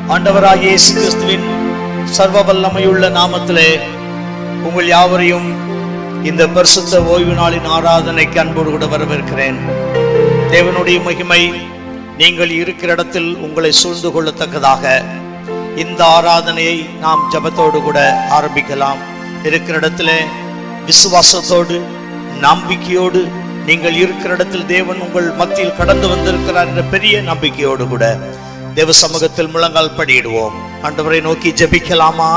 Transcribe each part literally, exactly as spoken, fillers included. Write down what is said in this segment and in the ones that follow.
ஆண்டவராகிய இயேசு கிறிஸ்துவின் சர்வ வல்லமையுள்ள நாமத்திலே உங்கள் யாவரையும் இந்த பரிசுத்த ஓய்வு நாளின் ஆராதனைக்கு அன்போடு கூட வரவேற்கிறேன். தேவனுடைய மகிமை நீங்கள் இருக்கிற இடத்தில் உங்களை சூழ்ந்து கொள்ளத்தக்கதாக இந்த ஆராதனையை நாம் ஜெபத்தோடு கூட ஆரம்பிக்கலாம். இருக்கிற இடத்திலே விசுவாசத்தோடு நம்பிக்கையோடு நீங்கள் இருக்கிற இடத்தில் தேவன் உங்கள் மத்தியில் கடந்து வந்திருக்கிறார் என்ற பெரிய நம்பிக்கையோடு கூட தேவ சமூகத்தில் முழங்கால் படியிடுவோம். ஆண்டவரை நோக்கி ஜெபிக்கலாமா?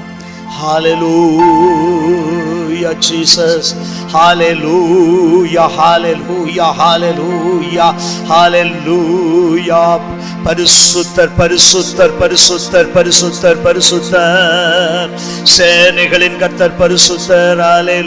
Hallelujah Jesus, hallelujah, hallelujah, hallelujah, hallelujah. பரிசுத்தர் பரிசுத்தர் பரிசுத்தர் பரிசுத்தர் பரிசுத்தர் சேனைகளின் கர்த்தர் பரிசுத்தர்.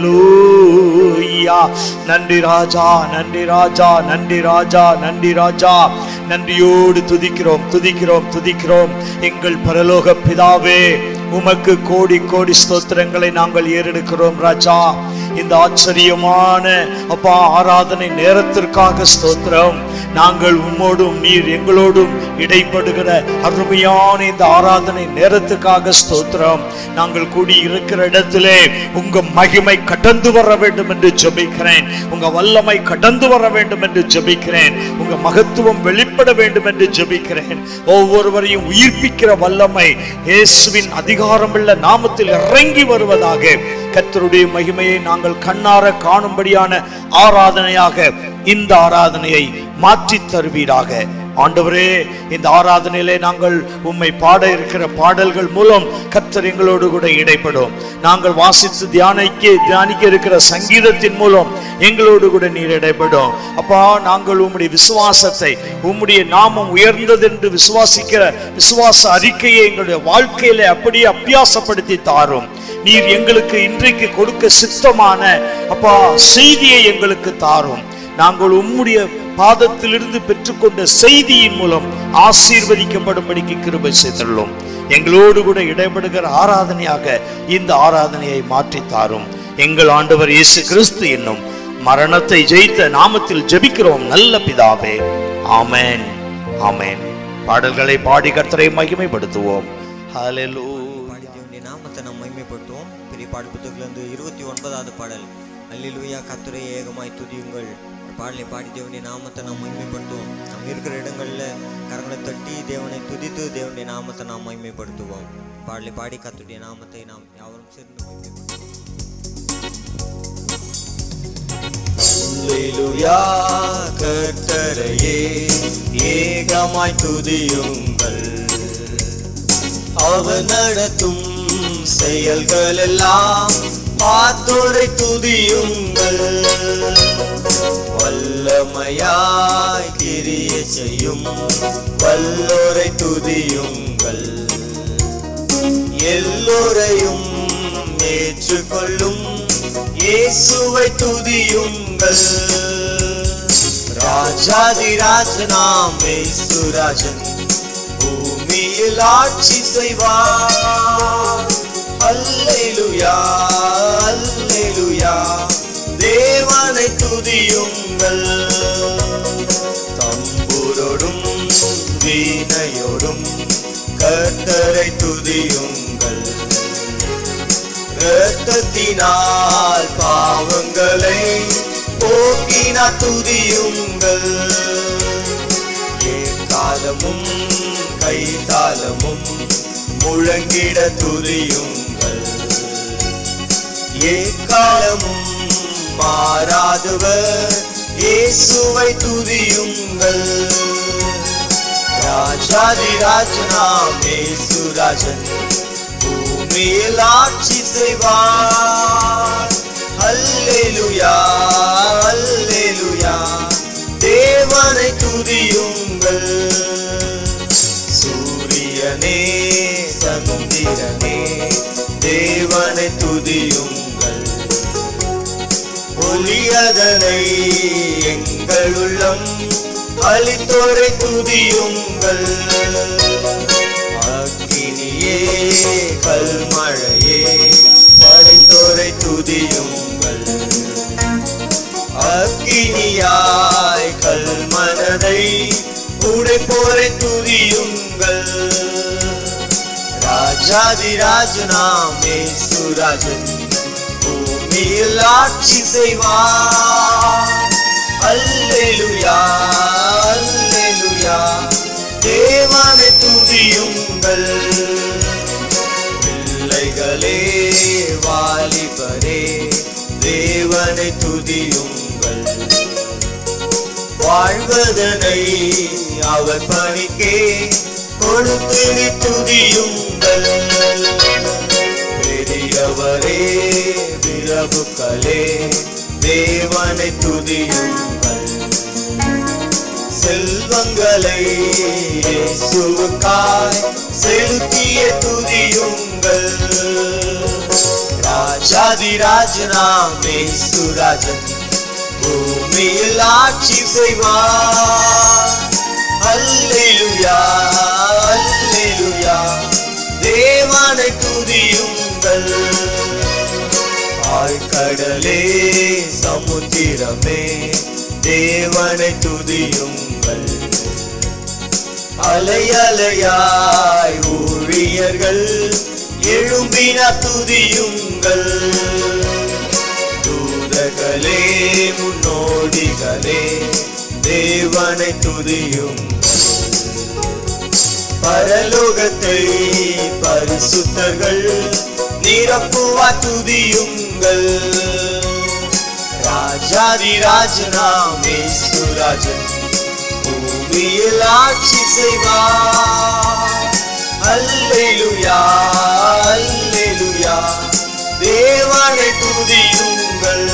ஹல்லேலூயா. நன்றி ராஜா, நன்றி ராஜா, நன்றி ராஜா, நன்றி ராஜா. நன்றியோடு துதிக்கிறோம் துதிக்கிறோம் துதிக்கிறோம். எங்கள் பரலோக பிதாவே, உமக்கு கோடி கோடி ஸ்தோத்திரங்களை நாங்கள் ஏறெடுக்கிறோம் ராஜா. இந்த ஆச்சரியமான அப்பா ஆராதனை நேரத்திற்காக ஸ்தோத்திரம். நாங்கள் உம்மோடும் நீர் எங்களோடும் இடைப்படுகிற அருமையான இந்த ஆராதனை நேரத்துக்காக ஸ்தோத்திரம். நாங்கள் கூடி இருக்கிற இடத்திலே உங்க மகிமை கடந்து வர வேண்டும் என்று ஜெபிக்கிறேன். உங்க வல்லமை கடந்து வர வேண்டும் என்று ஜெபிக்கிறேன். உங்க மகத்துவம் வெளிப்பட வேண்டும் என்று ஜெபிக்கிறேன். ஒவ்வொருவரையும் உயிர்ப்பிக்கிற வல்லமை இயேசுவின் அதிகாரமுள்ள நாமத்தில் இறங்கி வருவதாக கர்த்தருடைய மகிமையை நாங்கள் கண்ணார காணும்படியான ஆராதனையாக இந்த ஆராதனையை மாற்றி தருவீராக. ஆண்டவரே, இந்த ஆராதனையிலே நாங்கள் உம்மை பாட இருக்கிற பாடல்கள் மூலம் கர்த்தர் எங்களோடு கூட இடைப்படும். நாங்கள் வாசித்து தியானிக்க தியானிக்க இருக்கிற சங்கீதத்தின் மூலம் எங்களோடு கூட நீர் இடைப்படும். அப்பா, நாங்கள் உம்முடைய விசுவாசத்தை, உம்முடைய நாமம் உயர்ந்தது என்று விசுவாசிக்கிற விசுவாச அறிக்கையை எங்களுடைய வாழ்க்கையில அப்படியே அபியாசப்படுத்தி தாரும். நீர் எங்களுக்கு இன்றைக்கு கொடுக்க சித்தமான அப்பா செய்தியை எங்களுக்கு தாரும். நாங்கள் உம்முடைய பாதத்திலிருந்து பெற்றுக்கொண்ட செய்தியின் மூலம் ஆசீர்வதிக்கப்படும்படிக்கு கிருபை செய்துள்ளோம். எங்களோடு கூட இடைபடுகிற ஆராதனையாக இந்த ஆராதனையை மாற்றி தாரும். எங்கள் ஆண்டவர் இயேசு கிறிஸ்து என்னும் மரணத்தை ஜெயித்த நாமத்தில் ஜெபிக்கிறோம் நல்ல பிதாவே, ஆமென், ஆமென். பாடல்களை பாடி கர்த்தரை மகிமைப்படுத்துவோம். ஹல்லேலூயா. நாமத்தை நாம் மகிமைப்படுத்துவோம். பெரிய பாடல் புத்தகத்திலிருந்து இருபத்தி ஒன்பதாவது பாடல். அல்லேலூயா. கர்த்தரை ஏகமாய் துதியுங்கள். பாடலை பாடி தேவனுடைய நாமத்தை நாம் மகிமைப்படுத்துவோம். நாம் இருக்கிற இடங்களில் கரங்களை தட்டி தேவனை துதித்து தேவனுடைய நாமத்தை நாம் மகிமைப்படுத்துவோம். பாடலை பாடி கர்த்தருடைய நாமத்தை நாம் யாவரும் சேர்ந்து மகிமைப்படுத்துவோம். அல்லேலூயா. கர்த்தரையே ஏகமாய் துதியுங்கள். அவர் நடத்தும் செயல்கள் எல்லாம் பார்த்தோரை துதியுங்கள். வல்லமையாய் கிரிய செய்யும் வல்லோரை துதியுங்கள். எல்லோரையும் ஏற்றுக்கொள்ளும் இயேசுவை துதியுங்கள். ராஜாதிராஜனாம் இயேசுராஜன் பூமியில் ஆட்சி செய்வார். அல்லேலூயா, அல்லேலூயா. தேவனை துதியுங்கள். தம்புரோடும் வீணையோடும் கர்த்தரை துதியுங்கள். இரத்தத்தினால் பாவங்களை போக்கினார் துதியுங்கள். ஏகாலமும் கைதாளமும் முழங்கிட துதியுங்கள். ஏகாலமும் மாறாதவர் இயேசுவை துதியுங்கள். ராஜாதிராஜனாம் இயேசுராஜன் பூமியில் ஆட்சி செய்வார். அல்லேலூயா, அல்லேலூயா. தேவனை துதியுங்கள். சூரியனே சந்திரனே தேவனை துதியுங்கள். ஒளியதனை எங்கள் உள்ளம் அளித்தோரை துதியுங்கள். அக்கினியே கல்மழையே படைத்தோரை துதியுங்கள். அக்கினியாய் கல்மனதை உடைப்போரை துதியுங்கள். ராஜாதிராஜ நாம் இயேசுராஜன் பூமியில் ஆட்சி செய்வார். அல்லேலூயா அல்லேலூயா தேவனை துதியுங்கள். பிள்ளைகளே வாலிபரே தேவனை துதியுங்கள். வாழ்வதனை அவர் பணிக்கே கொடுத்து துதியுங்கள். பெரியவரே பிரபுக்களே தேவனை துதியுங்கள். செல்வங்களை இயேசுவுக்காய் செலுத்திய துதியுங்கள். ராஜாதிராஜ நாம் இயேசுராஜன் பூமியில் ஆட்சி செய்வார். அல்லேலூயா அல்லேலூயா தேவனை துதியுங்கள். ஆழ்கடலே சமுத்திரமே தேவனை துதியுங்கள். அலை அலையாய் ஊழியர்கள் எழும்பின துதியுங்கள். தூதர்களே முன்னோடிகளே தேவனை துதியுங்கள். பரலோகத்தை பரிசுத்தர்கள் நிரப்புவா துதியுங்கள். ராஜாதிராஜ நாம் இயேசுராஜன் பூமியில் ஆட்சி செய்வார். அல்லேலூயா அல்லேலூயா தேவனை துதியுங்கள்.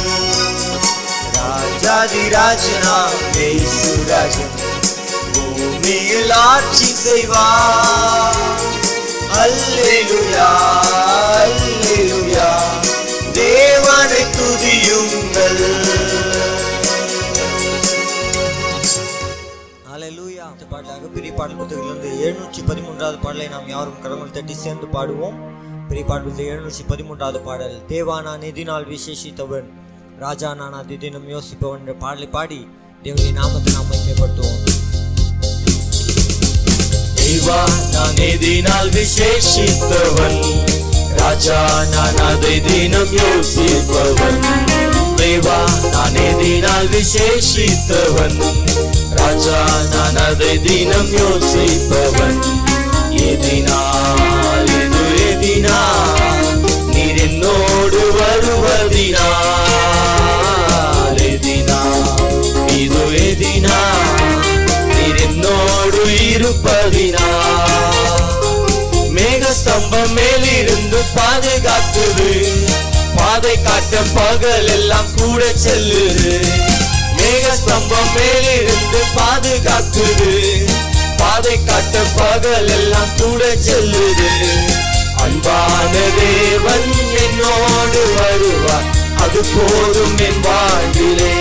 ராஜாதிராஜ நாம் இயேசுராஜன் பூமியில் ஆட்சி செய்வார். அல்லேலூயா அல்லேலூயா தேவனை துதியுங்கள். ஹல்லேலூயா. இந்த பாட்டாக பெரிய பாடல் புத்தகத்திலிருந்து எழுநூற்றி பதிமூன்றாவது பாடலை நாம் யாரும் கரங்கள் தட்டி சேர்ந்து பாடுவோம். பெரிய பாடல் எழுநூற்றி பதிமூன்றாவது பாடல். தேவா நான் எதினால் விசேஷித்தவன், ராஜா நான் அதிதினம் யோசிப்பவன் என்ற பாடலை பாடி தேவனுடைய நாமத்தை நாம் மகிமைப்படுத்துவோம். தேவா நான் எதினால் விசேஷித்தவன், ராஜா நான் அதை தினம் யோசிப்பவன். தேவா நான் எதினால் விசேஷித்தவன், ராஜா நான் அதை தினம் யோசிப்பவன். எதினால் இது எதினால் நீர் என்னோடு வருவதினால், எதினால் இது எதினால் நீர் என்னோடு இருப்பதினால். மேக ஸ்தம்பம் மேலிருந்து பாதுகாக்குது, பாதை காட்ட பகல் எல்லாம் கூட செல்லுது. மேக ஸ்தம்பம் மேலிருந்து பாதுகாக்குது, பாதை காட்ட பகல் எல்லாம் கூட செல்லுது. அன்பான தேவன் என்னோடு வருவார், அது போதும் என் வாழ்விலே.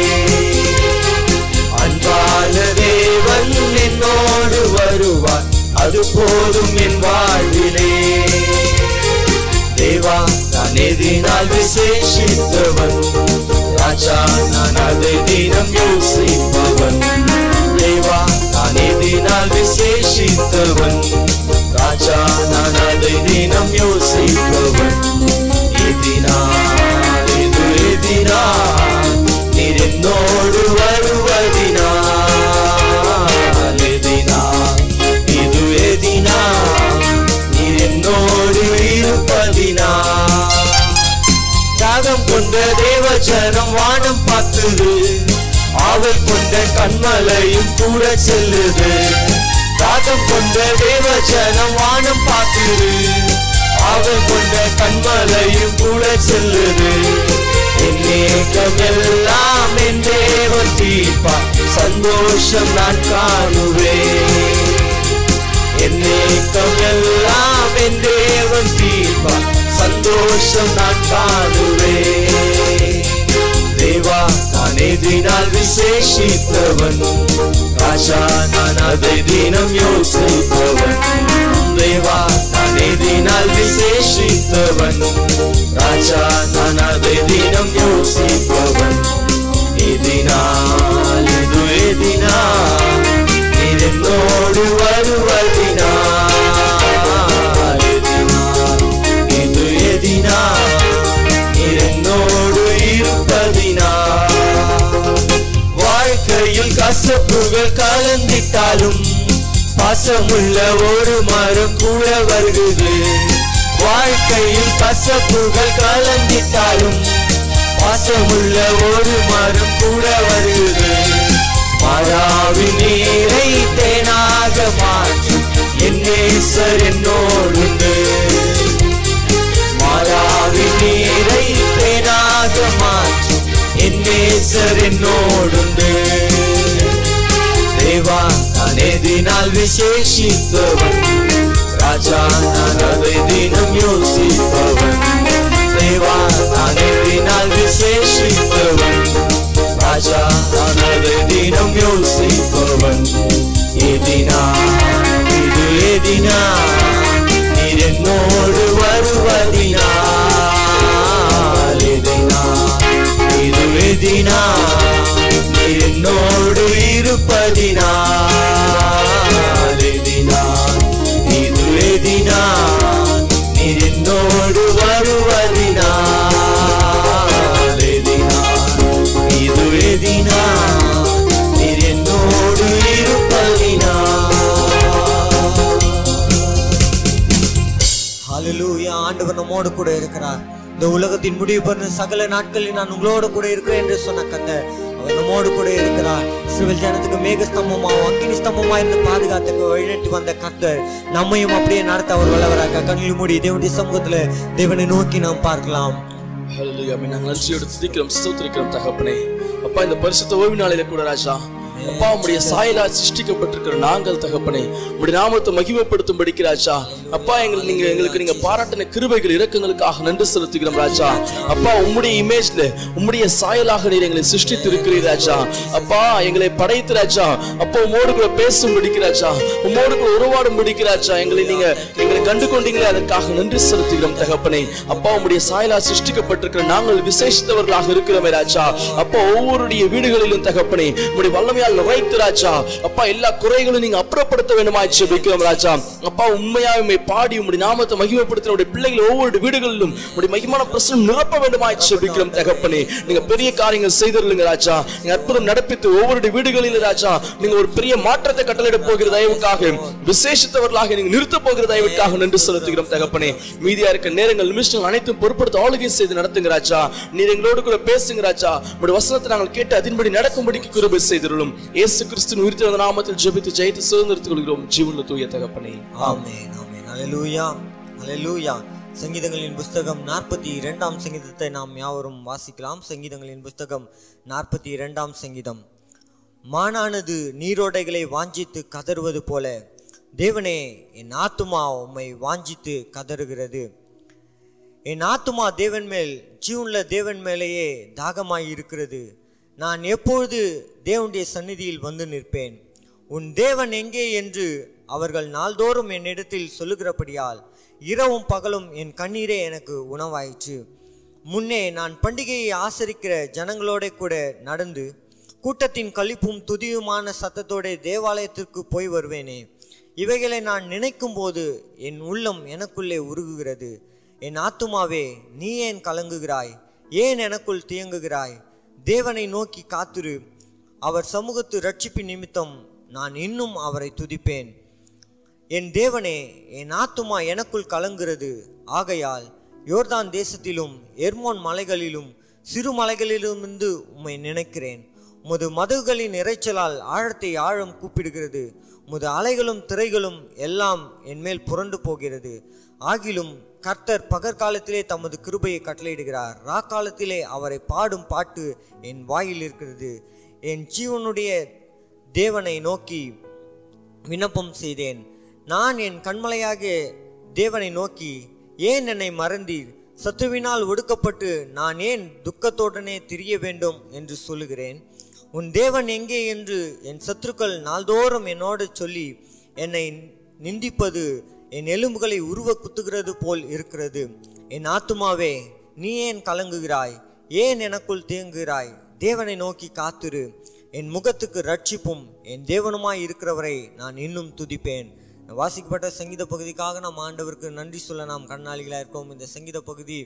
அன்பான தேவன் என்னோடு வருவார், அது போதும் என் வாழ்விலே. தேவா நான் எதினால் விசேஷித்தவன், ராஜா நான் அதை தினம் யோசிப்பவன். தேவா நான் எதினால் விசேஷித்தவன், ராஜா நான் அதை தினம் யோசிப்பவன். எதினால் இது எதினால் நீர் என்னோடு வருவதினால், எதினால் இது எதினால் நீர் என்னோடு இருப்பதினால். தாகம் கொண்ட தேவஜனம் வானம் பார்த்துது, ஆவல் கொண்ட கண்மலையும் கூட செல்லுது. தாகம் கொண்ட தேவஜனம் வானம் பார்த்துது, ஆவல் கொண்ட கண்மலையும் கூட செல்லுது. என் ஏக்கம் எல்லாம் என் தேவன் தீர்ப்பார், சந்தோஷம் நான் காணுவேன். என் ஏக்கம் எல்லாம் என் தேவன் தீர்ப்பார், சந்தோஷம் நான் காணுவேன். தேவா நான் எதினால் விசேஷித்தவன், ராஜா நான் அதை தினம் யோசிப்பவன். தேவா நான் எதினால் விசேஷித்தவன், ராஜா நான் அதை தினம் யோசிப்பவன். எதினால் இது எதினால் நீர் என்னோடு வருவதினால், எதினால் கசப்புகள் கலந்திட்டாலும் பாசமுள்ள ஒரு மரம் கூட வருகுது. வாழ்க்கையில் கசப்புகள் கலந்திட்டாலும் பாசமுள்ள ஒரு மரம் கூட வருகுது. மாறாவின் நீரை தேனாக மாற்றும் என் நேசர் என்னோடுண்டு. மாறாவின் நீரை தேனாக மாற்றும் என் நேசர் என்னோடுண்டு. தேவா நான் எதினால் விசேஷித்தவன், ராஜா நான் அதை தினம் யோசிப்பவன். தேவா நான் எதினால் விசேஷித்தவன், ராஜா நான் அதை தினம் யோசிப்பவன். எதினா இது எதினா நீர் என்னோடு வருவதினால். எதினா இது எதினா நீர் என்னோடு இருப்பதினால். எதினா இது எதினா நீர் என்னோடு வருவதினால். எதினா இது எதினா நீர் என்னோடு இருப்பதினால். ஹல்லேலூயா. ஆண்டவர் நம்மோடு கூட இருக்கிறார். இந்த உலகத்தின் முடிவு பண்ண சகல நாட்களில் நான் உங்களோடு கூட இருக்கிறேன் என்று சொன்ன கர்த்தர் அவர் நம்மோடு கூட இருக்கிறார். இஸ்ரவேல் ஜனத்துக்கு மேக ஸ்தம்பமாகவும் அக்கினி ஸ்தம்பமா இருந்து பாதுகாத்துக்கு வழிநடத்தி வந்த கர்த்தர் நம்மையும் அப்படியே நடத்த அவர் வல்லவராக. கண்ணில் மூடி தேவனுடைய சமூகத்துல தேவனை நோக்கி நாம் பார்க்கலாம். ஹல்லேலூயா. நாங்கள் நன்றியோடு துதிக்கிறோம், ஸ்தோத்திரிக்கிறோம் தகப்பனே. அப்பா இந்த பரிசுத்த ஓய்வு நாளில கூட ராஜா அப்பா உம்முடைய சாயலால் சிருஷ்டிக்கப்பட்டிருக்கிற நாங்கள் தகப்பனே உம்முடைய நாமத்தை மகிமைப்படுத்தும்படிக்கு ராஜா அப்பா எங்களுக்கு நீங்க எங்களுக்கு நீங்க பாராட்டின கிருபைகள் இரக்கங்களுக்காக நன்றி செலுத்துகிறோம் ராஜா. அப்பா உம்முடைய இமேஜ்ல உம்முடைய சாயலாக நீர் எங்களை சிருஷ்டித்து இருக்கிறீர் ராஜா. அப்பா எங்களை படைத்து ராஜா அப்பா உம்மோடு கூட பேசும்படிக்கு ராஜா உம்மோடு கூட உருவாடும்படிக்கு ராஜா எங்களை நீங்க எங்களை கண்டு கொண்டீங்களே அதற்காக நன்றி செலுத்துகிறோம் தகப்பனே. அப்பா உம்முடைய சாயலால் சிருஷ்டிக்கப்பட்டிருக்கிற நாங்கள் விசேஷித்தவர்களாக இருக்கிறோமே ராஜா. அப்பா ஒவ்வொருடைய வீடுகளிலும் தகப்பனே உம்முடைய வல்லமையால் நிறைத்து ராஜா அப்பா எல்லா குறைகளும் நீங்க அப்புறப்படுத்த வேண்டுமாய் ஜெபிக்கிறோம் ராஜா. அப்பா உண்மையாவே பாடி உம்முடைய நாமத்தை மகிமைப்படுத்தின உடைய பிள்ளைகள் ஒவ்வொரு வீடுகளிலும் உம்முடைய மகிமையான பிரசன்னம் நிரப்ப வேண்டுமாய் ஜெபிக்கிறோம் தகப்பனே. நீங்க பெரிய காரியங்கள் செய்திருங்க ராஜா. நீங்க அற்புதம் நடப்பித்து ஒவ்வொரு வீடுகளிலும் ராஜா நீங்க ஒரு பெரிய மாற்றத்தை கட்டளையிட போகிற தயவுக்காக விசேஷித்தவர்களாக நீங்க நிறுத்த போகிற தயவுக்காக நன்றி செலுத்துகிறோம் தகப்பனே. மீதியா இருக்க நேரங்கள் நிமிஷங்கள் அனைத்தும் பொறுப்படுத்த ஆளுகை செய்து நடத்துங்க ராஜா. நீர் எங்களோடு கூட பேசுங்க ராஜா. உம்முடைய வசனத்தை நாங்கள் கேட்டு அதன்படி நடக்கும்படிக்கு கிருபை செய்திருளும். இயேசு கிறிஸ்துவின் உயிர்த்தெழுந்த நாமத்தில் ஜெபித்து ஜெயித்து சுதந்திரத்துக் கொள்கிறோம் ஜீவனுள்ள தூய தகப்பனே. ஆமென் ஆமென். ஹல்லேலூயா ஹல்லேலூயா. சங்கீதங்களின் புஸ்தகம் நாற்பத்தி இரண்டாம் சங்கீதத்தை நாம் யாவரும் வாசிக்கலாம். சங்கீதங்களின் புஸ்தகம் நாற்பத்தி இரண்டாம் சங்கீதம். மானானது நீரோடைகளை வாஞ்சித்து கதறுவது போல தேவனே என் ஆத்துமா உம்மை வாஞ்சித்து கதறுகிறது. என் ஆத்துமா தேவன் மேல் ஜீவனுள்ள தேவன் மேலேயே தாகமாய் இருக்கிறது. நான் எப்பொழுது தேவனுடைய சந்நிதியில் வந்து நிற்பேன்? உன் தேவன் எங்கே என்று அவர்கள் நாள்தோறும் என்னிடத்தில் சொல்லுகிறபடியால் இரவும் பகலும் என் கண்ணீரே எனக்கு உணவாயிற்று. முன்னே நான் பண்டிகையை ஆசரிக்கிற ஜனங்களோட கூட நடந்து கூட்டத்தின் களிப்பும் துதியுமான சத்தத்தோட தேவாலயத்திற்கு போய் வருவேனே. இவைகளை நான் நினைக்கும் போது என் உள்ளம் எனக்குள்ளே உருகுகிறது. என் ஆத்துமாவே நீ ஏன் கலங்குகிறாய்? ஏன் எனக்குள் தியங்குகிறாய்? தேவனை நோக்கி காத்திரு. அவர் சமூகத்து ரட்சிப்பின் நிமித்தம் நான் இன்னும் அவரை துதிப்பேன். என் தேவனே என் ஆத்துமா எனக்குள் கலங்குகிறது. ஆகையால் யோர்தான் தேசத்திலும் எர்மோன் மலைகளிலும் சிறு மலைகளிலுமிருந்து உம்மை நினைக்கிறேன். உமது மதகுகளின் இறைச்சலால் ஆழத்தை ஆழம் கூப்பிடுகிறது. உமது அலைகளும் திரைகளும் எல்லாம் என்மேல் புரண்டு போகிறது. ஆகிலும் கர்த்தர் பகற்காலத்திலே தமது கிருபையை கட்டளையிடுகிறார். ராக்காலத்திலே அவரை பாடும் பாட்டு என் வாயில் இருக்கிறது. என் ஜீவனுடைய தேவனை நோக்கி விண்ணப்பம் செய்தேன். நான் என் கண்மலையாகிய தேவனை நோக்கி ஏன் என்னை மறந்தீர்? சத்துருவினால் ஒடுக்கப்பட்டு நான் ஏன் துக்கத்துடனே திரிய வேண்டும் என்று சொல்லுகிறேன். உன் தேவன் எங்கே என்று என் சத்துருக்கள் நாள்தோறும் என்னோடு சொல்லி என்னை நிந்திப்பது என் எலும்புகளை உருவ குத்துகிறது போல் இருக்கிறது. என் ஆத்துமாவே நீ ஏன் கலங்குகிறாய்? ஏன் எனக்குள் தேங்குகிறாய்? தேவனை நோக்கி காத்திரு. என் முகத்துக்கு ரட்சிப்பும் என் தேவனுமாய் இருக்கிறவரை நான் இன்னும் துதிப்பேன். வாசிக்கப்பட்ட சங்கீத பகுதிக்காக நாம் ஆண்டவருக்கு நன்றி சொல்ல நாம் கண்ணாளிகளாக இருக்கோம். இந்த சங்கீத பகுதி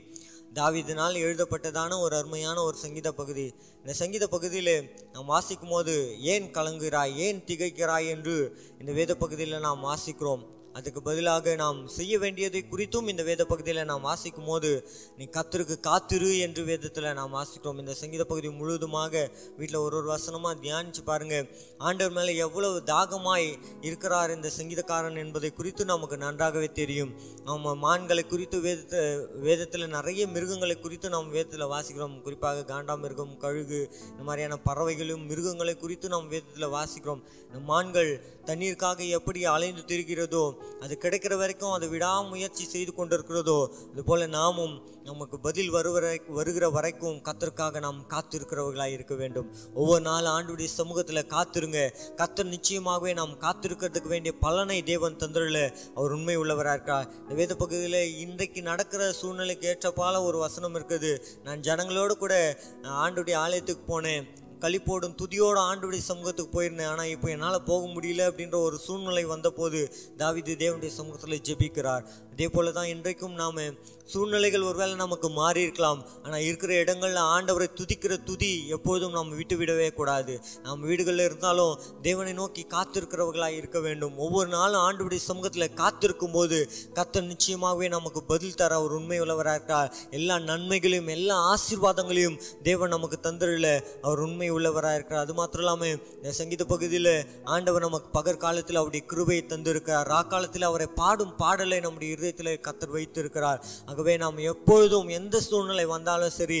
தாவீதினால் எழுதப்பட்டதான ஒரு அருமையான ஒரு சங்கீத பகுதி. இந்த சங்கீத பகுதியில் நாம் வாசிக்கும் போது ஏன் கலங்குகிறாய், ஏன் திகைக்கிறாய் என்று இந்த வேத பகுதியில் நாம் வாசிக்கிறோம். அதுக்கு பதிலாக நாம் செய்ய வேண்டியதை குறித்தும் இந்த வேத பகுதியில் நாம் வாசிக்கும் போது நீ கர்த்தருக்கு காத்திரு என்று வேதத்தில் நாம் வாசிக்கிறோம். இந்த சங்கீத பகுதி முழுவதுமாக வீட்டில் ஒரு ஒரு வசனமாக தியானித்து பாருங்கள். ஆண்டவர் மேலே எவ்வளவு தாகமாய் இருக்கிறார் இந்த சங்கீதக்காரன் என்பதை குறித்து நமக்கு நன்றாகவே தெரியும். நம்ம மான்களை குறித்து வேதத்தை வேதத்தில் நிறைய மிருகங்களை குறித்து நாம் வேதத்தில் வாசிக்கிறோம். குறிப்பாக காண்டாமிருகம், கழுகு, இந்த மாதிரியான பறவைகளும் மிருகங்களை குறித்து நாம் வேதத்தில் வாசிக்கிறோம். இந்த மான்கள் தண்ணீருக்காக எப்படி அலைந்து திரிகிறதோ, அது கிடைக்கிற வரைக்கும் அது விடாமுயற்சி செய்து கொண்டிருக்கிறதோ, அதுபோல நாமும் நமக்கு பதில் வருவரை வருகிற வரைக்கும் கர்த்தருக்காக நாம் காத்திருக்கிறவர்களாக இருக்க வேண்டும். ஒவ்வொரு நாள் ஆண்டுடைய சமூகத்தில் காத்திருங்க. கர்த்தர் நிச்சயமாகவே நாம் காத்திருக்கிறதுக்கு வேண்டிய பலனை தேவன் தந்துள்ள அவர் உண்மை உள்ளவராக இருக்கார். இந்த வேத பகுதியில் இன்றைக்கு நடக்கிற சூழ்நிலைக்கு ஏற்றப்பால ஒரு வசனம் இருக்குது. நான் ஜனங்களோடு கூட ஆண்டுடைய ஆலயத்துக்கு போனேன், களிப்போடும் துதியோடு ஆண்டுடைய சமூகத்துக்கு போயிருந்தேன், ஆனால் இப்போ என்னால் போக முடியல அப்படின்ற ஒரு சூழ்நிலை வந்தபோது தாவீது தேவனுடைய சமூகத்தில் ஜெபிக்கிறார். அதே போல தான் இன்றைக்கும் நாம் சூழ்நிலைகள் ஒருவேளை நமக்கு மாறி இருக்கலாம், ஆனால் இருக்கிற இடங்களில் ஆண்டவரை துதிக்கிற துதி எப்போதும் நாம் விட்டு விடவே கூடாது. நாம் வீடுகளில் இருந்தாலும் தேவனை நோக்கி காத்திருக்கிறவர்களாக இருக்க வேண்டும். ஒவ்வொரு நாளும் ஆண்டவருடைய சமூகத்தில் காத்திருக்கும் போது கர்த்தர் நிச்சயமாகவே நமக்கு பதில் தர ஒரு உண்மை உள்ளவராக இருக்கார். எல்லா நன்மைகளையும் எல்லா ஆசீர்வாதங்களையும் தேவன் நமக்கு தந்துடல அவர் உண்மை உள்ளவராக இருக்கிறார். அது மாத்திரம் இல்லாமல் இந்த சங்கீத பகுதியில் ஆண்டவர் நமக்கு பகற்காலத்தில் அவருடைய கிருபையை தந்திருக்கிறார். ராக்காலத்தில் அவரை பாடும் பாடலை நம்முடைய இதயத்தில் கர்த்தர் வைத்திருக்கிறார். ஆகவே நாம் எப்பொழுதும் எந்த சூழ்நிலை வந்தாலும் சரி,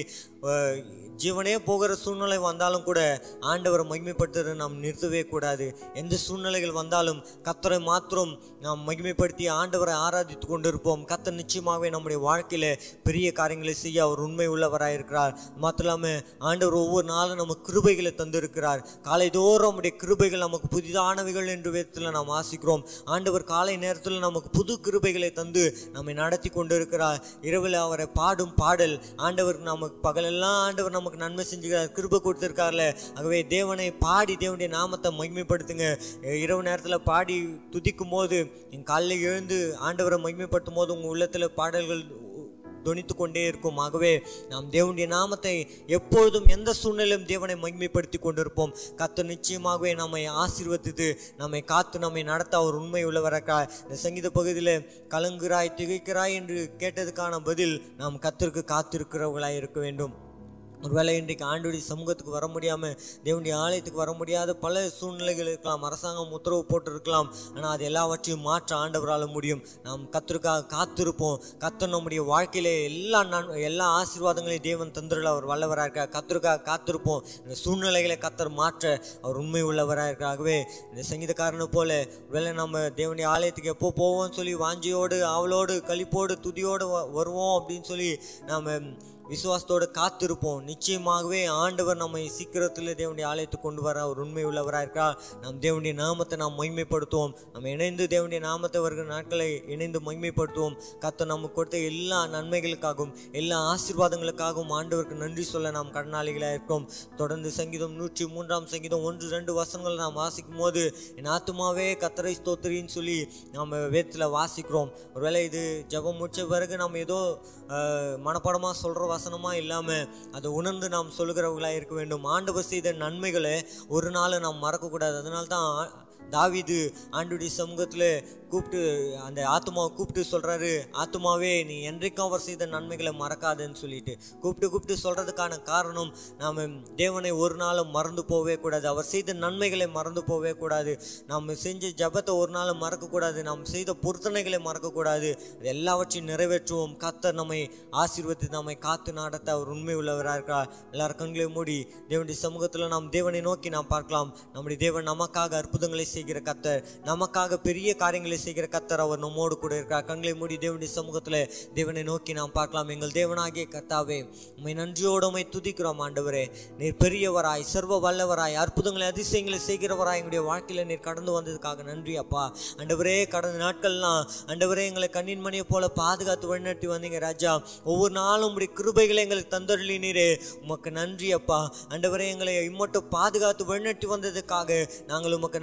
ஜீவனே போகிற சூழ்நிலை வந்தாலும் கூட ஆண்டவரை மகிமைப்படுத்துறதை நாம் நிறுத்தவே கூடாது. எந்த சூழ்நிலைகள் வந்தாலும் கர்த்தரை மாத்திரம் நாம் மகிமைப்படுத்தி ஆண்டவரை ஆராதித்து கொண்டிருப்போம். கர்த்தர் நிச்சயமாகவே நம்முடைய வாழ்க்கையில் பெரிய காரியங்களை செய்ய அவர் உண்மை உள்ளவராக இருக்கிறார். மாத்திரம் இல்லாமல் ஆண்டவர் ஒவ்வொரு நாளும் நமக்கு கிருபைகளை தந்திருக்கிறார். காலை தோறும் நம்முடைய கிருபைகள் நமக்கு புதிதானவைகள் என்று வேதத்தில் நாம் வாசிக்கிறோம். ஆண்டவர் காலை நேரத்தில் நமக்கு புது கிருபைகளை தந்து நம்மை நடத்தி கொண்டிருக்கிறார். இரவில் அவரை பாடும் பாடல் ஆண்டவர் நமக்கு பகலெல்லாம் ஆண்டவர் நமக்கு நன்மை செஞ்சுக்கிறார், கிருபை கொடுத்திருக்கார்ல. ஆகவே தேவனை பாடி தேவனுடைய நாமத்தை மகிமைப்படுத்துங்க. இரவு நேரத்தில் பாடி துதிக்கும் போது என் காலையில் எழுந்து ஆண்டவரை மகிமைப்படுத்தும் போது உங்கள் உள்ளத்தில் பாடல்கள் தொனித்து கொண்டே இருக்கும். ஆகவே நாம் தேவனுடைய நாமத்தை எப்பொழுதும் எந்த சூழ்நிலையும் தேவனை மகிமைப்படுத்தி கொண்டிருப்போம். கர்த்தர் நிச்சயமாகவே நம்மை ஆசீர்வதித்து நம்மை காத்து நம்மை நடத்த அவர் உண்மை உள்ளவராக. இந்த சங்கீத பகுதியில் கலங்குகிறாய் திகைக்கிறாய் என்று கேட்டதுக்கான பதில் நாம் கர்த்தருக்கு காத்திருக்கிறவர்களாக இருக்க வேண்டும். ஒருவேளை இன்றைக்கு ஆண்டுடைய சமூகத்துக்கு வர முடியாமல் தேவனுடைய ஆலயத்துக்கு வர முடியாத பல சூழ்நிலைகள் இருக்கலாம். அரசாங்கம் உத்தரவு போட்டு இருக்கலாம். ஆனால் அது எல்லாவற்றையும் மாற்ற ஆண்டவரால் முடியும். நாம் கர்த்தருக்காக காத்திருப்போம். கர்த்தர் நம்முடைய வாழ்க்கையிலே எல்லா நன் எல்லா ஆசீர்வாதங்களையும் தேவன் தந்துள்ள அவர் வல்லவராக இருக்கார். கர்த்தருக்காக காத்திருப்போம். இந்த சூழ்நிலைகளை கர்த்தர் மாற்ற அவர் உண்மை உள்ளவராக இருக்காகவே இந்த சங்கீதக்காரனை போல ஒருவேளை நம்ம தேவனுடைய ஆலயத்துக்கு எப்போ போவோம்னு சொல்லி வாஞ்சியோடு ஆவலோடு களிப்போடு துதியோடு வருவோம் அப்படின்னு சொல்லி நாம் விசுவாசத்தோடு காத்திருப்போம். நிச்சயமாகவே ஆண்டவர் நம்மை சீக்கிரத்தில் தேவனுடைய ஆலயத்துக்கு கொண்டு வர ஒரு உண்மை உள்ளவராக இருக்கிறார். நம் தேவனுடைய நாமத்தை நாம் மகிமைப்படுத்துவோம். நம்ம இணைந்து தேவனுடைய நாமத்தை வருகிற நாட்களை இணைந்து மகிமைப்படுத்துவோம். கர்த்தர் நமக்கு கொடுத்த எல்லா நன்மைகளுக்காகவும் எல்லா ஆசீர்வாதங்களுக்காகவும் ஆண்டவருக்கு நன்றி சொல்ல நாம் கடனாளிகளாக இருக்கோம். தொடர்ந்து சங்கீதம் நூற்றி மூன்றாம் சங்கீதம் ஒன்று ரெண்டு வசனங்கள் நாம் வாசிக்கும் போது என் ஆத்துமாவே கர்த்தரை ஸ்தோத்திரின்னு சொல்லி நாம் வேதத்தில் வாசிக்கிறோம். ஒருவேளை இது ஜெபம் முடிச்ச பிறகு நம்ம ஏதோ மனப்பாடமாக சொல்கிற வசனமா இல்லாம அதை உணர்ந்து நாம் சொல்லுகிறவர்களாக இருக்க வேண்டும். ஆண்டவர் செய்த நன்மைகளை ஒரு நாள் நாம் மறக்கக்கூடாது. அதனால்தான் தாவீது ஆண்டுடைய சமூகத்தில் கூப்பிட்டு அந்த ஆத்துமாவை கூப்பிட்டு சொல்கிறாரு, ஆத்துமாவே நீ என்றைக்கும் அவர் செய்த நன்மைகளை மறக்காதுன்னு சொல்லிட்டு கூப்பிட்டு கூப்பிட்டு சொல்கிறதுக்கான காரணம் நாம் தேவனை ஒரு நாளும் மறந்து போகவே கூடாது. அவர் செய்த நன்மைகளை மறந்து போகவே கூடாது. நாம் செஞ்ச ஜபத்தை ஒரு நாளும் மறக்கக்கூடாது. நாம் செய்த பொருத்தனைகளை மறக்கக்கூடாது. அது எல்லாவற்றையும் நிறைவேற்றுவோம். கர்த்தர் நம்மை ஆசீர்வதித்து நம்மை காத்து நடத்த அவர் உண்மை உள்ளவராக இருக்கிறார். எல்லாரும் கண்களை மூடி தேவனுடைய சமூகத்தில் நாம் தேவனை நோக்கி நாம் பார்க்கலாம். நம்முடைய தேவன் நமக்காக அற்புதங்களை செய்கிற கர்த்தர், நமக்காக பெரிய காரியங்களை செய்கிற கர்த்தர். அவர் நம்மோடு கூட இருக்கிறார். கண்களை மூடி தேவனுடைய சமூகத்தில் தேவனை நோக்கி நாம் பார்க்கலாம். எங்கள் தேவனாகிய கர்த்தாவே, உம்மை நன்றியோடு உம்மை துதிக்கிறோம். ஆண்டவரே, நீர் பெரியவராய் சர்வ வல்லவராய் அற்புதங்களை அதிசயங்களை செய்கிறவராய் எங்களுடைய வாழ்க்கையில் நீர் கடந்து வந்ததுக்காக நன்றி அப்பா. ஆண்டவரே, கடந்த நாட்கள்லாம் ஆண்டவரே எங்களை கண்ணின் மணியை போல பாதுகாத்து வழிநடத்தி வந்தீங்க ராஜா. ஒவ்வொரு நாளும் உங்களுடைய கிருபைகளை எங்களுக்கு தந்தருளி நீரே, உமக்கு நன்றி அப்பா. ஆண்டவரே, எங்களை இம்மட்டும் பாதுகாத்து வழிநடத்தி வந்ததுக்காக நாங்கள் உமக்கு நன்றி செலுத்த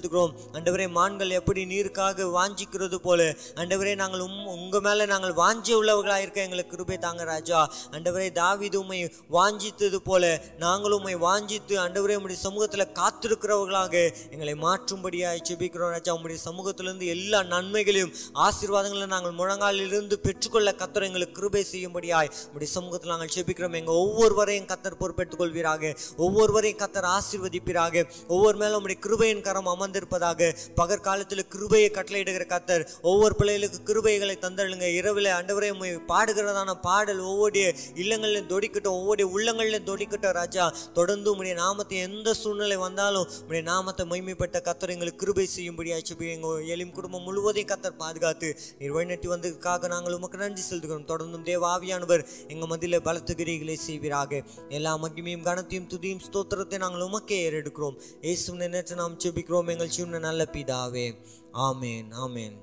செலுத்துகிறோம். ஆண்டவரே, மான்கள் எப்படி நீருக்காக வாஞ்சிக்கிறது போல ஆண்டவரே நாங்கள் உம் உங்க மேல நாங்கள் வாஞ்சி உள்ளவர்களாக இருக்க எங்களுக்கு கிருபை தாங்க ராஜா. ஆண்டவரே, தாவீது உம்மை வாஞ்சித்தது போல நாங்களும் உம்மை வாஞ்சித்து ஆண்டவரே உம்முடைய சமூகத்துல காத்திருக்கிறவர்களாக எங்களை மாற்றும்படியாய் ஜெபிக்கிறோம் ராஜா. உம்முடைய சமூகத்திலிருந்து எல்லா நன்மைகளையும் ஆசீர்வாதங்களையும் நாங்கள் முழங்காலிலிருந்து பெற்றுக்கொள்ள கர்த்தர் எங்களுக்கு கிருபை செய்யும்படியாய் உம்முடைய சமூகத்தில் நாங்கள் ஜெபிக்கிறோம். எங்க ஒவ்வொருவரையும் கர்த்தர் பொறுப்பெடுத்துக் கொள்வீராக, ஒவ்வொருவரையும் கர்த்தர் ஆசீர்வதிப்பீராக, ஒவ்வொரு மேலும் உம்முடைய கிருபையின் கரம் அமர்ந்திருப்பதாக. பகற்காலத்தில் கிருபையை கட்டளையிடுகிற கர்த்தர் ஒவ்வொரு பிள்ளைகளுக்கு கிருபைகளை தந்தருளுங்க. இரவில் ஆண்டவரே உம்மை பாடுகிறதான பாடல் ஒவ்வொரு இல்லங்களிலும் தொடிக்கட்டும், ஒவ்வொரு உள்ளங்களிலும் தொடிக்கட்டும் ராஜா. தொடர்ந்து உம்முடைய நாமத்தை எந்த சூழ்நிலை வந்தாலும் உம்முடைய நாமத்தை மகிமைப்பட்ட கர்த்தர் எங்களுக்கு கிருபை செய்யும்படியாச்சு. எங்க எளிம் குடும்பம் முழுவதையும் கர்த்தர் பாதுகாத்து நீர் வழிநடத்தி வந்ததுக்காக நாங்கள் உமக்கு நன்றி செலுத்துகிறோம். தொடர்ந்தும் தேவ ஆவியானவர் எங்க மத்தியில பலத்த கிரிகளை செய்வீராக. எல்லா மகிமையும் கனத்தையும் துதியும் ஸ்தோத்திரத்தை நாங்கள் உமக்கே ஏறெடுக்கிறோம். இயேசுவின் நேற்று நாம் ஜெபிக்கிறோம் எங்கள் ஜீவன நல்ல பிதாவே. ஆமேன், ஆமேன்.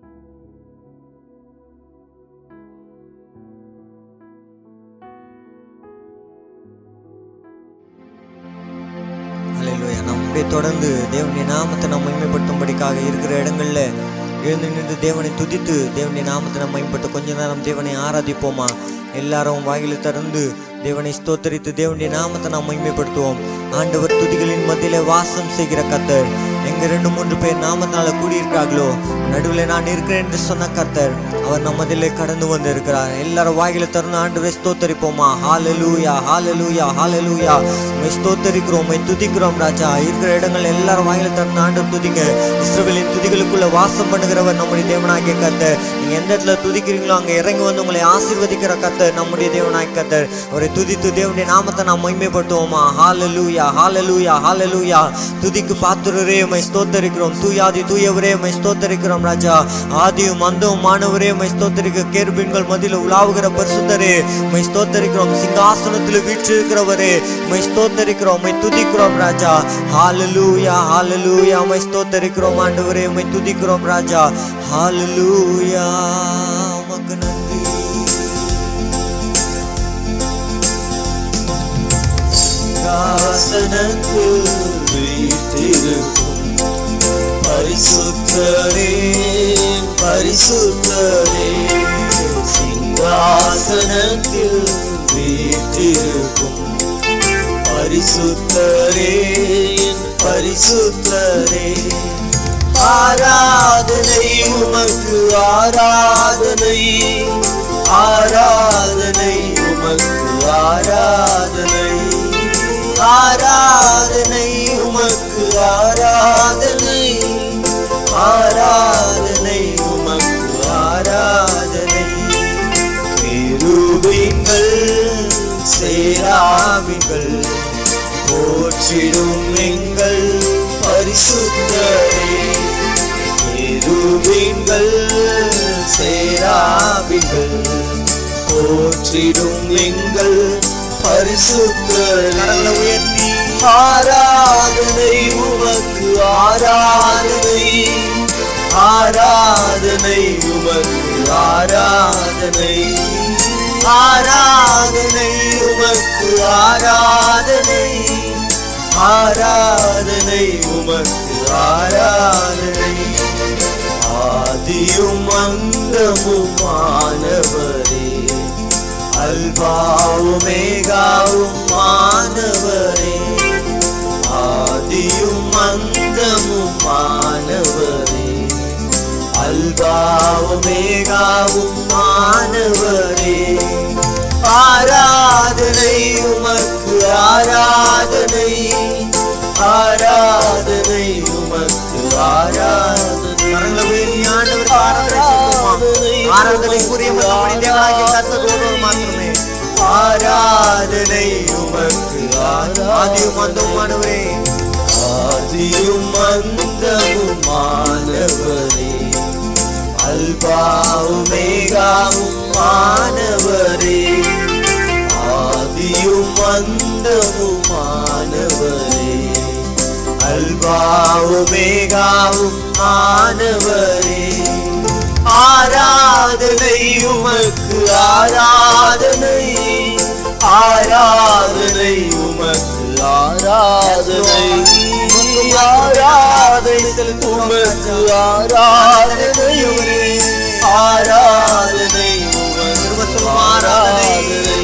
நம்முடைய தொடர்ந்து தேவனுடைய நாமத்தை நாம் மகிமைப்படுத்தும்படிக்காக இருக்கிற இடங்கள்ல எழுந்து நின்று தேவனை துதித்து தேவனுடைய நாமத்தை நாம் மகிமைப்பட்டு கொஞ்ச நேரம் தேவனை ஆராதிப்போமா? எல்லாரும் வாயில திறந்து தேவனை ஸ்தோத்தரித்து தேவனுடைய நாமத்தை நாம் மகிமைப்படுத்துவோம். ஆண்டவர் துதிகளின் மத்தியிலே வாசம் செய்கிற கர்த்தர். எங்க ரெண்டு மூன்று பேர் நாமத்தினால கூடியிருக்கிறார்களோ நடுவில் நான் இருக்கிறேன் என்று சொன்ன கர்த்தர் அவர் நம்ம மத்தியிலே கடந்து வந்து இருக்கிறார். எல்லாரும் வாயில திறந்து ஆண்டவரை ஸ்தோத்தரிப்போமா? ஹalleluya, ஹalleluya, ஹalleluya. உம்மை ஸ்தோத்தரிக்கிறோம், உம்மை துதிக்கிறோம் ராஜா. இருக்கிற இடங்கள் எல்லாரும் வாயில திறந்து ஆண்டவர் துதிங்க. இஸ்ரவேலின் துதிகளுக்குள்ள வாசம் பண்ணுகிறவர் நம்முடைய தேவனாகிய கர்த்தர். நீங்க எந்த இடத்துல துதிக்கிறீங்களோ அங்க இறங்கி வந்து உங்களை ஆசீர்வதிக்கிற கர்த்தர் நம்முடைய தேவனாகிய கர்த்தர். அவரை துதித்து தேவனுடைய நாமத்தை நாம் மகிமைப்படுத்துவோமா? ஹalleluya, ஹalleluya, ஹalleluya. துதிக்கு பாத்திரரே உம்மை ஸ்தோத்தரிக்கிறோம். தூயாதி தூயவரே உம்மை ஸ்தோத்தரிக்கிறோம் ராஜா. ஆதியும் அந்தமும் மானவரே உம்மை ஸ்தோத்தரிக்க கேருபீன்கள் மத்தியில உலாவுகிற பரிசுத்தரே உம்மை ஸ்தோத்தரிக்கிறோம். சிங்காசனத்தில் வீற்றிருக்கிறவரே உம்மை ஸ்தோத்தரிக்கிறோம், உம்மை துதிக்கிறோம் ராஜா. ஹalleluya, ஹalleluya. உம்மை ஸ்தோத்தரிக்கிறோம் ஆண்டவரே, உம்மை துதிக்கிறோம் ராஜா. ஹalleluya. உமக்கு நன்றி. சிங்காசனத்தில் வீற்றிருக்கும் பரிசுத்தரே, பரிசுத்தரே. சிங்காசனத்தில் வீற்றிருக்கும் பரிசுத்தரே, பரிசுத்தரே. ஆராதனை உமக்கு, ஆராதனை, ஆராதனை உமக்கு, ஆராதனை, ஆராதனை உமக்கு, ஆராதனை, ஆராதனை உமக்கு, ஆராதனை. கேருபீன்கள் சேராபீன்கள் போற்றிடும் எங்கள் பரிசுத்தரே. கேருபீன்கள் சேராபீன்கள் போற்றிடும் எங்கள் பரிசுத்தரே. உயர்த்தி ஆராதனை உமக்கு, ஆராதனை, ஆராதனை உமக்கு, ஆராதனை, ஆராதனை உமக்கு, ஆராதனை, ஆராதனை உமக்கு, ஆராதனை. ஆதியும் அந்தமும் மானவரே, அல்பாவும் மேகாவும் மானவரே. ஆதியும் அந்தமும் மானவரே, அல்பாவும் மேகாவும் மானவரே. ஆராதனை உமக்கு, ஆராதனை, ஆராதனை உமக்கு, ஆராதனை. ஆராதனைக்குரிய மாத்திரமே ஆராதனை உமக்கு, ஆதியும் அந்தமுமானவரே, ஆதியும் அந்தமுமானவரே, அல்பாவும் மேகாவும் மானவரே. ஆதியும் அந்தமுமானவரே, அல்பாவும் மேகாவும் மானவரே. ஆராதனை உமக்கு, ஆராதனை, ஆராதனை உமக்கு, ஆராதனை, ஆராதனை செலுத்துகிறோம் உமக்கு ஆராதனை ஆராதனை உமக்கு ஆராதனை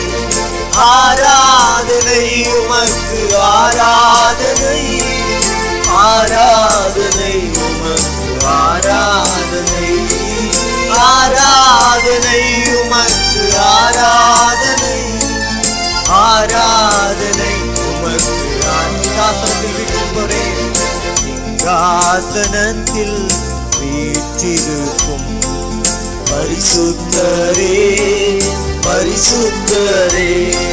ஆராதனை உமக்கு ஆராதனை ஆராதனை உமக்கு ஆராதனை ஆராதனை உமக்கு ஆராதனை ஆராதனை உமக்கு சிங்காசனத்தில் வீற்றிருப்பவரே சிங்காசனத்தில் வீற்றிருக்கும் பரிசுத்தரே பரிசுத்தரே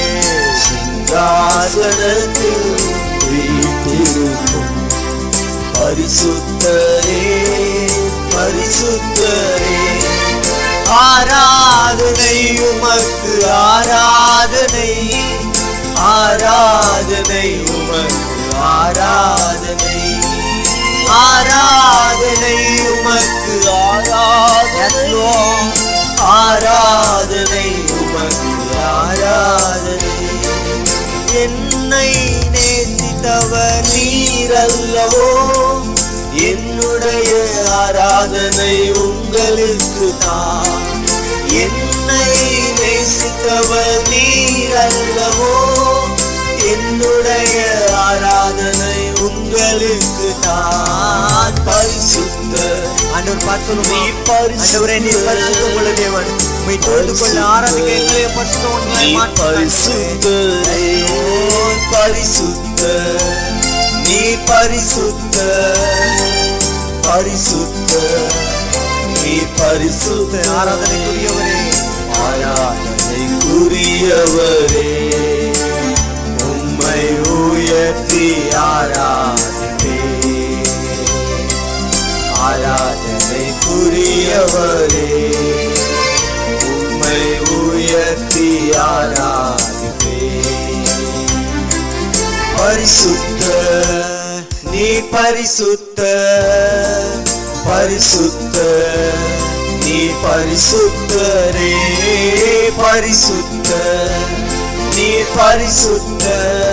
சிங்காசனத்தில் வீற்றிருக்கும் பரிசுத்தரே பரிசுத்தரே ஆராதனை உமக்கு ஆராதனை ஆராதனை உமக்கு ஆராதனை ஆராதனை உமக்கு ஆராதனை ஆராதனை உமக்கு ஆராதனை என்னை நேசித்தவர் நீரல்லவோ என்னுடைய ஆராதனை உங்களுக்கு தான் என்னை நேசித்தவர் நீரல்லவோ என்னுடைய ஆராதனை உங்களுக்கு தான் பரிசுத்த ஆண்டவர் பார்த்து சொல்லுமா ஆண்டவரே நீ பரிசுத்த உள்ள தேவன் உம்மை தொழுது கொள்ள ஆராதிக்க எங்களை பரிசுத்த ஒன்றாய் மாற்று பரிசுத்தரே பரிசுத்த நீ பரிசுத்த பரிசுத்த நீ பரிசுத்த ஆராதனைக்குரியவரே ஆராதனைக்குரியவரே உம்மை உயர்த்தி ஆராதிப்பே ஆராதனைக்குரியவரே உம்மை உயர்த்தி ஆராதிப்பே பரிசுத்த நீ பரிசுத்த பரிசுத்த நீ பரிசுத்தரே பரிசுத்த நீ பரிசுத்த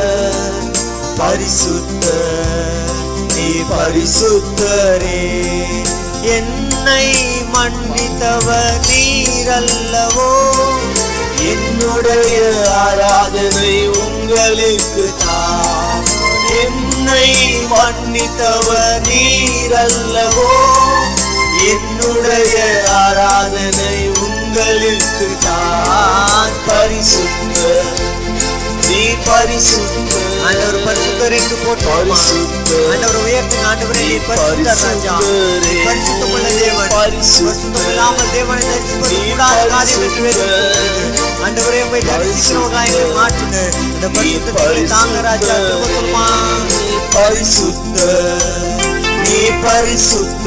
பரிசுத்த நீ பரிசுத்தரே என்னை மன்னித்தவர் நீரல்லவோ என்னுடைய ஆராதனை உங்களுக்கு தான் என்னை மன்னித்தவர் நீரல்லவோ என்னுடைய ஆராதனை உங்களுக்கு தான் பரிசுத்த நீ பரிசுத்த ஆண்டவர் பரிசுத்தர் என்று போட்டு ஆண்டவர் உயர்த்தி ஆண்டவரே நீ பரிசுத்த ராஜா பரிசுத்தமுள்ள தேவன் பரிசுத்தமில்லாமல் தேவனை தரிசிப்பது கூடாத காரியம் என்று வேதம் ஆண்டவரே உம்மை தரிசிக்கிறவர்களாய் எங்களை மாற்றுங்க இந்த பரிசுத்தத்தை தாங்க ராஜா திரும்பமா பரிசுத்த நீ பரிசுத்த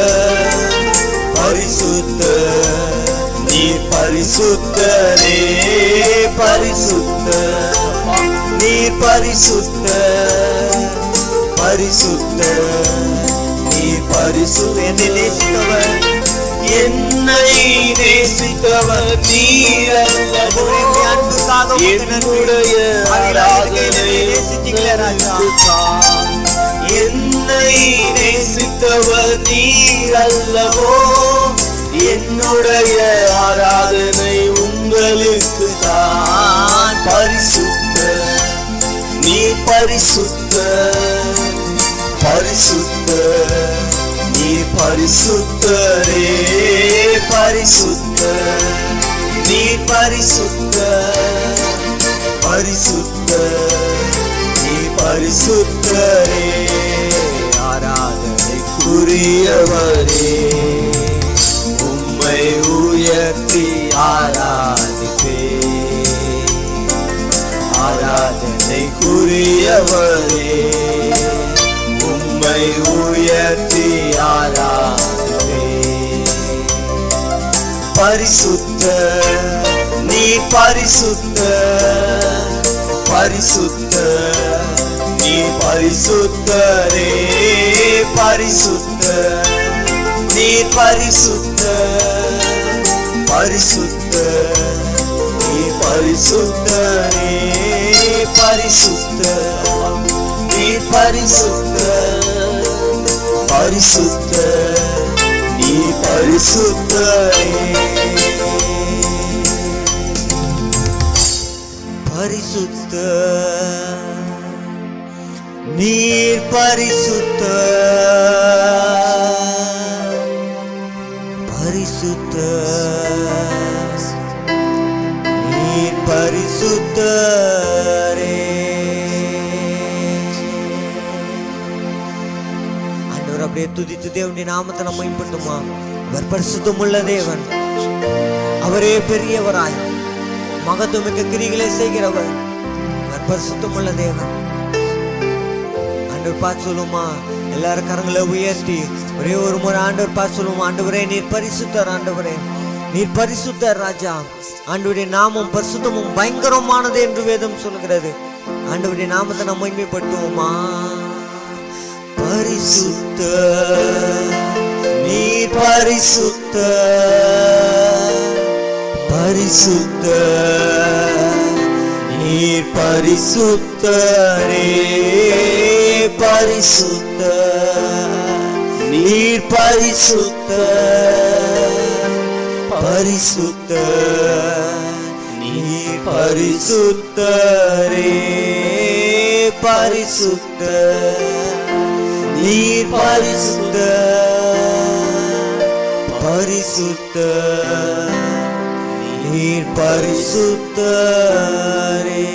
பரிசுத்த நீ பரிசுத்தரே பரிசுத்த நீ பரிசுத்த பரிசுத்த நீ பரிசுத்த என்னை நேசித்தவர் என்னை நேசித்தவர் நீரல்லவோ என்னுடைய என்னை நேசித்தவர் நீரல்லவோ என்னுடைய ஆராதனை உங்களுக்கு தான் பரிசுத்த நீ பரிசுத்த பரிசுத்த நீ பரிசுத்தரே பரிசுத்த நீ பரிசுத்த பரிசுத்த நீ பரிசுத்தரே ஆராதனைக்குரியவரே உம்மை உயர்த்தி ஆராதிப்பே ஆராதனைக்குரியவரே உம்மை உயர்த்தி ஆராதிப்பே பரிசுத்த நீ பரிசுத்த பரிசுத்த நீ பரிசுத்தரே பரிசுத்த நீ பரிசுத்த பரிசுத்த நீ பரிசுத்தரே பரிசுத்த நீ பரிசுத்த பரிசுத்தர், நீர் பரிசுத்தரே. பரிசுத்தர், நீர் பரிசுத்தர், பரிசுத்தர், நீர் பரிசுத்தரே. ஆண்டவர் அப்படியே துதித்து தேவனுடைய நாமத்தை நம்ம மேம்படுத்துமா. அவர் பரிசுத்தமுள்ள தேவன், அவரே பெரியவராய் மகத்துவமிக்க கிரிகளை செய்கிறவர், அவர் பரிசுத்தமுள்ள தேவன். ஆண்டவர் பார்த்து சொல்லுமா, எல்லாரும் கரங்களை உயர்த்தி ஒரே ஒரு முறை ஆண்டவர் பார்த்து சொல்லுமா, ஆண்டவரே நீர் பரிசுத்தர், ஆண்டவரே நீர் பரிசுத்தர் ராஜா. ஆண்டவருடைய நாமம் பரிசுத்தமும் பயங்கரமானது என்று வேதம் சொல்கிறது. ஆண்டவருடைய நாமத்தை நம்ம மகிமைப்படுத்துவோமா. பரிசுத்தர், நீர் பரிசுத்தர், பரிசுத்தர், நீர் பரிசுத்தரே. பரிசுத்தர், நீர் பரிசுத்தர், பரிசுத்தர், நீர் பரிசுத்தரே. பரிசுத்தர், நீர் பரிசுத்தர், பரிசுத்தர், நீர் பரிசுத்தரே.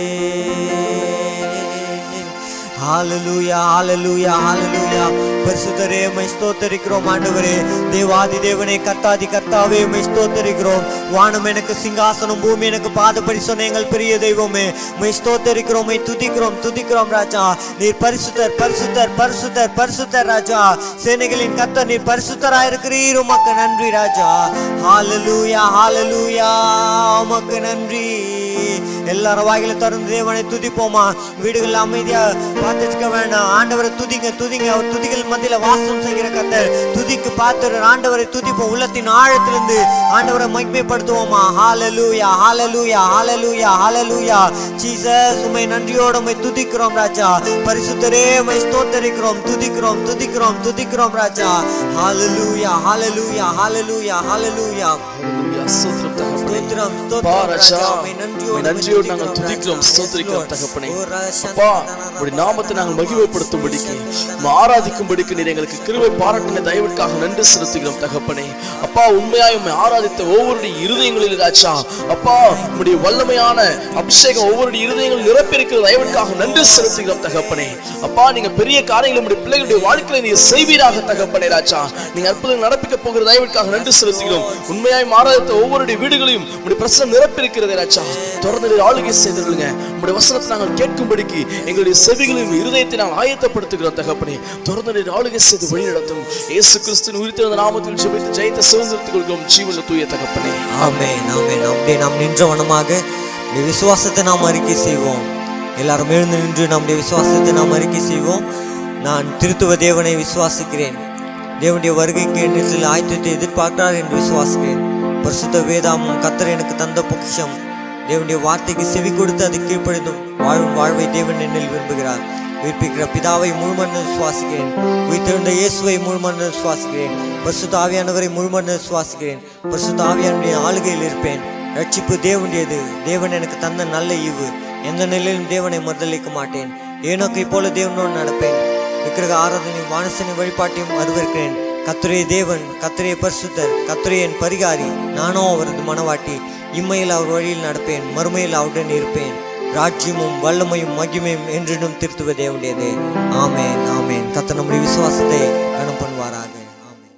ஹalleluya ஹalleluya ஹalleluya. பரிசுத்தரே மை ஸ்தோத்திரிக்கிறோம் ஆண்டவரே. தேவாதி தேவனே கர்த்தாதி கர்த்தாவே மை ஸ்தோத்திரிக்கிறோம். வானம் எனக்கு சிங்காசனம், பூமி எனக்கு பாதபடி சொன்ன எங்கள் பெரிய தெய்வமே மை ஸ்தோத்திரிக்கிறோம், மை துதிக்கிறோம் துதிக்கிறோம் ராஜா. நீர் பரிசுத்தர் பரிசுத்தர் பரிசுத்தர் பரிசுத்தர் ராஜா. சேனைகளின் கர்த்தர் நீர் பரிசுத்தராய் இருக்கிறீர், உமக்கு நன்றி ராஜா. ஹalleluya ஹalleluya, உமக்கு நன்றி. எல்லாரும் வாயில திறந்து தேவனை துதிப்போமா. வீடுகள் அமைதியா பார்த்துக்க வேண்டாம். ஆண்டவரை துதிங்க துதிங்க. அவர் துதிகள் மத்தியில வாசம் செய்கிற கர்த்தர். துதிக்கு பார்த்து ஆண்டவரை துதிப்போம். உள்ளத்தின் ஆழத்திலிருந்து ஆண்டவரை மகிமைப்படுத்துவோமா. ஹalleluya ஹalleluya ஹalleluya ஹalleluya. ஜீசஸ் உம்மை நன்றியோடு உம்மை துதிக்கிறோம் ராஜா. பரிசுத்தரே உம்மை ஸ்தோத்திரிக்கிறோம், துதிக்கிறோம் துதிக்கிறோம் துதிக்கிறோம் ராஜா. ஹalleluya ஹalleluya ஹalleluya ஹalleluya. ஸ்தோத்திரம் தகப்பனே. ஸ்தோத்திரம் அப்பா ஸ்தோத்திரம் ராஜா, ராஜா. உம்மை நன்றியோடு நன்றியோடு நாங்கள் துதிக்கிறோம் ஸ்தோத்திரிக்கிறோம் தகப்பனே. அப்பா உம்முடைய நாமத்தை நாங்கள் மகிமைப்படுத்தும்படிக்கு ஆராதிக்கும்படிக்கு நீர் எங்களுக்கு கிருபை பாராட்டின தயவுக்காக நன்றி செலுத்துகிறோம் தகப்பனே. அப்பா உண்மையாய் உம்மை ஆராதித்த ஒவ்வொருடைய இருதயங்களில் ராஜா, அப்பா உம்முடைய வல்லமையான அபிஷேகம் ஒவ்வொருடைய இருதயங்களில் நிரப்பியிருக்கிற தயவுக்காக நன்றி செலுத்துகிறோம் தகப்பனே. அப்பா நீங்க பெரிய காரியங்களை உம்முடைய பிள்ளைகளுடைய வாழ்க்கையில நீங்க செய்வீராக தகப்பனே ராஜா. நீங்க அற்புதங்கள் நடப்பிக்க போகிற தயவுக்காக நன்றி செலுத்துகிறோம். உண்மையாய் ஆராதித்த ஒவ்வொருடைய வீடுகளையும் உம்முடைய பிரசன்னம் நிரப்பியிருக்கிறதே ராஜா. தொடர்ந்து ஆளுகை செய்திருங்க. உம்முடைய வசனத்தை நாங்கள் கேட்கும்படிக்கு எங்களுடைய செவிகளையும் இருதயத்தை நாங்கள் ஆயத்தப்படுத்துகிறோம் தகப்பனே. தொடர்ந்து ஆளுகை செய்து வழி நடத்தும். இயேசு கிறிஸ்துவின் உயிர்த்தெழுந்த நாமத்தில் ஜெபித்து ஜெயத்தை சுதந்திரத்துக் கொள்கிறோம் ஜீவனுள்ள தூய தகப்பனே. ஆமென் ஆமென். அப்படியே நாம் நின்ற வண்ணமாக விசுவாசத்தை நாம் அறிக்கை செய்வோம். எல்லாரும் எழுந்து நின்று நம்முடைய விசுவாசத்தை நாம் அறிக்கை செய்வோம். நான் திருத்துவ தேவனை விசுவாசிக்கிறேன். தேவனுடைய வருகைக்கு என்னில் ஆயத்தத்தை எதிர்பார்க்கிறார் என்று விசுவாசிக்கிறேன். பரிசுத்த வேதாமம் கர்த்தர் எனக்கு தந்த பொக்கிஷம். தேவனுடைய வார்த்தைக்கு செவி கொடுத்து அது கீழ்ப்படிந்தும் வாழும் வாழ்வை தேவன் என்னில் விரும்புகிறார். உயிர்ப்பிக்கிற பிதாவை முழுமன்னு விசுவாசிக்கிறேன். உயிர்த்தெழுந்த இயேசுவை முழுமன்னு விசுவாசிக்கிறேன். பரிசுத்த ஆவியானவரை முழுமன்னு விசுவாசிக்கிறேன். பரிசுத்த ஆவியானுடைய ஆளுகையில் இருப்பேன். ரட்சிப்பு தேவனுடையது. தேவன் எனக்கு தந்த நல்ல ஈவு. எந்த நிலையிலும் தேவனை மறுதலிக்க மாட்டேன். ஏனோக்கை போல தேவனோடு நடப்பேன். விக்கிரக ஆராதனையும் வானசனை வழிபாட்டையும் அறிவிக்கிறேன். கர்த்தரே தேவன், கர்த்தரே பரிசுத்தர், கர்த்தரே என் பரிகாரி. நானோ அவரது மனவாட்டி. இம்மையில் அவர் வழியில் நடப்பேன், மறுமையில் அவருடன் இருப்பேன். ராஜ்யமும் வல்லமையும் மகிமையும் என்றும் திருத்துவ தேவனுடையதே. ஆமென் ஆமென். கர்த்தர் நம்முடைய விசுவாசத்தை கனம் பண்ணுவாராக. ஆமென்.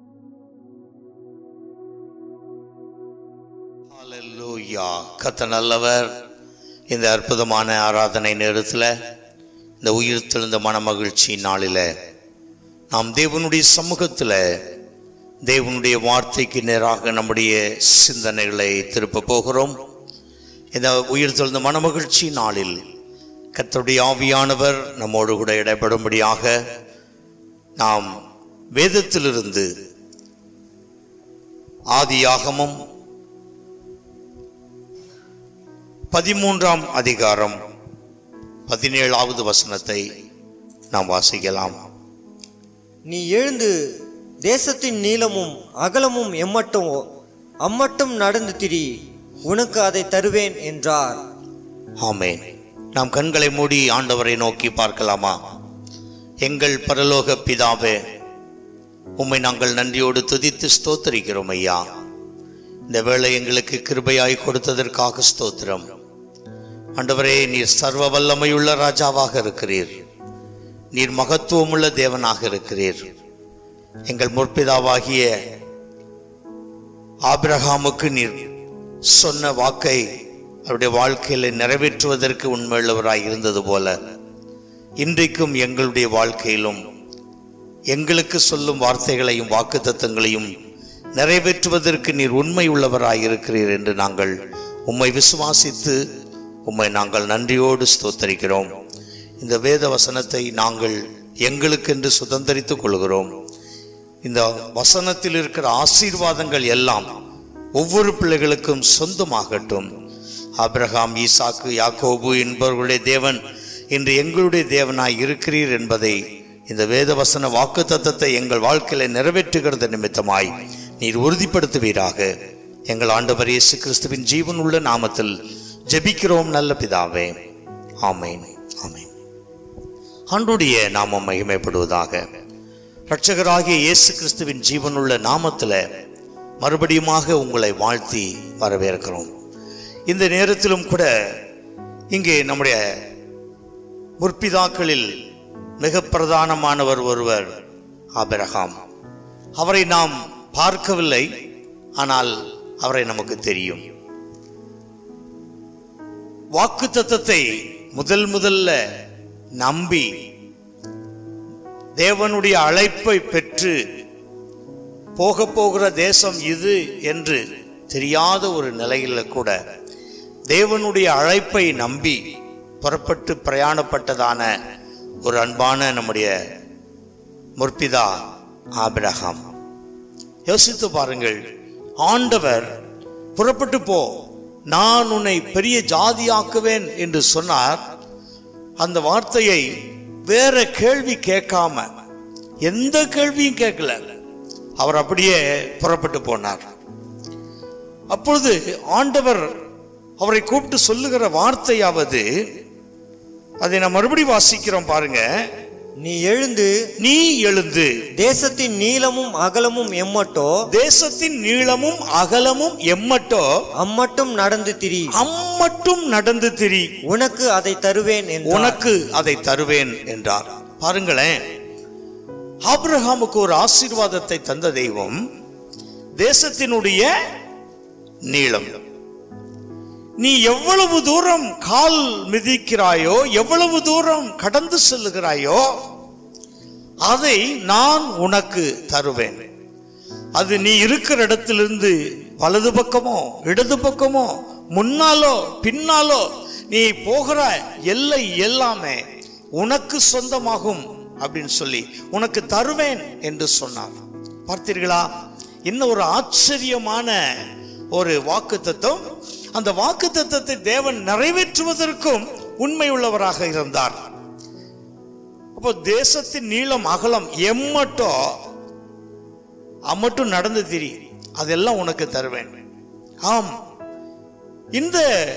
ஹalleluya. கர்த்தர் நல்லவர். இந்த அற்புதமான ஆராதனை நேரத்தில், இந்த உயிர்த்தெழுந்த மனமகிழ்ச்சி நாளில் நாம் தேவனுடைய சமூகத்தில் தேவனுடைய வார்த்தைக்கு நேராக நம்முடைய சிந்தனைகளை திருப்ப போகிறோம். இந்த உயிர்த்தெழுந்த மனமகிழ்ச்சி நாளில் கர்த்தருடைய ஆவியானவர் நம்மோடு கூட இடைப்படும்படியாக நாம் வேதத்திலிருந்து ஆதியாகமம் பதிமூன்றாம் அதிகாரம் பதினேழாவது வசனத்தை நாம் வாசிக்கலாம். நீ எழுந்து தேசத்தின் நீளமும் அகலமும் எம்மட்டும் அம்மட்டும் நடந்து திரி, உனக்கு அதை தருவேன் என்றார். ஆமென். நாம் கண்களை மூடி ஆண்டவரை நோக்கி பார்க்கலாமா? எங்கள் பரலோக பிதாவே, உம்மை நாங்கள் நன்றியோடு துதித்து ஸ்தோத்திரிக்கிறோம் ஐயா. இந்த வேளை எங்களுக்கு கிருபையாய் கொடுத்ததற்காக ஸ்தோத்திரம். ஆண்டவரே, நீர் சர்வ வல்லமையுள்ள ராஜாவாக இருக்கிறீர். நீர் மகத்துவமுள்ள தேவனாக இருக்கிறீர். எங்கள் முற்பிதாவாகிய ஆபிரகாமுக்கு நீர் சொன்ன வாக்கை அவருடைய வாழ்க்கையில் நிறைவேற்றுவதற்கு உண்மையுள்ளவராய் இருந்தது போல இன்றைக்கும் எங்களுடைய வாழ்க்கையிலும் எங்களுக்கு சொல்லும் வார்த்தைகளையும் வாக்குத்தத்தங்களையும் நிறைவேற்றுவதற்கு நீர் உண்மை உள்ளவராய் இருக்கிறீர் என்று நாங்கள் உம்மை விசுவாசித்து உம்மை நாங்கள் நன்றியோடு ஸ்தோத்தரிக்கிறோம். இந்த வேத வசனத்தை நாங்கள் எங்களுக்கென்று சுதந்திரித்துக் கொள்கிறோம். இந்த வசனத்தில் இருக்கிற ஆசீர்வாதங்கள் எல்லாம் ஒவ்வொரு பிள்ளைகளுக்கும் சொந்தமாகட்டும். ஆபிரகாம், ஈசாக்கு, யாக்கோபு என்பவர்களுடைய தேவன் இன்று எங்களுடைய தேவனாய் இருக்கிறீர் என்பதை இந்த வேதவசன வாக்கு தத்தத்தை எங்கள் வாழ்க்கையில நிறைவேற்றுகிறது நிமித்தமாய் நீர் உறுதிப்படுத்துவீராக. எங்கள் ஆண்டவர் இயேசு கிறிஸ்துவின் ஜீவன் உள்ள நாமத்தில் ஜெபிக்கிறோம் நல்ல பிதாவே. ஆமென், ஆமென். ஆண்டவருடைய நாமம் மகிமைப்படுவதாக. இரட்சகராகிய இயேசு கிறிஸ்துவின் ஜீவனுள்ள நாமத்தில் மறுபடியுமாக உங்களை வாழ்த்தி வரவேற்கிறோம். இந்த நேரத்திலும் கூட இங்கே நம்முடைய முற்பிதாக்களில் மிக பிரதானமானவர் ஒருவர் ஆபிரகாம். அவரை நாம் பார்க்கவில்லை, ஆனால் அவரை நமக்கு தெரியும். வாக்குத்தத்தத்தை முதல் முதல்ல நம்பி தேவனுடைய அழைப்பை பெற்று போக போகிற தேசம் இது என்று தெரியாத ஒரு நிலையில கூட தேவனுடைய அழைப்பை நம்பி புறப்பட்டு பிரயாணப்பட்டதான ஒரு அன்பான நம்முடைய முற்பிதா ஆபிரகாம். யோசித்து பாருங்கள், ஆண்டவர் புறப்பட்டு போ, நான் உன்னை பெரிய ஜாதியாக்குவேன் என்று சொன்னார். அந்த வார்த்தையை வேற கேள்வி கேட்காம, எந்த கேள்வியும் கேட்கல, அவர் அப்படியே புறப்பட்டு போனார். அப்பொழுது ஆண்டவர் அவரை கூப்பிட்டு சொல்லுகிற வார்த்தையாவது, அதை நான் மறுபடி வாசிக்கிறோம் பாருங்க. நீ எழுந்து நீ எழுந்து தேசத்தின் நீளமும் அகலமும் எம்மட்டோ தேசத்தின் நீளமும் அகலமும் எம்மட்டோ அம்மட்டும் நடந்து திரி அம்மட்டும் நடந்து திரி உனக்கு அதை தருவேன் என்றார். உனக்கு அதை தருவேன் என்றார். பாருங்களேன், ஆபிரகாமுக்கு ஒரு ஆசீர்வாதத்தை தந்த தெய்வம் தேசத்தினுடைய நீளம். நீ எவ்வளவு தூரம் கால் மிதிக்கிறாயோ, எவ்வளவு தூரம் கடந்து செல்லுகிறாயோ, அதை நான் உனக்கு தருவேன். அது நீ இருக்கிற இடத்திலிருந்து வலது பக்கமோ இடது பக்கமோ முன்னாலோ பின்னாலோ நீ போகிற எல்லை எல்லாமே உனக்கு சொந்தமாகும் அப்படின்னு சொல்லி உனக்கு தருவேன் என்று சொன்னார். பார்த்தீர்களா, இன்னும் ஒரு ஆச்சரியமான ஒரு வாக்குத்தத்தம். அந்த வாக்குத்தத்தத்தை தேவன் நிறைவேற்றுவதற்கும் உண்மை உள்ளவராக இருந்தார். அப்போ தேசத்தின் நீளம் அகலம் எம்மட்டோ அம்மட்டும் நடந்து திரி, அதெல்லாம் உனக்கு தருவேன். ஆம், இந்த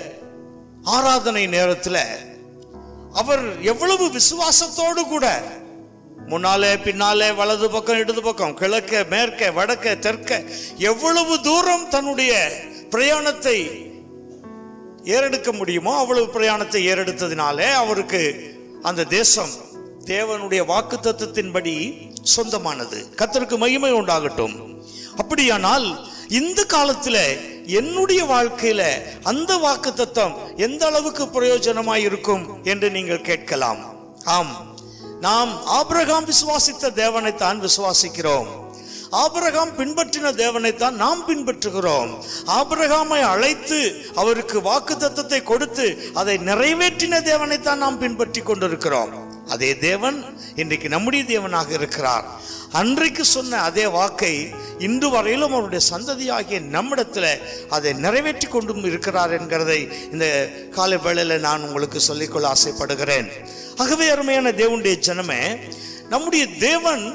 ஆராதனை நேரத்தில் அவர் எவ்வளவு விசுவாசத்தோடு கூட முன்னாலே பின்னாலே வலது பக்கம் இடது பக்கம் கிழக்க மேற்க வடக்க தெற்க எவ்வளவு தூரம் தன்னுடைய பிரயாணத்தை ஏறெடுக்க முடியுமோ அவ்வளவு பிரயாணத்தை ஏறெடுத்ததினாலே அவருக்கு அந்த தேசம் தேவனுடைய வாக்குத்தத்தத்தின்படி சொந்தமானது. கர்த்தருக்கு மகிமை உண்டாகட்டும். அப்படியானால் இந்த காலத்துல என்னுடைய வாழ்க்கையில அந்த வாக்குத்தத்தம் எந்த அளவுக்கு பிரயோஜனமாய் இருக்கும் என்று நீங்கள் கேட்கலாம். ஆம், நாம் ஆபிரகாம் விசுவாசித்த தேவனைத்தான் விசுவாசிக்கிறோம். ஆபிரகாம் பின்பற்றின தேவனைத்தான் நாம் பின்பற்றுகிறோம். ஆபிரகாமை அழைத்து அவருக்கு வாக்குத்தத்தத்தை கொடுத்து அதை நிறைவேற்றின தேவனைத்தான் நாம் பின்பற்றி கொண்டிருக்கிறோம். அதே தேவன் இன்றைக்கு நம்முடைய தேவனாக இருக்கிறார். அன்றைக்கு சொன்ன அதே வாக்கை இன்று வரையிலும் அவருடைய சந்ததியாகிய நம்மிடத்துல அதை நிறைவேற்றி கொண்டும் இருக்கிறார் என்கிறதை இந்த காலை வேளையில நான் உங்களுக்கு சொல்லிக்கொள்ள ஆசைப்படுகிறேன். ஆகவே அருமையான தேவனுடைய ஜனமே, நம்முடைய தேவன்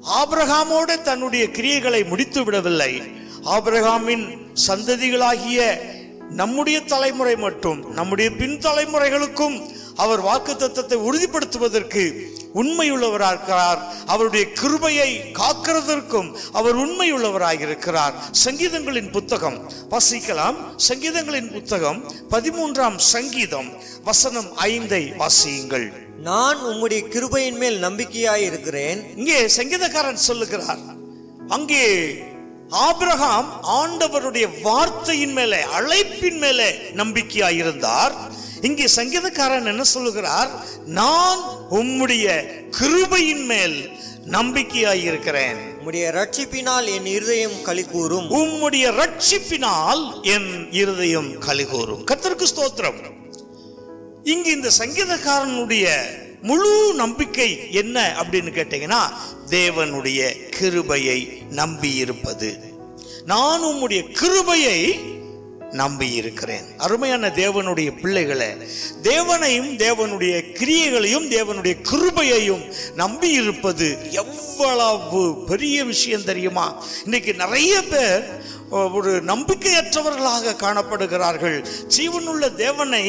ஆபிரகாமோடு தன்னுடைய கிரியைகளை முடித்து விடவில்லை. ஆபிரகாமின் சந்ததிகளாகிய நம்முடைய தலைமுறை மட்டும் நம்முடைய பின் தலைமுறைகளுக்கும் அவர் வாக்குத்தத்தத்தை உறுதிப்படுத்துவதற்கு உண்மையுள்ளவராகிறார். அவருடைய கிருபையை காக்கிறதற்கும் அவர் உண்மையுள்ளவராக இருக்கிறார். சங்கீதங்களின் புத்தகம் வாசிக்கலாம். சங்கீதங்களின் புத்தகம் பதிமூன்றாம் சங்கீதம் வசனம் ஐந்தை வாசியுங்கள். நான் உம்முடைய கிருபையின் மேல் நம்பிக்கையாய் இருக்கிறேன். இங்கே சங்கீதக்காரன் சொல்லுகிறார், அங்கே ஆபிரகாம் ஆண்டவருடைய வார்த்தையின் மேலே அழைப்பின் மேலே நம்பிக்கையாய் இருந்தார். இங்கே சங்கீதக்காரன் என்ன சொல்லுகிறார்? நான் உம்முடைய கிருபையின் மேல் நம்பிக்கையாய் இருக்கிறேன். உம்முடைய ரட்சிப்பினால் என் இருதயம் களிகூரும். உம்முடைய ரட்சிப்பினால் என் இருதயம் களிகூரும். கர்த்தருக்கு ஸ்தோத்திரம். இங்கு இந்த சங்கீதக்காரனுடைய முழு நம்பிக்கை என்ன அப்படின்னு கேட்டீங்கன்னா, தேவனுடைய கிருபையை நம்பி இருப்பது. நான் உம்முடைய கிருபையை நம்பி இருக்கிறேன். அருமையான தேவனுடைய பிள்ளைகளே, தேவனையும் தேவனுடைய கிரியைகளையும் தேவனுடைய கிருபையையும் நம்பி இருப்பது எவ்வளவு பெரிய விஷயம் தெரியுமா? இன்னைக்கு நிறைய பேர் ஒரு நம்பிக்கையற்றவர்களாக காணப்படுகிறார்கள். ஜீவனுள்ள தேவனை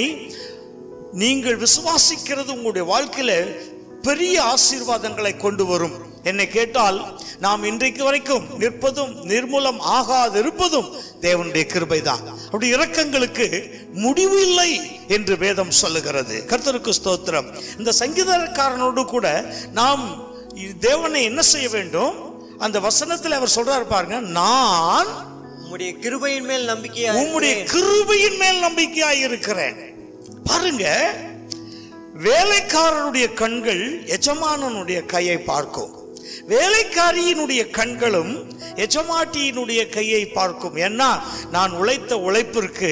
நீங்கள் விசுவாசிக்கிறது உங்களுடைய வாழ்க்கையில பெரிய ஆசீர்வாதங்களை கொண்டு வரும். என்னை கேட்டால் நாம் இன்றைக்கு வரைக்கும் நிற்பதும் நிர்மூலம் ஆகாதிருப்பதும் தேவனுடைய கிருபை தான். அவருடைய இரக்கங்களுக்கு முடிவு இல்லை என்று வேதம் சொல்லுகிறது. கர்த்தருக்கு ஸ்தோத்திரம். இந்த சங்கீதக்காரனோடு கூட நாம் தேவனை என்ன செய்ய வேண்டும்? அந்த வசனத்தில் அவர் சொல்றாரு பாருங்க, நான் உம்முடைய கிருபையின் மேல் நம்பிக்கையாய் உம்முடைய கிருபையின் மேல் நம்பிக்கையாய் இருக்கிறேன். பாருங்க, வேலைக்காரனுடைய கண்கள் எஜமானனுடைய கையை பார்க்கும், வேலைக்காரியினுடைய கண்களும் எஜமாட்டியினுடைய கையை பார்க்கும். ஏன்னா நான் உழைத்த உழைப்பிற்கு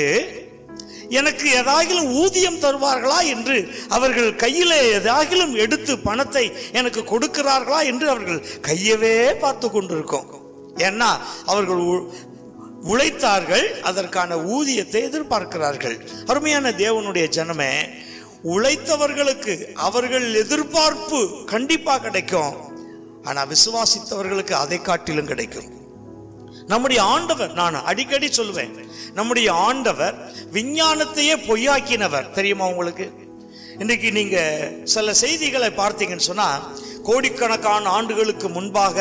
எனக்கு ஏதாகிலும் ஊதியம் தருவார்களா என்று அவர்கள் கையிலே ஏதாகிலும் எடுத்து பணத்தை எனக்கு கொடுக்கிறார்களா என்று அவர்கள் கையவே பார்த்து கொண்டிருக்கும். ஏன்னா அவர்கள் உழைத்தார்கள், அதற்கான ஊதியத்தை எதிர்பார்க்கிறார்கள். அருமையான தேவனுடைய ஜனமே, உழைத்தவர்களுக்கு அவர்கள் எதிர்பார்ப்பு கண்டிப்பா கிடைக்கும். ஆனா விசுவாசித்தவர்களுக்கு அதை காட்டிலும் கிடைக்கும். நம்முடைய ஆண்டவர், நான் அடிக்கடி சொல்லுவேன், நம்முடைய ஆண்டவர் விஞ்ஞானத்தையே பொய்யாக்கினவர். தெரியுமா உங்களுக்கு? இன்னைக்கு நீங்க சில செய்திகளை பார்த்தீங்கன்னு சொன்னா, கோடிக்கணக்கான ஆண்டுகளுக்கு முன்பாக,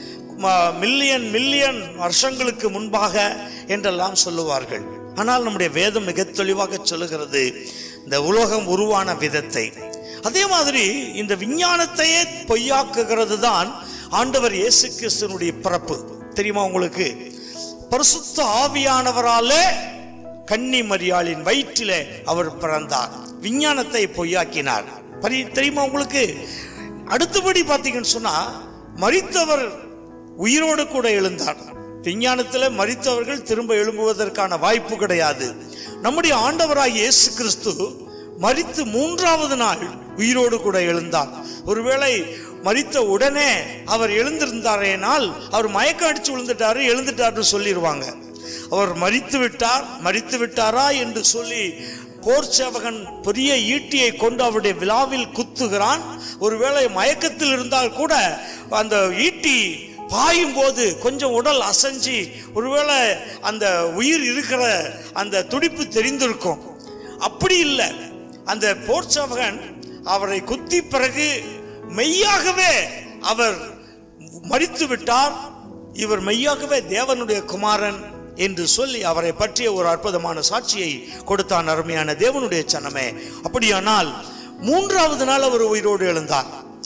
மில்லியன் மில்லியன் வருஷங்களுக்கு முன்பாக என்றெல்லாம் சொல்லுவார்கள். ஆனால் நம்முடைய வேதம் மிக தெளிவாக சொல்லுகிறது இந்த உலகம் உருவான விதத்தை. அதே மாதிரி இந்த விஞ்ஞானத்தையே பொய்யாக்குகிறது தான் ஆண்டவர் இயேசு கிறிஸ்துவினுடைய பிறப்பு. தெரியுமா உங்களுக்கு? பரிசுத்த ஆவியானவராலே கன்னி மரியாளின் வயிற்றிலே அவர் பிறந்தார். விஞ்ஞானத்தை பொய்யாக்கினார். தெரியுமா உங்களுக்கு? அடுத்தபடி பார்த்தீங்கன்னு சொன்னா, மரித்தவர் உயிரோடு கூட எழுந்தார். விஞ்ஞானத்தில் மரித்தவர்கள் திரும்ப எழும்புவதற்கான வாய்ப்பு கிடையாது. நம்முடைய ஆண்டவராகிய இயேசு கிறிஸ்து மரித்து மூன்றாவது நாள் உயிரோடு கூட எழுந்தார். ஒருவேளை மரித்த உடனே அவர் எழுந்திருந்தாரேனால் அவர் மயக்கம் அடிச்சு விழுந்துட்டாரு, எழுந்துட்டாரு சொல்லிடுவாங்க. அவர் மரித்து விட்டார், மரித்து விட்டாரா என்று சொல்லி போர் சேவகன் பெரிய ஈட்டியை கொண்டு அவருடைய விழாவில் குத்துகிறான். ஒருவேளை மயக்கத்தில் இருந்தால் கூட அந்த ஈட்டி பாயும் போது கொஞ்சம் உடல் அசைஞ்சி ஒருவேளை அந்த உயிர் இருக்கிற அந்த துடிப்பு தெரிந்திருக்கும். அப்படி இல்லை, அந்த போர் சேவகன் அவரை குத்தி பிறகு மெய்யாகவே அவர் மரித்து விட்டார், இவர் மெய்யாகவே தேவனுடைய குமாரன் என்று சொல்லி அவரை பற்றிய ஒரு அற்புதமான சாட்சியை கொடுத்தான். அருமையான தேவனுடைய சனமே, அப்படியானால் மூன்றாவது நாள் அவர் உயிரோடு எழுந்தார்.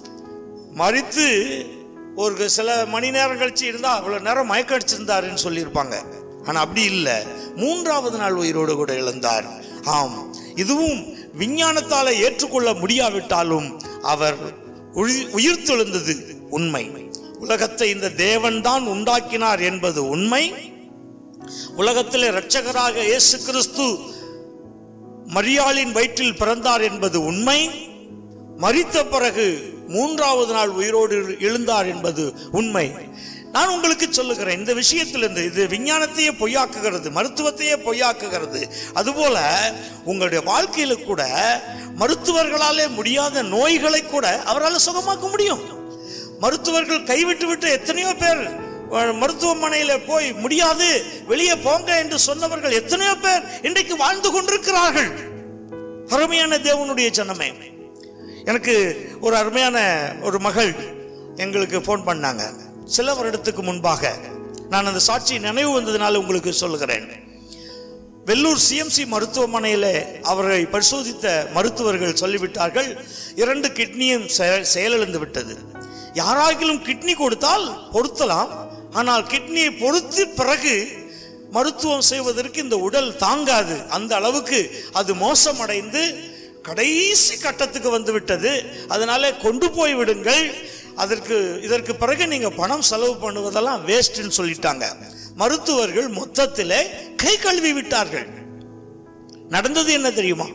மரித்து ஒரு சில மணி நேரம் கழிச்சு இருந்தா அவ்வளவு நேரம் மயக்க அடிச்சிருந்தாருன்னு சொல்லியிருப்பாங்க. ஆனா அப்படி இல்லை, மூன்றாவது நாள் உயிரோடு கூட எழுந்தார். ஆம், இதுவும் விஞ்ஞானத்தால ஏற்றுக்கொள்ள முடியாவிட்டாலும் அவர் உயிர்த்தெழுந்தது உண்மை. உலகத்தை இந்த தேவன் தான் உண்டாக்கினார் என்பது உண்மை. உலகத்திலே இரட்சகராக இயேசு கிறிஸ்து மரியாளின் வயிற்றில் பிறந்தார் என்பது உண்மை. மரித்த பிறகு மூன்றாவது நாள் உயிரோடு எழுந்தார் என்பது உண்மை. நான் உங்களுக்கு சொல்லுகிறேன், இந்த விஷயத்திலிருந்து இது விஞ்ஞானத்தையே பொய்யாக்குகிறது, மருத்துவத்தையே பொய்யாக்குகிறது. அதுபோல உங்களுடைய வாழ்க்கையில கூட மருத்துவர்களாலே முடியாத நோய்களை கூட அவரால் சுகமாக்க முடியும். மருத்துவர்கள் கைவிட்டு விட்டு எத்தனையோ பேர் மருத்துவமனையில போய் முடியாது வெளியே போங்க என்று சொன்னவர்கள் எத்தனையோ பேர் இன்றைக்கு வாழ்ந்து கொண்டிருக்கிறார்கள். அருமையான தேவனுடைய ஜனமே, எனக்கு ஒரு அருமையான ஒரு மகள் எங்களுக்கு போன் பண்ணாங்க சில வருடத்துக்கு முன்பாக. நான் அந்த சாட்சி நினைவு வந்ததுனால உங்களுக்கு சொல்லுகிறேன். வெள்ளூர் சிஎம்சி மருத்துவமனையில் அவரை பரிசோதித்த மருத்துவர்கள் சொல்லிவிட்டார்கள், இரண்டு கிட்னியும் செயலிழந்து விட்டது. யாராகிலும் கிட்னி கொடுத்தால் பொருத்தலாம், ஆனால் கிட்னியை பொறுத்து பிறகு மருத்துவம் செய்வதற்கு இந்த உடல் தாங்காது. அந்த அளவுக்கு அது மோசமடைந்து கடைசி கட்டத்துக்கு வந்து விட்டது. அதனால கொண்டு போய் விடுங்கள், அதற்கு இதற்கு பிறகு நீங்க பணம் செலவு பண்ணுவதெல்லாம் வேஸ்ட்னு சொல்லிட்டாங்க. மருத்துவர்கள் மொத்தத்திலே கை கழுவி விட்டார்கள். நடந்தது என்ன தெரியுமா?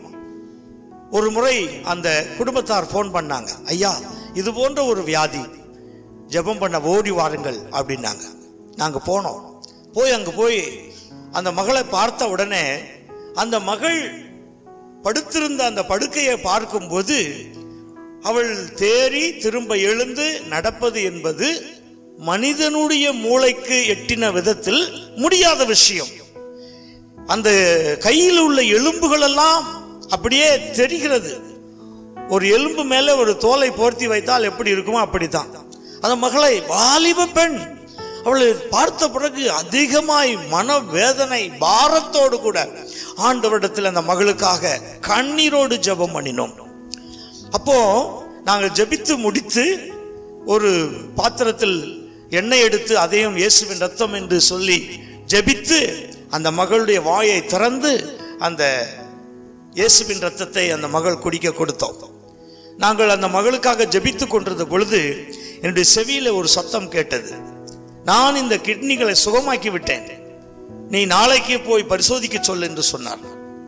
ஒரு முறை அந்த குடும்பத்தார் போன் பண்ணாங்க, ஐயா இது போன்ற ஒரு வியாதி, ஜெபம் பண்ண ஓடி வாருங்கள் அப்படின்னாங்க. நாங்க போனோம். போய் அங்க போய் அந்த மகளை பார்த்த உடனே அந்த மகள் படுத்திருந்த அந்த படுக்கையை பார்க்கும்போது அவள் தேறி திரும்ப எழுந்து நடப்பது என்பது மனிதனுடைய மூளைக்கு எட்டின விதத்தில் முடியாத விஷயம். அந்த கையில் உள்ள எலும்புகள் எல்லாம் அப்படியே தெரிகிறது. ஒரு எலும்பு மேல ஒரு தோலை போர்த்தி வைத்தால் எப்படி இருக்குமோ அப்படித்தான். அந்த மகளை, வாலிப பெண், அவளை பார்த்த பிறகு அதிகமாய் மனவேதனை பாரத்தோடு கூட ஆண்டவரிடத்தில் அந்த மகளுக்காக கண்ணீரோடு ஜெபம் பண்ணினோம். அப்போ நாங்கள் ஜெபித்து முடித்து ஒரு பாத்திரத்தில் எண்ணெய் எடுத்து அதையும் இயேசுவின் ரத்தம் என்று சொல்லி ஜெபித்து அந்த மகளுடைய வாயை திறந்து அந்த இயேசுவின் ரத்தத்தை அந்த மகள் குடிக்க கொடுத்தோம். நாங்கள் அந்த மகளுக்காக ஜெபித்து கொண்டிருந்த பொழுது என்னுடைய செவியில ஒரு சத்தம் கேட்டது, நான் இந்த கிட்னிகளை சுகமாக்கி விட்டேன், நீ நாளைக்கு போய் பரிசோதிக்க சொல் என்று சொன்னார்.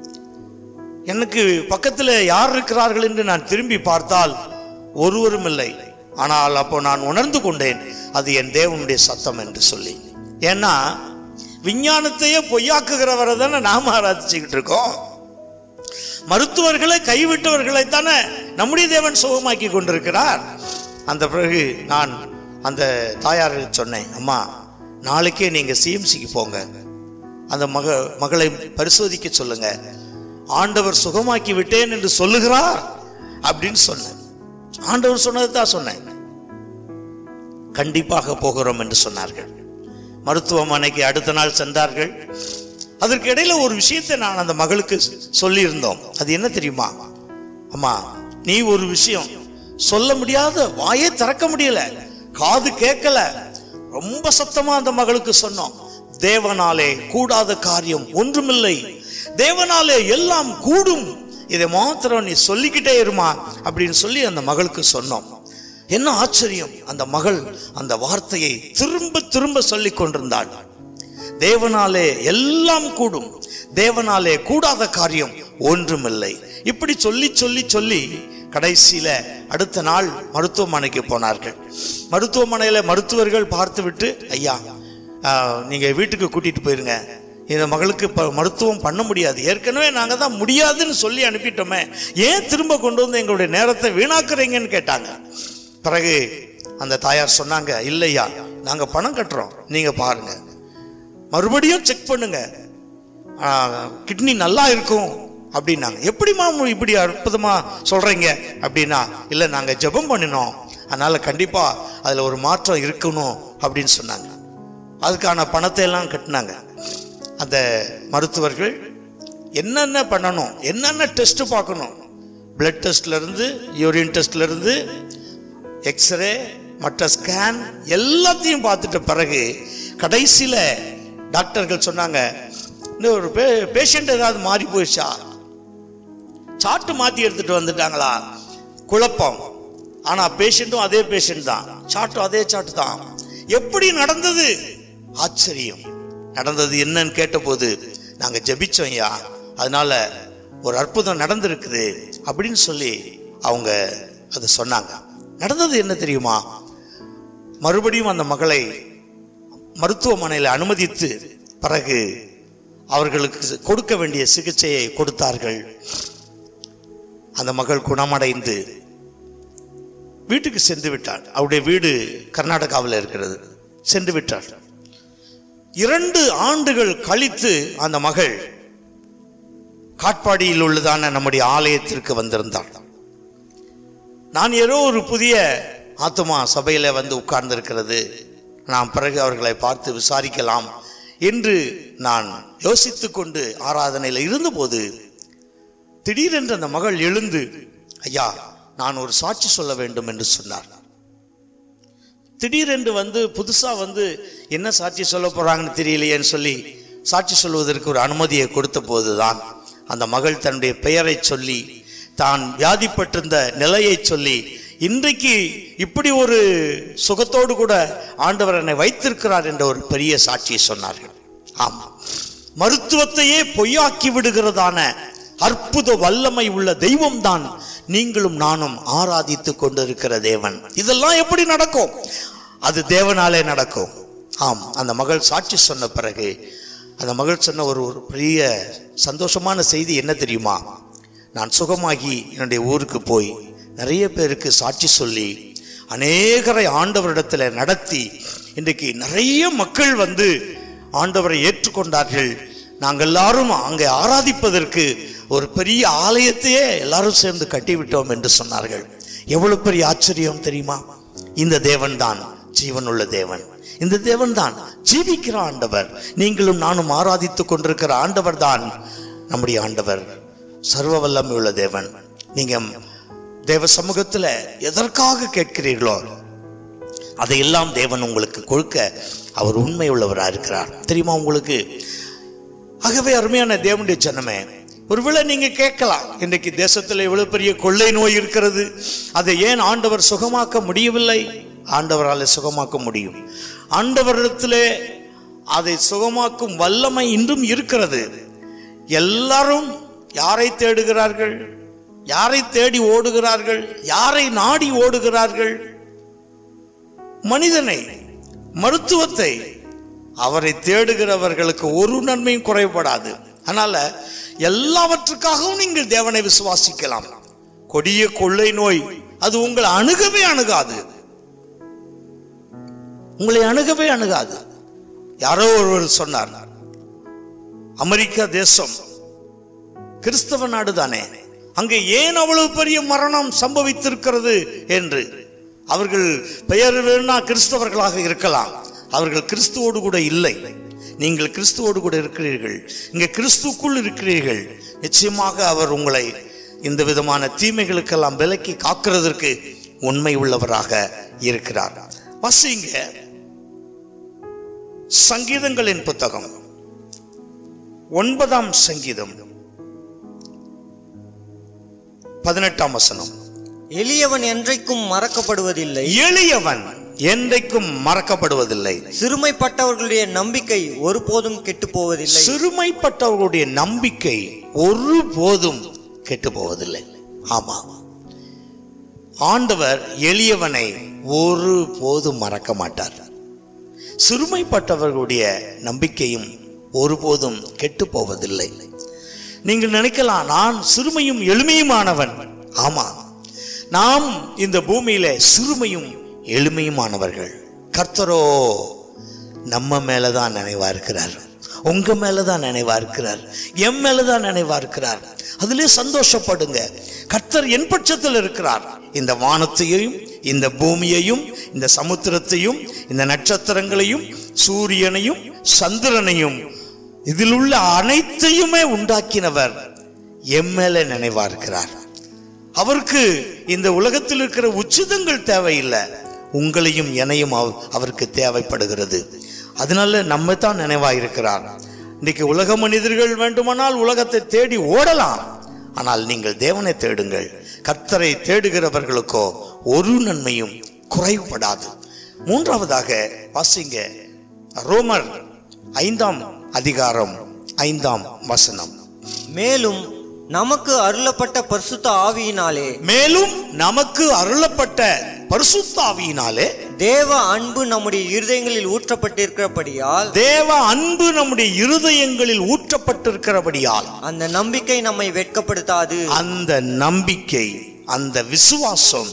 எனக்கு பக்கத்தில் யார் இருக்கிறார்கள் என்று நான் திரும்பி பார்த்தால் ஒருவரும் இல்லை. ஆனால் அப்போ நான் உணர்ந்து கொண்டேன் அது என் தேவனுடைய சத்தம் என்று சொல்லி. ஏன்னா விஞ்ஞானத்தையே பொய்யாக்குகிறவரை தானே நாம் ஆராய்ச்சிக்கிட்டு இருக்கோம். மருத்துவர்களை கைவிட்டவர்களை தானே நம்முடைய தேவன் சுகமாக்கி கொண்டிருக்கிறார். அந்த பிறகு நான் அந்த தாயாருக்கு சொன்னேன், அம்மா நாளைக்கே நீங்க சிஎம்சிக்கு போங்க, அந்த மக மகளை பரிசோதிக்க சொல்லுங்க, ஆண்டவர் சுகமாக்கி விட்டேன் என்று சொல்லுகிறார் அப்படின்னு சொன்னேன். ஆண்டவர் சொன்னதை தான் சொன்னேன். கண்டிப்பாக போகிறோம் என்று சொன்னார்கள். மருத்துவமனைக்கு அடுத்த நாள் சென்றார்கள். அதற்கு இடையில ஒரு விஷயத்தை நான் அந்த மகளுக்கு சொல்லி இருந்தோம். அது என்ன தெரியுமா? அம்மா நீ ஒரு விஷயம் சொல்ல முடியாத, வாயே திறக்க முடியல, காது கேட்கல, ரொம்ப சத்தமா அந்த மகளுக்கு சொன்னோம், தேவனாலே கூடாத காரியம் ஒன்றுமில்லை, தேவனாலே எல்லாம் கூடும், இதை மாத்திரம் நீ சொல்லிக்கிட்டே இருமா அப்படின்னு சொல்லி அந்த மகளுக்கு சொன்னோம். என்ன ஆச்சரியம், அந்த மகள் அந்த வார்த்தையை திரும்ப திரும்ப சொல்லி கொண்டிருந்தாள். தேவனாலே எல்லாம் கூடும், தேவனாலே கூடாத காரியம் ஒன்றுமில்லை. இப்படி சொல்லி சொல்லி சொல்லி கடைசியில அடுத்த நாள் மருத்துவமனைக்கு போனார்கள். மருத்துவமனையில மருத்துவர்கள் பார்த்து விட்டு, ஐயா நீங்க வீட்டுக்கு கூட்டிட்டு போயிருங்க, இந்த மகளுக்கு இப்ப மருத்துவம் பண்ண முடியாது, ஏற்கனவே நாங்க தான் முடியாதுன்னு சொல்லி அனுப்பிட்டோமே, ஏன் திரும்ப கொண்டு வந்து எங்களுடைய நேரத்தை வீணாக்குறீங்கன்னு கேட்டாங்க. பிறகு அந்த தாயார் சொன்னாங்க, இல்லையா நாங்க பணம் கட்டுறோம், நீங்க பாருங்க, மறுபடியும் செக் பண்ணுங்க, கிட்னி நல்லா இருக்கும் அப்படின்னாங்க. எப்படிமா இப்படி அற்புதமா சொல்றீங்க அப்படின்னா, இல்லை நாங்க ஜெபம் பண்ணினோம், அதனால கண்டிப்பா அதுல ஒரு மாற்றம் இருக்கணும் அப்படின்னு சொன்னாங்க. அதுக்கான பணத்தை எல்லாம் கட்டினாங்க. அந்த மருத்துவர்கள் என்னென்ன பண்ணணும், என்னென்ன டெஸ்ட் பார்க்கணும், பிளட் டெஸ்ட்ல இருந்து யூரின் டெஸ்ட்ல இருந்து எக்ஸ்ரே மற்ற ஸ்கேன் எல்லாத்தையும் பார்த்துட்ட பிறகு கடைசியில டாக்டர்கள் சொன்னாங்க, இந்த ஒரு பேஷண்ட் ஏதாவது மாறி போயிடுச்சா, சாட்டு மாத்தி எடுத்துட்டு வந்துட்டாங்களா, குழப்பம். ஆனா பேஷண்ட்டும் அதே பேஷண்ட் தான், சாட்டும் அதே சாட்டு தான். எப்படி நடந்தது? ஆச்சரியம். நடந்தது என்னன்னு கேட்ட போது, நாங்க ஜெபிச்சோம் ஐயா, அதனால ஒரு அற்புதம் நடந்திருக்குது அப்படின்னு சொல்லி அவங்க அதை சொன்னாங்க. நடந்தது என்ன தெரியுமா? மறுபடியும் அந்த மகளை மருத்துவமனையில் அனுமதித்து பிறகு அவர்களுக்கு கொடுக்க வேண்டிய சிகிச்சையை கொடுத்தார்கள். அந்த மகள் குணமடைந்து வீட்டுக்கு சென்று விட்டாள். அவருடைய வீடு கர்நாடகாவில் இருக்கிறது. சென்று விட்டாள். இரண்டு ஆண்டுகள் கழித்து அந்த மகள் காட்பாடியில் உள்ளதான நம்முடைய ஆலயத்திற்கு வந்திருந்தாள். நான் ஏதோ ஒரு புதிய ஆத்துமா சபையில வந்து உட்கார்ந்து இருக்கிறது, நாம் பிறகு அவர்களை பார்த்து விசாரிக்கலாம் என்று நான் யோசித்து கொண்டு ஆராதனையில் இருந்தபோது திடீரென்று அந்த மகள் எழுந்து, ஐயா நான் ஒரு சாட்சி சொல்ல வேண்டும் என்று சொன்னார். திடீரென்று வந்து புதுசா வந்து என்ன சாட்சி சொல்ல போறாங்கன்னு தெரியலையேன்னு சொல்லி சாட்சி சொல்வதற்கு ஒரு அனுமதியை கொடுத்த போதுதான் அந்த மகள் தன்னுடைய பெயரை சொல்லி, தான் வியாதிப்பட்டிருந்த நிலையை சொல்லி, இன்றைக்கு இப்படி ஒரு சுகத்தோடு கூட ஆண்டவர் என்னை வைத்திருக்கிறார் என்ற ஒரு பெரிய சாட்சியை சொன்னார்கள். ஆமா, மருத்துவத்தையே பொய்யாக்கி விடுகிறதான அற்புத வல்லமை உள்ள தெய்வம் தான் நீங்களும் நானும் ஆராதித்து கொண்டிருக்கிற தேவன். இதெல்லாம் எப்படி நடக்கும்? அது தேவனாலே நடக்கும். ஆம், அந்த மகள் சாட்சி சொன்ன பிறகு அந்த மகள் சொன்ன ஒரு ஒரு பெரிய சந்தோஷமான செய்தி என்ன தெரியுமா? நான் சுகமாகி என்னுடைய ஊருக்கு போய் நிறைய பேருக்கு சாட்சி சொல்லி அநேகரை ஆண்டவரிடத்தில் நடத்தி இன்றைக்கு நிறைய மக்கள் வந்து ஆண்டவரை ஏற்றுக்கொண்டார்கள். நாங்கள் எல்லாரும் அங்கே ஆராதிப்பதற்கு ஒரு பெரிய ஆலயத்தையே எல்லாரும் சேர்ந்து கட்டிவிட்டோம் என்று சொன்னார்கள். எவ்வளவு பெரிய ஆச்சரியம் தெரியுமா? இந்த தேவன் தான் ஜீவனுள்ள தேவன். இந்த தேவன் தான் ஜீவிக்கிற ஆண்டவர். நீங்களும் நானும் ஆராதித்துக் கொண்டிருக்கிற ஆண்டவர் தான் நம்முடைய ஆண்டவர், சர்வ வல்லமை உள்ள தேவன். நீங்க தேவ சமூகத்தில் எதற்காக கேட்கிறீர்களோ அதையெல்லாம் தேவன் உங்களுக்கு கொடுக்க அவர் உண்மை உள்ளவராக இருக்கிறார். தெரியுமா உங்களுக்கு? ஆகவே அருமையான தேவனுடைய ஜனமே, ஒருவேளை நீங்க கேட்கலாம், இன்றைக்கு தேசத்தில் எவ்வளவு பெரிய கொள்ளை நோய் இருக்கிறது, அதை ஏன் ஆண்டவர் சுகமாக்க முடியவில்லை? ஆண்டவரால் சுகமாக்க முடியும். ஆண்டவரிடத்திலே அதை சுகமாக்கும் வல்லமை இன்றும் இருக்கிறது. எல்லாரும் யாரை தேடுகிறார்கள்? யாரை தேடி ஓடுகிறார்கள்? யாரை நாடி ஓடுகிறார்கள்? மனிதனை, மருத்துவத்தை. அவரை தேடுகிறவர்களுக்கு ஒரு நன்மையும் குறைபடாது. அதனால எல்லாவற்றுக்காகவும் நீங்கள் தேவனை விசுவாசிக்கலாம். கொடிய கொள்ளை நோய் அது உங்களை அணுகவே அணுகாது, உங்களை அணுகவே அணுகாது. யாரோ ஒருவர் சொன்னார், அமெரிக்கா தேசம் கிறிஸ்தவ நாடு தானே, அங்கே ஏன் அவ்வளவு பெரிய மரணம் சம்பவித்திருக்கிறது என்று. அவர்கள் பெயர் வேணா கிறிஸ்தவர்களாக இருக்கலாம், அவர்கள் கிறிஸ்துவோடு கூட இல்லை. நீங்கள் கிறிஸ்துவோடு கூட இருக்கிறீர்கள், இங்கே கிறிஸ்துக்குள் இருக்கிறீர்கள். நிச்சயமாக அவர் உங்களை இந்த விதமான தீமைகளுக்கெல்லாம் விலக்கி காக்கிறதற்கு உண்மை உள்ளவராக இருக்கிறார். வாசிங்க சங்கீதங்களின் புத்தகம் ஒன்பதாம் சங்கீதம் பதினெட்டாம் வசனம். எளியவன் என்றைக்கும் மறக்கப்படுவதில்லை, எளியவன் என்றைக்கும் மறக்கப்படுவதில்லை. சிறுமைப்பட்டவர்களுடைய நம்பிக்கை ஒருபோதும் கெட்டு போவதில்லை. சிறுமைப்பட்டவர்களுடைய நம்பிக்கை ஒருபோதும் கெட்டு போவதில்லை. ஆமா, ஆண்டவர் எளியவனை ஒரு போதும் மறக்க மாட்டார். சிறுமைப்பட்டவர்களுடைய நம்பிக்கையும் ஒருபோதும் கெட்டு போவதில்லை. நீங்கள் நினைக்கலாம், நான் சிறுமையும் எளிமையுமானவன். ஆமா, நாம் இந்த பூமியில சிறுமையும் எளிமையுமானவர்கள். கர்த்தரோ நம்ம மேலதான் நினைவா இருக்கிறார், உங்க மேலதான் நினைவா இருக்கிறார், என் மேலதான் நினைவா இருக்கிறார். அதிலே சந்தோஷப்படுங்க. கர்த்தர் என் பட்சத்தில் இருக்கிறார். இந்த வானத்தையும் இந்த பூமியையும் இந்த சமுத்திரத்தையும் இந்த நட்சத்திரங்களையும் சூரியனையும் சந்திரனையும் இதில் உள்ள அனைத்தையுமே உண்டாக்கினவர் என் மேல நினைவா இருக்கிறார். அவருக்கு இந்த உலகத்தில் இருக்கிற உச்சிதங்கள் தேவையில்லை, உங்களையும் என்னையும் அவருக்கு தேவைப்படுகிறது. அதனால நம்ம தான் நினைவா இருக்கிறார். இன்னைக்கு உலக மனிதர்கள் வேண்டுமானால் உலகத்தை தேடி ஓடலாம், ஆனால் நீங்கள் தேவனை தேடுங்கள். கர்த்தரை தேடுகிறவர்களுக்கோ ஒரு நன்மையும் குறைபடாது. மூன்றாவதாக வாசிங்க ரோமர் ஐந்தாம் அதிகாரம் ஐந்தாம் வசனம். மேலும் நமக்கு அருளப்பட்ட பரிசுத்த ஆவியினாலே மேலும் நமக்கு அருளப்பட்ட பரிசுத்த ஆவியினாலே தேவ அன்பு நம்முடைய இருதயங்களில் ஊற்றப்பட்டிருக்கிறபடியால் தேவ அன்பு நம்முடைய இருதயங்களில் ஊற்றப்பட்டிருக்கிறபடியால் அந்த நம்பிக்கை நம்மை வெட்கப்படுத்தாது. அந்த நம்பிக்கை, அந்த விசுவாசம்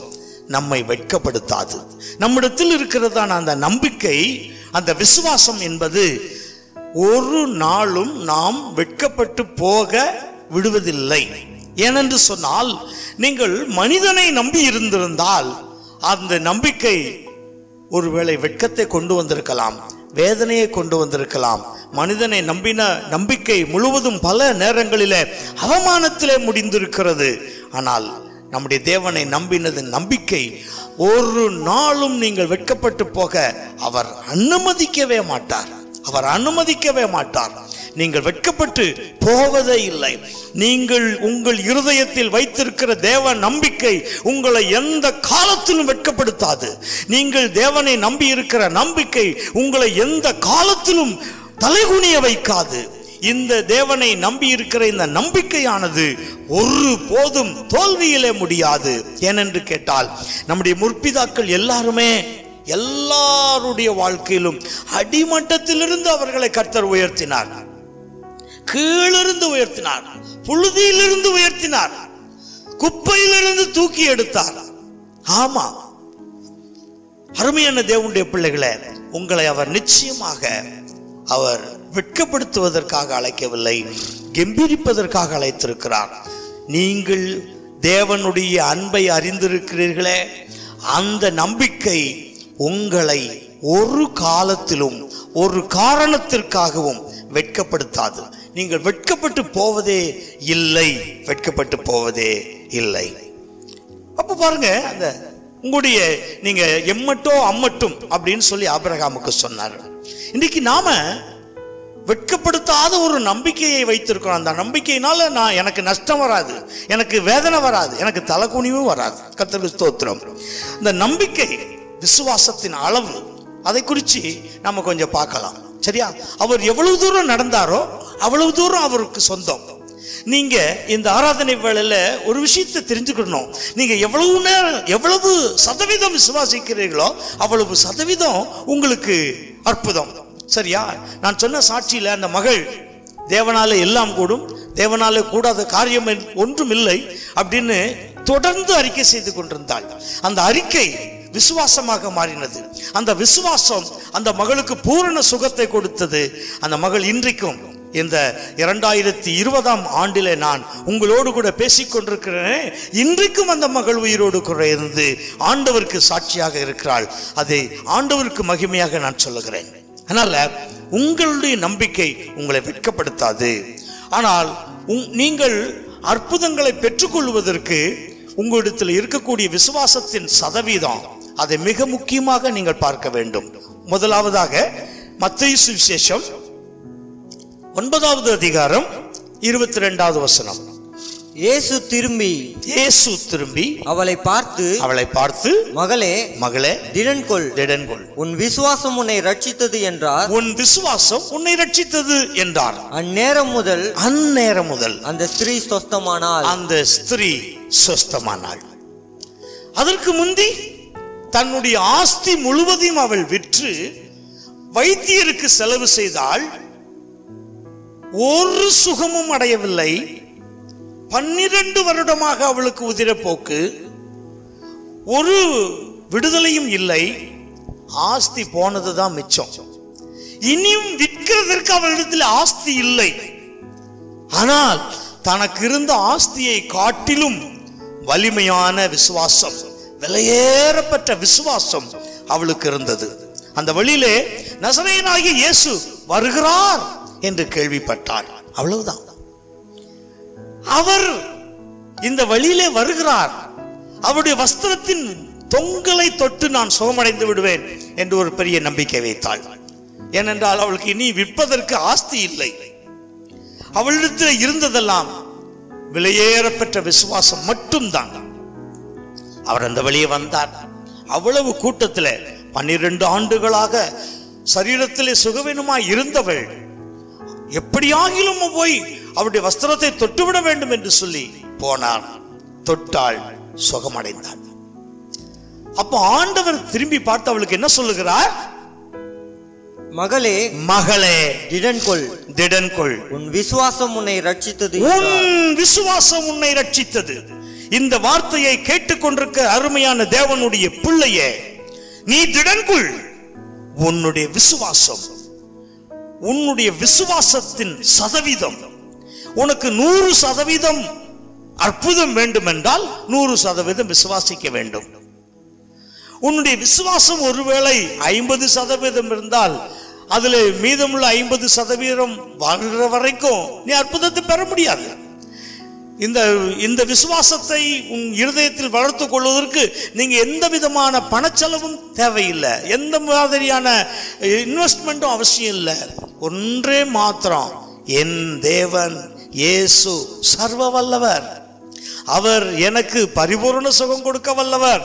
நம்மை வெட்கப்படுத்தாது. நம்மிடத்தில் இருக்கிறதான அந்த நம்பிக்கை, அந்த விசுவாசம் என்பது ஒரு நாளும் நாம் வெட்கப்பட்டு போக விடுவதில்லை. ஏனென்று சொன்னால், நீங்கள் மனிதனை நம்பி இருந்திருந்தால் அந்த நம்பிக்கை ஒருவேளை வெட்கத்தை கொண்டு வந்திருக்கலாம், வேதனையை கொண்டு வந்திருக்கலாம். மனிதனை நம்பின நம்பிக்கை முழுவதும் பல நேரங்களிலே அவமானத்திலே முடிந்திருக்கிறது. ஆனால் நம்முடைய தேவனை நம்பினது நம்பிக்கை ஒரு நாளும் நீங்கள் வெட்கப்பட்டு போக அவர் அனுமதிக்கவே மாட்டார். அவர் அனுமதிக்கவே மாட்டார். நீங்கள் வெட்கப்பட்டு போவதே இல்லை. நீங்கள் உங்கள் இருதயத்தில் வைத்திருக்கிற தேவ நம்பிக்கை உங்களை எந்த காலத்திலும் வெட்கப்படுத்தாது. நீங்கள் தேவனை நம்பி இருக்கிற நம்பிக்கை உங்களை எந்த காலத்திலும் தலைகுனிய வைக்காது. இந்த தேவனை நம்பி இருக்கிற இந்த நம்பிக்கையானது ஒரு போதும் தோல்வியிலே முடியாது. ஏனென்று கேட்டால், நம்முடைய முற்பிதாக்கள் எல்லாருமே எல்லாருடைய வாழ்க்கையிலும் அடிமட்டத்திலிருந்து அவர்களை கர்த்தர் உயர்த்தினார், கீழிருந்து உயர்த்தினார், புழுதியிலிருந்து உயர்த்தினார், குப்பையிலிருந்து தூக்கி எடுத்தார். ஆமா, அருமையான தேவனுடைய பிள்ளைகளே, உங்களை அவர் நிச்சயமாக அவர் வெட்கப்படுத்துவதற்காக அழைக்கவில்லை, கெம்பீரிப்பதற்காக அழைத்திருக்கிறார். நீங்கள் தேவனுடைய அன்பை அறிந்திருக்கிறீர்களே, அந்த நம்பிக்கை உங்களை ஒரு காலத்திலும் ஒரு காரணத்திற்காகவும் வெட்கப்படுத்தாது. நீங்கள் வெட்கப்பட்டு போவதே இல்லை, வெட்கப்பட்டு போவதே இல்லை. அப்ப பாருங்க, அந்த உங்களுடைய நீங்க எம்மட்டும் அம்மட்டும் அப்படின்னு சொல்லி ஆபிரகாமுக்கு சொன்னார். இன்னைக்கு நாம வெட்கப்படுத்தாத ஒரு நம்பிக்கையை வைத்திருக்கிறோம். அந்த நம்பிக்கையினால நான் எனக்கு நஷ்டம் வராது, எனக்கு வேதனை வராது, எனக்கு தலைகுனிவும் வராது. கர்த்தருக்கு ஸ்தோத்திரம். இந்த நம்பிக்கை விசுவாசத்தின் அளவு, அதை குறித்து நம்ம கொஞ்சம் பார்க்கலாம். சரியா? அவர் எவ்வளவு தூரம் நடந்தாரோ அவ்வளவு தூரம் அவருக்கு சொந்தம். நீங்க இந்த ஆராதனை வேளையில ஒரு விஷயத்தை தெரிஞ்சுக்கணும். நீங்க எவ்வளவு நேரம் எவ்வளவு சதவீதம் விசுவாசிக்கிறீர்களோ அவ்வளவு சதவீதம் உங்களுக்கு அற்புதம். சரியா? நான் சொன்ன சாட்சியில அந்த மகள் தேவனால எல்லாம் கூடும், தேவனால கூடாத காரியம் ஒன்றும் இல்லை அப்படின்னு தொடர்ந்து அறிக்கை செய்து கொண்டிருந்தாள். அந்த அறிக்கை விசுவாசமாக மாறினது. அந்த விசுவாசம் அந்த மகளுக்கு பூரண சுகத்தை கொடுத்தது. அந்த மகள் இன்றைக்கும் இந்த இரண்டாயிரத்தி இருபதாம் ஆண்டிலே நான் உங்களோடு கூட பேசிக் கொண்டிருக்கிறேன். இன்றைக்கும் அந்த மகள் உயிரோடு கூட இருந்து ஆண்டவருக்கு சாட்சியாக இருக்கிறாள். அதை ஆண்டவருக்கு மகிமையாக நான் சொல்லுகிறேன். அதனால உங்களுடைய நம்பிக்கை உங்களை வெட்கப்படுத்தாது. ஆனால் நீங்கள் அற்புதங்களை பெற்றுக்கொள்வதற்கு உங்களிடத்தில் இருக்கக்கூடிய விசுவாசத்தின் சதவீதம், அதை மிக முக்கியமாக நீங்கள் பார்க்க வேண்டும். முதலாவதாக மத்தேயு சுவிசேஷம் ஒன்பதாவது அதிகாரம் இருபத்தி இரண்டாவது வசனம். இயேசு திரும்பி இயேசு திரும்பி அவளை பார்த்து அவளை பார்த்து மகளே மகளே திடன் கொள் திடன் கொள், உன் விசுவாசம் உன்னை ரட்சித்தது என்றார். உன் விசுவாசம் உன்னை ரட்சித்தது என்றார். அந்நேரம் முதல் அந்நேரம் முதல் அந்த ஸ்திரீ சொஸ்தமானாள். அந்த ஸ்திரீ சொஸ்தமானாள். அதற்கு முந்தி தன்னுடைய ஆஸ்தி முழுவதையும் அவள் விற்று வைத்தியருக்கு செலவு செய்தாள். ஒரு சுகமும் அடையவில்லை. பன்னிரண்டு வருடமாக அவளுக்கு உதிரப்போக்கு, ஒரு விடுதலையும் இல்லை. ஆஸ்தி போனதுதான் மிச்சம். இனியும் விற்கிறதற்கு அவளிடத்தில் ஆஸ்தி இல்லை. ஆனால் தனக்கு இருந்த ஆஸ்தியை காட்டிலும் வலிமையான விசுவாசம், விலையேறப்பட்ட விசுவாசம் அவளுக்கு இருந்தது. அந்த வழியிலே நசரேயனாகிய இயேசு வருகிறார் என்று கேள்விப்பட்டாள். அவ்வளவுதான். அவர் இந்த வழியிலே வருகிறார், அவருடைய வஸ்திரத்தின் தொங்கலை தொட்டு நான் சுகமடைந்து விடுவேன் என்று ஒரு பெரிய நம்பிக்கை வைத்தாள். ஏனென்றால் அவளுக்கு இனி விற்பதற்கு ஆஸ்தி இல்லை. அவளிடத்தில் இருந்ததெல்லாம் விலையேறப்பெற்ற விசுவாசம் மட்டும்தான். அவர் அந்த வழியே வந்தார். அவ்வளவு கூட்டத்தில் பன்னிரண்டு ஆண்டுகளாக சரீரத்திலே சுகவீனமாய் இருந்தவள் எப்படியாகிலும் போய் அவருடைய வஸ்திரத்தை தொட்டுவிட வேண்டும் என்று சொல்லி போனார். தொட்டாள், சுகமடைந்தாள். அப்போ ஆண்டவர் திரும்பி பார்த்து அவளுக்கு என்ன சொல்லுகிறார்? மகளே மகளே திடன் கொள், திடன் கொள், உன் விசுவாசம் உன்னை ரட்சித்தது. உன் விசுவாசம் உன்னை ரட்சித்தது. இந்த வார்த்தையை கேட்டுக்கொண்டிருக்க அருமையான தேவனுடைய பிள்ளையே, நீ திடன்குள். உன்னுடைய விசுவாசம், உன்னுடைய விசுவாசத்தின் சதவீதம், உனக்கு நூறு சதவீதம் அற்புதம் வேண்டும் என்றால் நூறு சதவீதம் விசுவாசிக்க வேண்டும். உன்னுடைய விசுவாசம் ஒருவேளை ஐம்பது சதவீதம் இருந்தால் அதுல மீதமுள்ள ஐம்பது சதவீதம் வாழ்கிற வரைக்கும் நீ அற்புதத்தை பெற முடியாது. இந்த இந்த விசுவாசத்தை உன் இருதயத்தில் வளர்த்துக் கொள்வதற்கு நீங்க எந்த விதமான பணச்செலவும் தேவையில்லை, எந்த மாதிரியான இன்வெஸ்ட்மெண்ட்டும் அவசியம் இல்லை. ஒன்றே மாத்திரம், என் தேவன் இயேசு சர்வ வல்லவர், அவர் எனக்கு பரிபூர்ண சுகம் கொடுக்க வல்லவர்.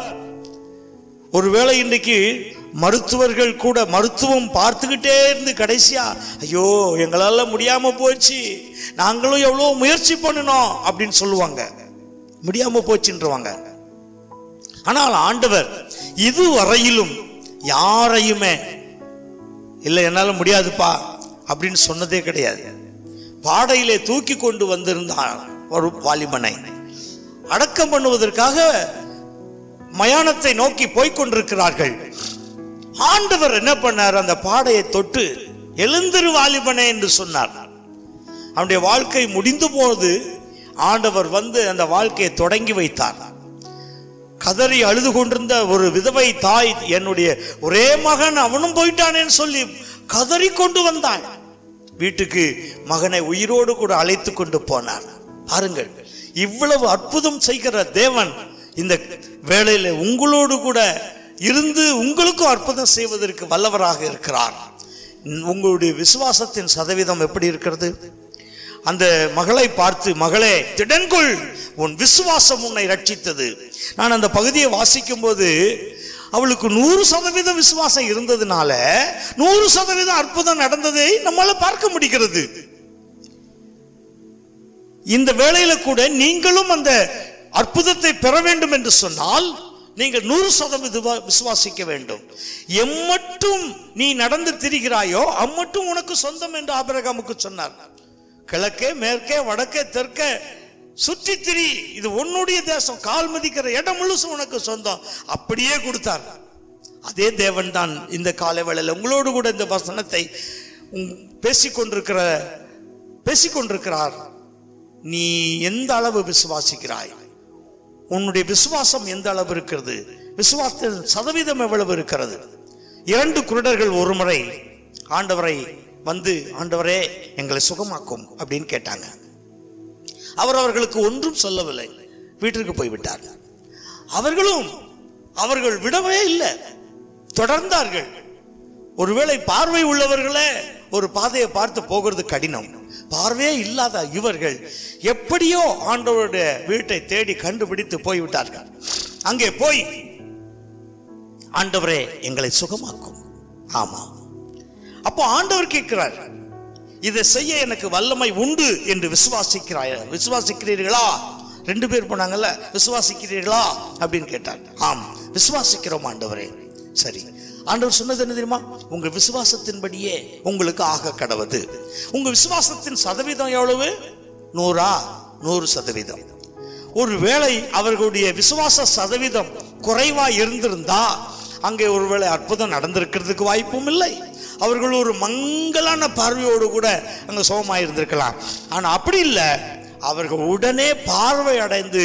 ஒருவேளை இன்றைக்கு மருத்துவர்கள் கூட மருத்துவம் பார்த்துக்கிட்டே இருந்து கடைசியா ஐயோ எங்களால முடியாம போச்சு, நாங்களும் எவ்வளவு முயற்சி பண்ணணும் அப்படின்னு சொல்லுவாங்க, முடியாம போச்சுன்றவாங்க. ஆனால் ஆண்டவர் இதுவரையிலும் யாரையுமே இல்லை என்னால முடியாதுப்பா அப்படின்னு சொன்னதே கிடையாது. பாடையிலே தூக்கி கொண்டு வந்திருந்தார் ஒரு வாலிபனை. அடக்கம் பண்ணுவதற்காக மயானத்தை நோக்கி போய்கொண்டிருக்கிறார்கள். ஆண்டவர் என்ன பண்ணார்? அந்த பாடையை தொட்டு எழுந்திரு வாலிபனே என்று சொன்னார். அவனுடைய வாழ்க்கை முடிந்து போது ஆண்டவர் வந்து அந்த வாழ்க்கையை தொடங்கி வைத்தார். கதறி அழுது கொண்டிருந்த ஒரு விதவை தாய், என்னுடைய ஒரே மகன் அவனும் போயிட்டானேன்னு சொல்லி கதறி கொண்டு வந்தாள். வீட்டுக்கு மகனை உயிரோடு கூட அழைத்து கொண்டு போனார். பாருங்கள், இவ்வளவு அற்புதம் செய்கிற தேவன் இந்த வேளையில உங்களோடு கூட இருந்து உங்களுக்கும் அற்புதம் செய்வதற்கு வல்லவராக இருக்கிறார். உங்களுடைய விசுவாசத்தின் சதவீதம் எப்படி இருக்கிறது? அந்த மகளை பார்த்து, மகளே திடன்கொள், உன் விசுவாசம் உன்னை ரட்சித்தது. நான் அந்த பகுதியை வாசிக்கும் போது அவளுக்கு நூறு சதவீதம் விசுவாசம் இருந்ததுனால நூறு சதவீதம் அற்புதம் நடந்ததை நம்மளால பார்க்க முடிகிறது. இந்த வேளையில கூட நீங்களும் அந்த அற்புதத்தை பெற வேண்டும் என்று சொன்னால் நீங்கள் நூறு சதவீதம் விசுவாசிக்க வேண்டும். எம்மட்டும் நீ நடந்து திரிகிறாயோ அம்மட்டும் உனக்கு சொந்தம் என்று ஆபிரகாமுக்கு சொன்னார். கிழக்கே மேற்கே வடக்கே தெற்கே சுற்றி திரி, இது உன்னுடைய தேசம், கால் மதிக்கிற இடம் முழுசும் உனக்கு சொந்தம். அப்படியே கொடுத்தார். அதே தேவன் தான் இந்த காலை வேளையில் உங்களோடு கூட இந்த வசனத்தை பேசிக்கொண்டிருக்கிற பேசிக்கொண்டிருக்கிறார். நீ எந்த அளவு விசுவாசிக்கிறாய்? உன்னுடைய விசுவாசம் எந்த அளவு இருக்கிறது? விசுவாசத்தின் சதவீதம் எவ்வளவு இருக்கிறது? இரண்டு குருடர்கள் ஒரு முறை ஆண்டவரை வந்து, ஆண்டவரே எங்களை சுகமாக்கும் அப்படின்னு கேட்டாங்க. அவர் அவர்களுக்கு ஒன்றும் சொல்லவில்லை, வீட்டிற்கு போய்விட்டார். அவர்களும் அவர்கள் விடவே இல்லை, தொடர்ந்தார்கள். ஒருவேளை பார்வை உள்ளவர்களே ஒரு பாதையை பார்த்து போகிறது கடினம். பார்வையே இல்லாத இவர்கள் எப்படியோ ஆண்டவருடைய வீட்டை தேடி கண்டுபிடித்து போய்விட்டார்கள். அங்கே போய், ஆண்டவரே எங்களை சுகமாக்கும். ஆமா. அப்போ ஆண்டவர் கேட்கிறார், இதை செய்ய எனக்கு வல்லமை உண்டு என்று விசுவாசிக்கிறாய் விசுவாசிக்கிறீர்களா? ரெண்டு பேர் போனாங்கல்ல, விசுவாசிக்கிறீர்களா அப்படின்னு கேட்டார். ஆம் விசுவாசிக்கிறோம் ஆண்டவரே. சரி, ஆண்டவர் சொன்னது என்ன தெரியுமா? உங்க விசுவாசத்தின்படியே உங்களுக்கு ஆக கடவுது. உங்க விசுவாசத்தின் சதவீதம் எவ்வளவு? நூறா? நூறு சதவீதம். ஒருவேளை அவர்களுடைய விசுவாச சதவீதம் குறைவா இருந்திருந்தா அங்கே ஒருவேளை அற்புதம் நடந்திருக்கிறதுக்கு வாய்ப்பும் இல்லை. அவர்கள் ஒரு மங்கலான பார்வையோடு கூட அங்க சுகமாக இருந்திருக்கலாம். ஆனா அப்படி இல்லை, அவர்கள் உடனே பார்வை அடைந்து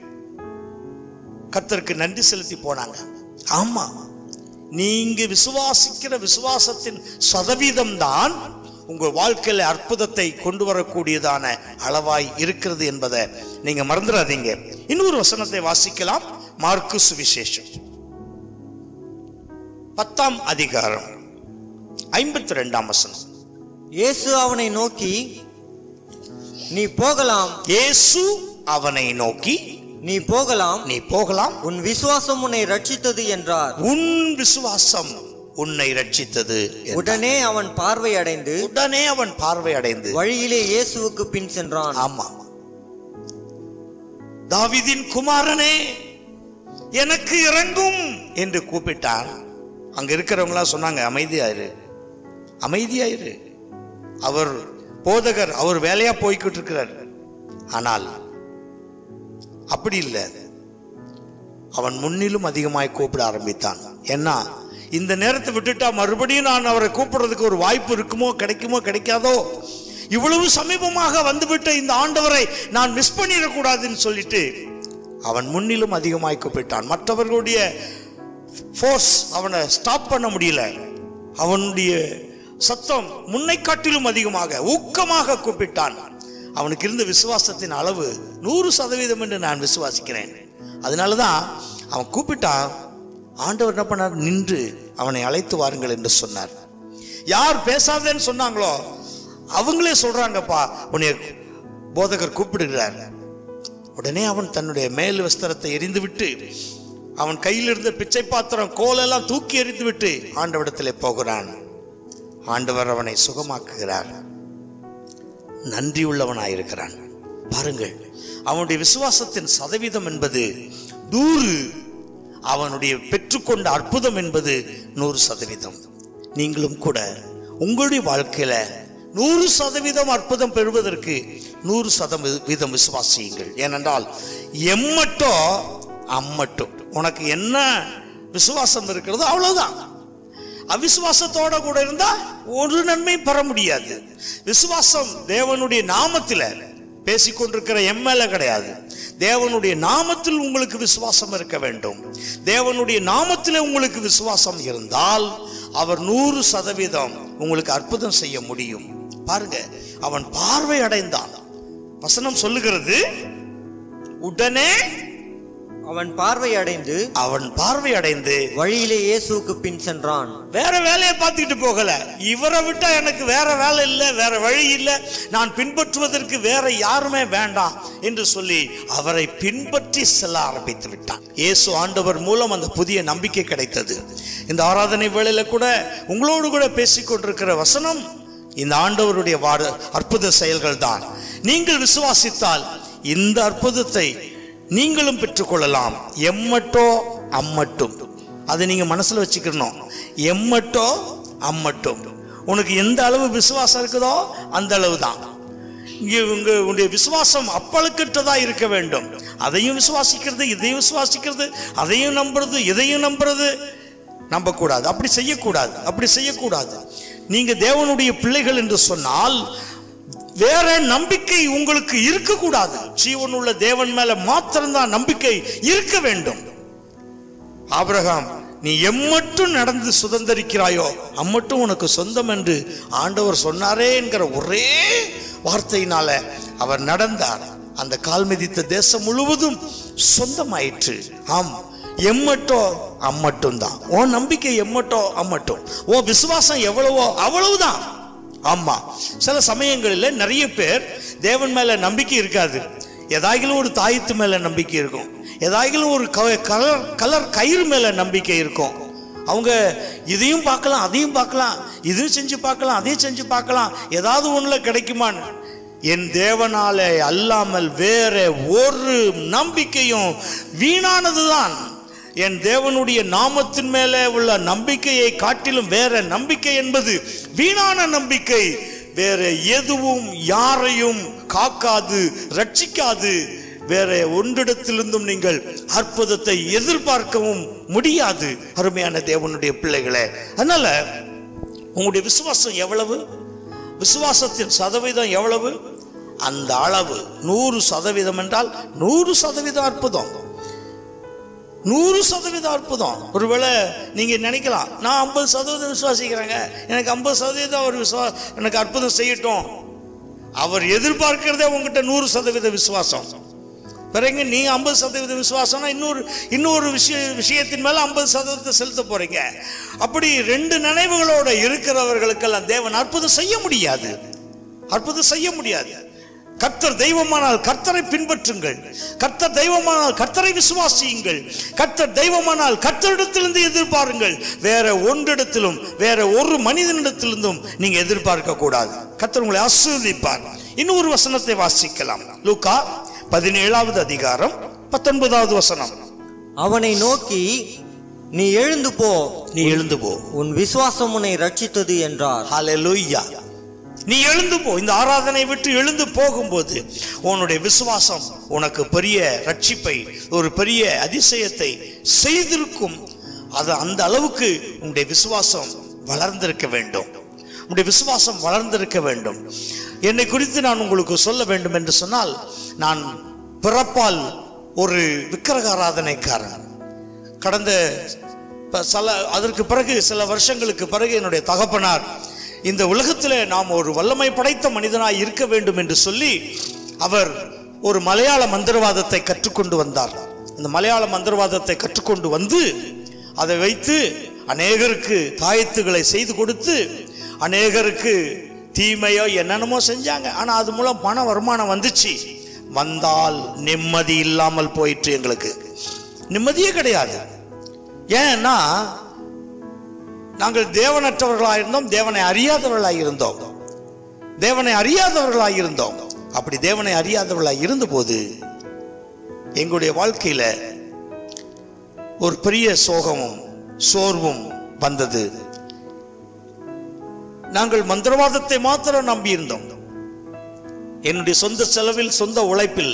கர்த்தருக்கு நன்றி செலுத்தி போனாங்க. ஆமா, நீங்க விசுவாசிக்கிற விசுவாசத்தின் சதவீதம் தான் உங்க வாழ்க்கையில அற்புதத்தை கொண்டு வரக்கூடியதான அளவாய் இருக்கிறது என்பதை நீங்க மறந்துடாதீங்க. இன்னொரு வசனத்தை வாசிக்கலாம். மார்க்கு சுவிசேஷம் பத்தாம் அதிகாரம் ஐம்பத்தி ரெண்டாம் வசனம். இயேசு அவனை நோக்கி, நீ போகலாம். இயேசு அவனை நோக்கி, நீ போகலாம், நீ போகலாம், உன் விசுவாசம் உன்னை ரட்சித்தது என்றார். உன் விசுவாசம் உன்னை ரட்சித்தது. உடனே அவன் பார்வை அடைந்து உடனே அவன் பார்வை அடைந்து வழியிலே இயேசுவுக்கு பின் சென்றான். ஆமா, தாவீதின் குமாரனே எனக்கு இறங்கும் என்று கூப்பிட்டான். அங்க இருக்கிறவங்களா சொன்னாங்க, அமைதியாயிரு அமைதியாயிரு, அவர் போதகர், அவர் வேலையா போய்கிட்டு இருக்கிறார். ஆனால் அப்படி இல்லை, அவன் முன்னிலும் அதிகமாய் கூப்பிட ஆரம்பித்தான். ஏன்னா இந்த நேரத்தை விட்டுட்டா மறுபடியும் நான் அவரை கூப்பிடுறதுக்கு ஒரு வாய்ப்பு இருக்குமோ கிடைக்குமோ கிடைக்காதோ, இவ்வளவு சமீபமாக வந்துவிட்ட இந்த ஆண்டவரை நான் மிஸ் பண்ணிடக்கூடாதுன்னு சொல்லிட்டு அவன் முன்னிலும் அதிகமாய் கூப்பிட்டான். மற்றவர்களுடைய ஃபோர்ஸ் அவனை ஸ்டாப் பண்ண முடியல. அவனுடைய சத்தம் முன்னை காட்டிலும் அதிகமாக ஊக்கமாக கூப்பிட்டான். அவனுக்கு இருந்த விசுவாசத்தின் அளவு நூறு சதவீதம் என்று நான் விசுவாசிக்கிறேன். அதனாலதான் அவன் கூப்பிட்டான். ஆண்டவர் என்ன பண்ணார்? நின்று அவனை அழைத்து வாருங்கள் என்று சொன்னார். யார் பேசாதேன்னு சொன்னாங்களோ அவங்களே சொல்றாங்கப்பா உன்னை போதகர் கூப்பிடுகிறார். உடனே அவன் தன்னுடைய மேல் வஸ்திரத்தை எரிந்து விட்டு அவன் கையில் இருந்த பிச்சை பாத்திரம் கோலெல்லாம் தூக்கி எறிந்து விட்டு ஆண்டவரிடத்திலே போகிறான். ஆண்டவர் அவனை சுகமாக்குகிறார். நன்றி உள்ளவனாயிருக்கிறான். பாருங்கள், அவனுடைய விசுவாசத்தின் சதவீதம் என்பது நூறு, அவனுடைய பெற்றுக்கொண்ட அற்புதம் என்பது நூறு சதவீதம். நீங்களும் கூட உங்களுடைய வாழ்க்கையில நூறு சதவீதம் அற்புதம் பெறுவதற்கு நூறு சதவீதம் விசுவாசியுங்கள். ஏனென்றால் எம்மட்டோ அம்மட்டும் உனக்கு என்ன விசுவாசம் இருக்கிறதோ அவ்வளவுதான். அவிசுவாசத்தோட கூட இருந்தா ஒரு நன்மை பெற முடியாது. விசுவாசம் தேவனுடைய நாமத்தில் பேசிக்கொண்டிருக்கிற எம்எல்ஏ கிடையாது. தேவனுடைய நாமத்தில் உங்களுக்கு விசுவாசம் இருக்க வேண்டும். தேவனுடைய நாமத்தில் உங்களுக்கு விசுவாசம் இருந்தால் அவர் நூறு சதவீதம் உங்களுக்கு அற்புதம் செய்ய முடியும். பாருங்க, அவன் பார்வை அடைந்தான். வசனம் சொல்லுகிறது, உடனே அவன் பார்வை அடைந்து அவன் பார்வை அடைந்து வழியிலே இயேசுவுக்கு பின் சென்றான். வேற வேலையை பார்த்துக்கிட்டு போகல. இவரை விட்டா எனக்கு வேற வேலை இல்லை, வேற வழி இல்லை, நான் பின்பற்றுவதற்கு வேற யாருமே வேண்டாம் என்று சொல்லி அவரை பின்பற்றி செல்ல ஆரம்பித்து விட்டான். இயேசு ஆண்டவர் மூலம் அந்த புதிய நம்பிக்கை கிடைத்தது. இந்த ஆராதனை வேளையில கூட உங்களோடு கூட பேசிக்கொண்டிருக்கிற வசனம் இந்த ஆண்டவருடைய அற்புத செயல்கள் தான். நீங்கள் விசுவாசித்தால் இந்த அற்புதத்தை நீங்களும் பெற்றுக்கொள்ளலாம். எம்மட்டோ அம்மட்டும், அதை நீங்க மனசுல வச்சுக்கணும். எம்மட்டோ அம்மட்டும், உனக்கு எந்த அளவு விசுவாசம் இருக்குதோ அந்த அளவு தான். இங்கே உங்களுடைய விசுவாசம் அப்பழுக்கற்றதா இருக்க வேண்டும். அதையும் விசுவாசிக்கிறது, இதையும் விசுவாசிக்கிறது, அதையும் நம்புறது, இதையும் நம்புறது நம்பக்கூடாது. அப்படி செய்யக்கூடாது, அப்படி செய்யக்கூடாது. நீங்க தேவனுடைய பிள்ளைகள் என்று சொன்னால் வேற நம்பிக்கை உங்களுக்கு இருக்கக்கூடாது. ஜீவன் உள்ள தேவன் மேல மாத்திரம்தான் நம்பிக்கை இருக்க வேண்டும். ஆபிரகாம், நீ எம்மட்டும் நடந்து சுதந்திரிக்கிறாயோ அம்மட்டும் உனக்கு சொந்தம் என்று ஆண்டவர் சொன்னாரே என்கிற ஒரே வார்த்தையினால அவர் நடந்தார். அந்த கால் மிதித்த தேசம் முழுவதும் சொந்தமாயிற்று. ஆம், எம்மட்டோ அம்மட்டும் தான். உன் நம்பிக்கை எம்மட்டோ அம்மட்டும். உன் விசுவாசம் எவ்வளவோ அவ்வளவுதான். ஆமா, சில சமயங்களில் நிறைய பேர் தேவன் மேல நம்பிக்கை இருக்காது. ஏதாயிலும் ஒரு தாயத்து மேல நம்பிக்கை இருக்கும், ஏதாயிலும் ஒரு கலர் கலர் கயிறு மேல நம்பிக்கை இருக்கும். அவங்க இதையும் பார்க்கலாம், அதையும் பார்க்கலாம், இதையும் செஞ்சு பார்க்கலாம், அதையும் செஞ்சு பார்க்கலாம், ஏதாவது ஒண்ணுல கிடைக்குமான்னு. என் தேவனாலே அல்லாமல் வேற ஒரு நம்பிக்கையும் வீணானதுதான். என் தேவனுடைய நாமத்தின் மேலே உள்ள நம்பிக்கையை காட்டிலும் வேற நம்பிக்கை என்பது வீணான நம்பிக்கை. வேற எதுவும் யாரையும் காக்காது, ரட்சிக்காது. வேற ஒன்றிடத்திலிருந்தும் நீங்கள் அற்புதத்தை எதிர்பார்க்கவும் முடியாது. அருமையான தேவனுடைய பிள்ளைகளே, அதனால உங்களுடைய விசுவாசம் எவ்வளவு, விசுவாசத்தின் சதவீதம் எவ்வளவு, அந்த அளவு நூறு சதவீதம் என்றால் நூறு சதவீதம் அற்புதம், நூறு சதவீதம் அற்புதம். ஒருவேளை நீங்க நினைக்கலாம், நான் ஐம்பது சதவீதம் விசுவாசிக்கிறேங்க, எனக்கு ஐம்பது சதவீதம் அவர் விசுவா எனக்கு அற்புதம் செய்யட்டும். அவர் எதிர்பார்க்கிறதே உங்ககிட்ட நூறு சதவீத விசுவாசம். பிறகு நீ ஐம்பது சதவீத விசுவாசம்னா இன்னொரு இன்னொரு விஷய விஷயத்தின் மேல ஐம்பது சதவீதத்தை செலுத்த போறீங்க. அப்படி ரெண்டு நினைவுகளோட இருக்கிறவர்களுக்கெல்லாம் தேவன் அற்புதம் செய்ய முடியாது, அற்புதம் செய்ய முடியாது. கர்த்தர் தெய்வமானால் கர்த்தரை பின்பற்றுங்கள், கர்த்தர் தெய்வமானால் கர்த்தரை விசுவாசியுங்கள், கர்த்தர் தெய்வமானால் கர்த்தரிடத்திலிருந்து எதிர்பாருங்கள். வேற ஒன்றிடத்திலும் வேற ஒரு மனிதனிடத்திலிருந்தும் நீங்க எதிர்பார்க்க கூடாது. கர்த்தர் உங்களை ஆசீர்வதிப்பார். இன்னொரு வசனத்தை வாசிக்கலாம். லூக்கா பதினேழாவது அதிகாரம் பத்தொன்பதாவது வசனம். அவனை நோக்கி, நீ எழுந்து போ, நீ எழுந்து போ, உன் விசுவாசம் உன்னை ரட்சித்தது என்றார். ஹல்லேலூயா. நீ எழுந்து போ. இந்த ஆராதனை விட்டு எழுந்து போகும்போது உன்னுடைய விசுவாசம் உனக்கு பெரிய ரட்சிப்பை, ஒரு பெரிய அதிசயத்தை செய்திருக்கும். அது அந்த அளவுக்கு உன்னுடைய விசுவாசம் வளர்ந்திருக்க வேண்டும். உன்னுடைய விசுவாசம் வளர்ந்திருக்க வேண்டும். என்னை குறித்து நான் உங்களுக்கு சொல்ல வேண்டும் என்று சொன்னால், நான் பிறப்பால் ஒரு விக்கிரக ஆராதனைக்காரன். கடந்த சில அதற்கு பிறகு சில வருஷங்களுக்கு பிறகு என்னுடைய தகப்பனார் இந்த உலகத்தில் நாம் ஒரு வல்லமை படைத்த மனிதனாய் இருக்க வேண்டும் என்று சொல்லி அவர் ஒரு மலையாள மந்திரவாதத்தை கற்றுக்கொண்டு வந்தார். இந்த மலையாள மந்திரவாதத்தை கற்றுக்கொண்டு வந்து அதை வைத்து அநேகருக்கு தாயத்துகளை செய்து கொடுத்து அநேகருக்கு தீமையோ என்னென்னமோ செஞ்சாங்க. ஆனால் அது மூலம் பண வருமானம் வந்துச்சு. வந்தால் நிம்மதி இல்லாமல் போயிற்று. எங்களுக்கு நிம்மதியே கிடையாது. ஏன்னா நாங்கள் தேவனற்றவர்களாக இருந்தோம், தேவனை அறியாதவர்களாக இருந்தோம் தேவனை அறியாதவர்களாக இருந்தோம் அப்படி தேவனை அறியாதவர்களாக இருந்தபோது எங்களுடைய வாழ்க்கையில ஒரு பெரிய சோகமும் சோர்வும் வந்தது. நாங்கள் மந்திரவாதத்தை மாத்திரம் நம்பி இருந்தோம். என்னுடைய சொந்த செலவில், சொந்த உழைப்பில்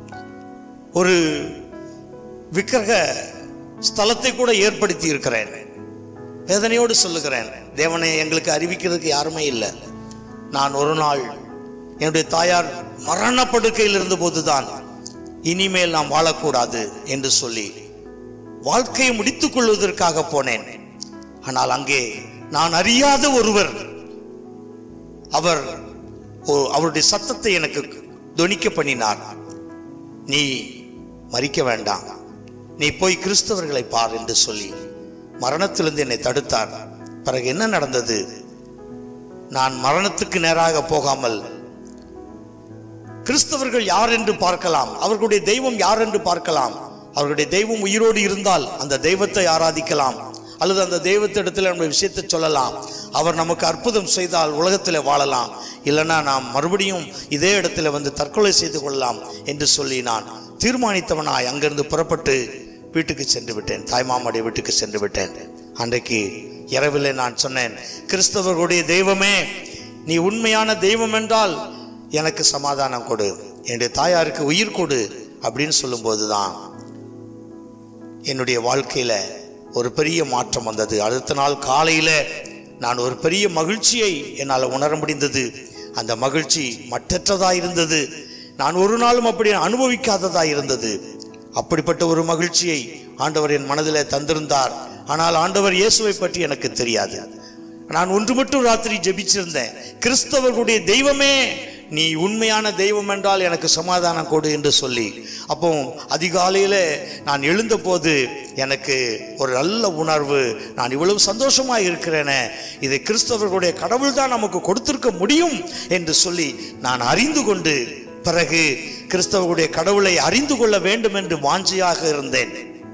ஒரு விக்கிரக ஸ்தலத்தை கூட ஏற்படுத்தி இருக்கிறேன். வேதனையோடு சொல்லுகிறேன், தேவனை எங்களுக்கு அறிவிக்கிறதுக்கு யாருமே இல்லை. நான் ஒரு நாள் என்னுடைய தாயார் மரணப்படுக்கையில் இருந்த போதுதான் இனிமேல் நாம் வாழக்கூடாது என்று சொல்லி வாழ்க்கையை முடித்துக் கொள்வதற்காக போனேன். ஆனால் அங்கே நான் அறியாத ஒருவர், அவர் அவருடைய சத்தத்தை எனக்கு தொனிக்க பண்ணினார். நீ மரிக்க வேண்டாம், நீ போய் கிறிஸ்தவர்களை பார் என்று சொல்லி மரணத்திலிருந்து என்னை தடுத்தார். பிறகு என்ன நடந்தது? நான் மரணத்துக்கு நேராக போகாமல் கிறிஸ்தவர்கள் யார் என்று பார்க்கலாம், அவர்களுடைய தெய்வம் யார் என்று பார்க்கலாம். அவர்களுடைய தெய்வம் உயிரோடு இருந்தால் அந்த தெய்வத்தை ஆராதிக்கலாம், அல்லது அந்த தெய்வத்திடத்தில் நம்முடைய விஷயத்தை சொல்லலாம். அவர் நமக்கு அற்புதம் செய்தால் உலகத்தில் வாழலாம், இல்லைன்னா நாம் மறுபடியும் இதே இடத்துல வந்து தற்கொலை செய்து கொள்ளலாம் என்று சொல்லி நான் தீர்மானித்தவனாய் அங்கிருந்து புறப்பட்டு வீட்டுக்கு சென்று விட்டேன். தாய்மாமனுடைய வீட்டுக்கு சென்று விட்டேன். அன்றைக்கு இரவிலே நான் சொன்னேன், கிறிஸ்தவர்களுடைய தெய்வமே, நீ உண்மையான தெய்வம் என்றால் எனக்கு சமாதானம் கொடு, என்னுடைய தாயாருக்கு உயிர் கொடு அப்படின்னு சொல்லும்போது தான் என்னுடைய வாழ்க்கையில ஒரு பெரிய மாற்றம் வந்தது. அடுத்த நாள் காலையில நான் ஒரு பெரிய மகிழ்ச்சியை என்னால் உணர முடிந்தது. அந்த மகிழ்ச்சி மற்றற்றதா இருந்தது. நான் ஒரு நாளும் அப்படி அனுபவிக்காததா இருந்தது. அப்படிப்பட்ட ஒரு மகிழ்ச்சியை ஆண்டவர் என் மனதில் தந்திருந்தார். ஆனால் ஆண்டவர் இயேசுவை பற்றி எனக்கு தெரியாது. நான் ஒன்று மட்டும் ராத்திரி ஜெபிச்சிருந்தேன், கிறிஸ்தவர்களுடைய தெய்வமே, நீ உண்மையான தெய்வம் என்றால் எனக்கு சமாதானம் கொடு என்று சொல்லி. அப்போ அதிகாலையில நான் எழுந்த போது எனக்கு ஒரு நல்ல உணர்வு, நான் இவ்வளவு சந்தோஷமாக இருக்கிறேனே, இதை கிறிஸ்தவர்களுடைய கடவுள் தான் நமக்கு கொடுத்திருக்க முடியும் என்று சொல்லி நான் அறிந்து கொண்டு பிறகு கிறிஸ்தவர்களுடைய கடவுளை அறிந்து கொள்ள வேண்டும் என்று வாஞ்சியாக இருந்தேன்.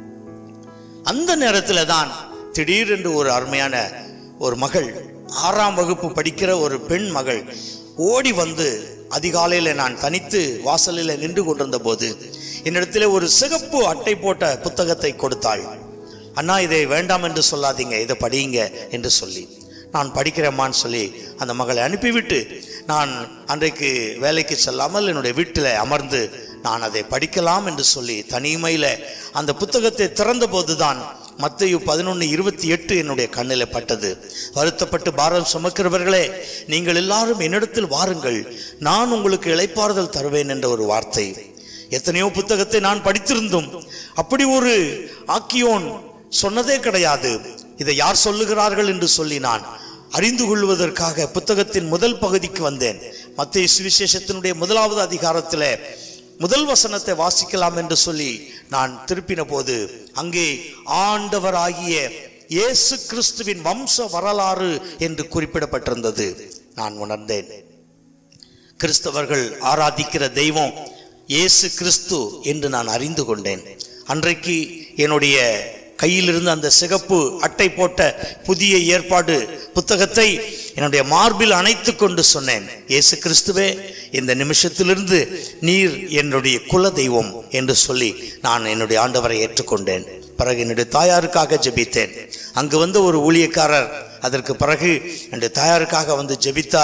அந்த நேரத்தில் தான் திடீரென்று ஒரு அருமையான ஒரு மகள், ஆறாம் வகுப்பு படிக்கிற ஒரு பெண் மகள் ஓடி வந்து அதிகாலையில் நான் தனித்து வாசலில் நின்று கொண்டிருந்த போது என்னிடத்தில் ஒரு சிகப்பு அட்டை போட்ட புத்தகத்தை கொடுத்தாள். அண்ணா, இதை வேண்டாம் என்று சொல்லாதீங்க, இதை படியுங்க என்று சொல்லி. நான் படிக்கிறேம்மான்னு சொல்லி அந்த மகளை அனுப்பிவிட்டு நான் அன்றைக்கு வேலைக்கு செல்லாமல் என்னுடைய வீட்டில் அமர்ந்து நான் அதை படிக்கலாம் என்று சொல்லி தனிமையில் அந்த புத்தகத்தை திறந்த போதுதான் மத்தேயு பதினொன்று இருபத்தி எட்டு என்னுடைய கண்ணில் பட்டது. வருத்தப்பட்டு பாரம் சுமக்கிறவர்களே, நீங்கள் எல்லாரும் என்னிடத்தில் வாருங்கள், நான் உங்களுக்கு இளைப்பாறுதல் தருவேன் என்ற ஒரு வார்த்தை. எத்தனையோ புத்தகத்தை நான் படித்திருந்தும் அப்படி ஒரு ஆக்கியோன் சொன்னதே கிடையாது. இதை யார் சொல்லுகிறார்கள் என்று சொல்லி நான் அறிந்து கொள்வதற்காக புத்தகத்தின் முதல் பகுதிக்கு வந்தேன். மத்தேயு சுவிசேஷத்தினுடைய முதலாவது அதிகாரத்தில் முதல் வசனத்தை வாசிக்கலாம் என்று சொல்லி நான் திருப்பின போது அங்கே ஆண்டவராகிய இயேசு கிறிஸ்துவின் வம்ச வரலாறு என்று குறிப்பிடப்பட்டிருந்தது. நான் உணர்ந்தேன், கிறிஸ்தவர்கள் ஆராதிக்கிற தெய்வம் இயேசு கிறிஸ்து என்று நான் அறிந்து கொண்டேன். அன்றைக்கு என்னுடைய கையிலிருந்து அந்த சிகப்பு அட்டை போட்ட புதிய ஏற்பாடு புத்தகத்தை என்னுடைய மார்பில் அணைத்து கொண்டு சொன்னேன், இயேசு கிறிஸ்துவே, இந்த நிமிஷத்திலிருந்து நீர் என்னுடைய குல தெய்வம் என்று சொல்லி நான் என்னுடைய ஆண்டவரை ஏற்றுக்கொண்டேன். பிறகு என்னுடைய தாயாருக்காக ஜெபித்தேன். அங்கு வந்து ஒரு ஊழியக்காரர் அதற்கு பிறகு என்னுடைய தாயாருக்காக வந்து ஜெபித்தார்.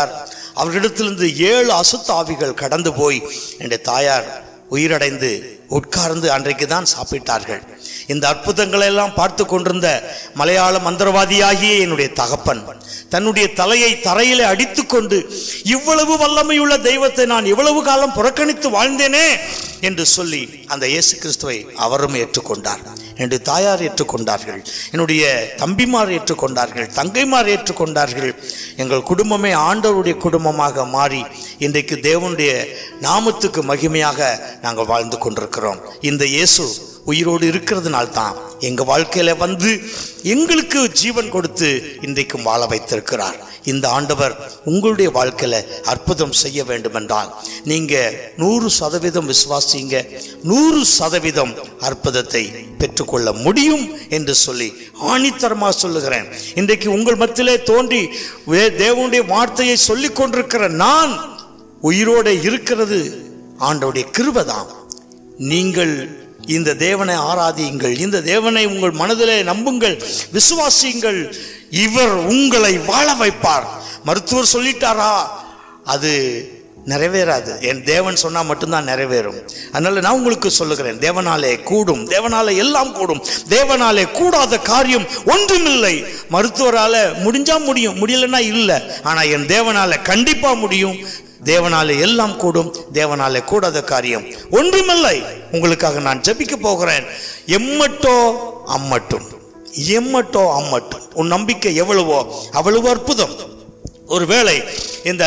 அவர்களிடத்திலிருந்து ஏழு அசுத்த ஆவிகள் கடந்து போய் என்னுடைய தாயார் உயிரடைந்து உட்கார்ந்து அன்றைக்கு தான் சாப்பிட்டார்கள். இந்த அற்புதங்களை எல்லாம் பார்த்து கொண்டிருந்த மலையாள மந்திரவாதியாகிய என்னுடைய தகப்பன் தன்னுடைய தலையை தரையிலே அடித்து கொண்டு, இவ்வளவு வல்லமையுள்ள தெய்வத்தை நான் இவ்வளவு காலம் புறக்கணித்து வாழ்ந்தேனே என்று சொல்லி அந்த இயேசு கிறிஸ்துவை அவரும் ஏற்றுக்கொண்டார். என்னுடைய தாயார் ஏற்றுக்கொண்டார்கள், என்னுடைய தம்பிமார் ஏற்றுக்கொண்டார்கள், தங்கைமார் ஏற்றுக்கொண்டார்கள். எங்கள் குடும்பமே ஆண்டவருடைய குடும்பமாக மாறி இன்றைக்கு தேவனுடைய நாமத்துக்கு மகிமையாக நாங்கள் வாழ்ந்து கொண்டிருக்கிறோம். இந்த இயேசு உயிரோடு இருக்கிறதுனால்தான் எங்க வாழ்க்கையில வந்து எங்களுக்கு ஜீவன் கொடுத்து இன்றைக்கும் வாழ வைத்திருக்கிறார். இந்த ஆண்டவர் உங்களுடைய வாழ்க்கையில அற்புதம் செய்ய வேண்டும் என்றால் நீங்க நூறு சதவீதம் விசுவாசிங்க, நூறு சதவீதம் அற்புதத்தை பெற்றுக்கொள்ள முடியும் என்று சொல்லி ஆணித்தரமாக சொல்லுகிறேன். இன்றைக்கு உங்கள் மத்தியிலே தோன்றி தேவனுடைய வார்த்தையை சொல்லிக் கொண்டிருக்கிற நான் உயிரோட இருக்கிறது ஆண்டவருடைய கிருபைதான். நீங்கள் இந்த தேவனை ஆராதியுங்கள், இந்த தேவனை உங்கள் மனதிலே நம்புங்கள், விசுவாசியுங்கள். இவர் உங்களை வாழ வைப்பார். மருத்துவர் சொல்லிட்டாரா, அது நிறைவேறாது. என் தேவன் சொன்னா மட்டும்தான் நிறைவேறும். அதனால நான் உங்களுக்கு சொல்லுகிறேன், தேவனாலே கூடும், தேவனாலே எல்லாம் கூடும், தேவனாலே கூடாத காரியம் ஒன்றுமில்லை. மருத்துவரால முடிஞ்சா முடியும், முடியலன்னா இல்லை. ஆனா என் தேவனால கண்டிப்பா முடியும். தேவனாலே எல்லாம் கூடும், தேவனாலே கூடாத காரியம் ஒன்றுமில்லை. உங்களுக்காக நான் ஜெபிக்க போகிறேன். எம்மட்டோ அம்மட்டும், எம்மட்டோ அம்மட்டும். உன் நம்பிக்கை எவ்வளவோ அவ்வளவு அற்புதம். ஒருவேளை இந்த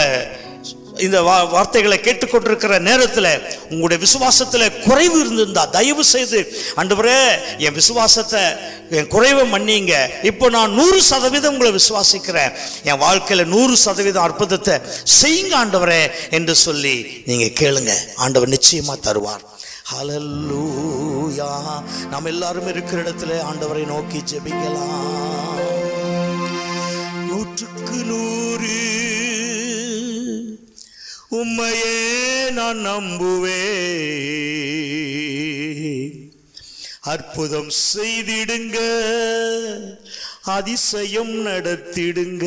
இந்த வார்த்தைகளை கேட்டுக்கொண்டிருக்கிற நேரத்தில் உங்களுடைய விசுவாசத்தில் குறைவு இருந்திருந்தா தயவு செய்து, ஆண்டவரே என் விசுவாசத்தை என் குறைவை மன்னிங்க, இப்போ நான் நூறு சதவீதம் உங்களை விசுவாசிக்கிறேன், என் வாழ்க்கையில் நூறு சதவீதம் அற்புதத்தை செய்யுங்க ஆண்டவரே என்று சொல்லி நீங்க கேளுங்க. ஆண்டவர் நிச்சயமா தருவார். ஹல்லேலூயா. நாம் எல்லாரும் இருக்கிற இடத்துல ஆண்டவரை நோக்கி ஜெபிக்கலாம். நூற்றுக்கு நூறு உம்மையே நான் நம்புவே, அற்புதம் செய்திடுங்க, அதிசயம் நடத்திடுங்க.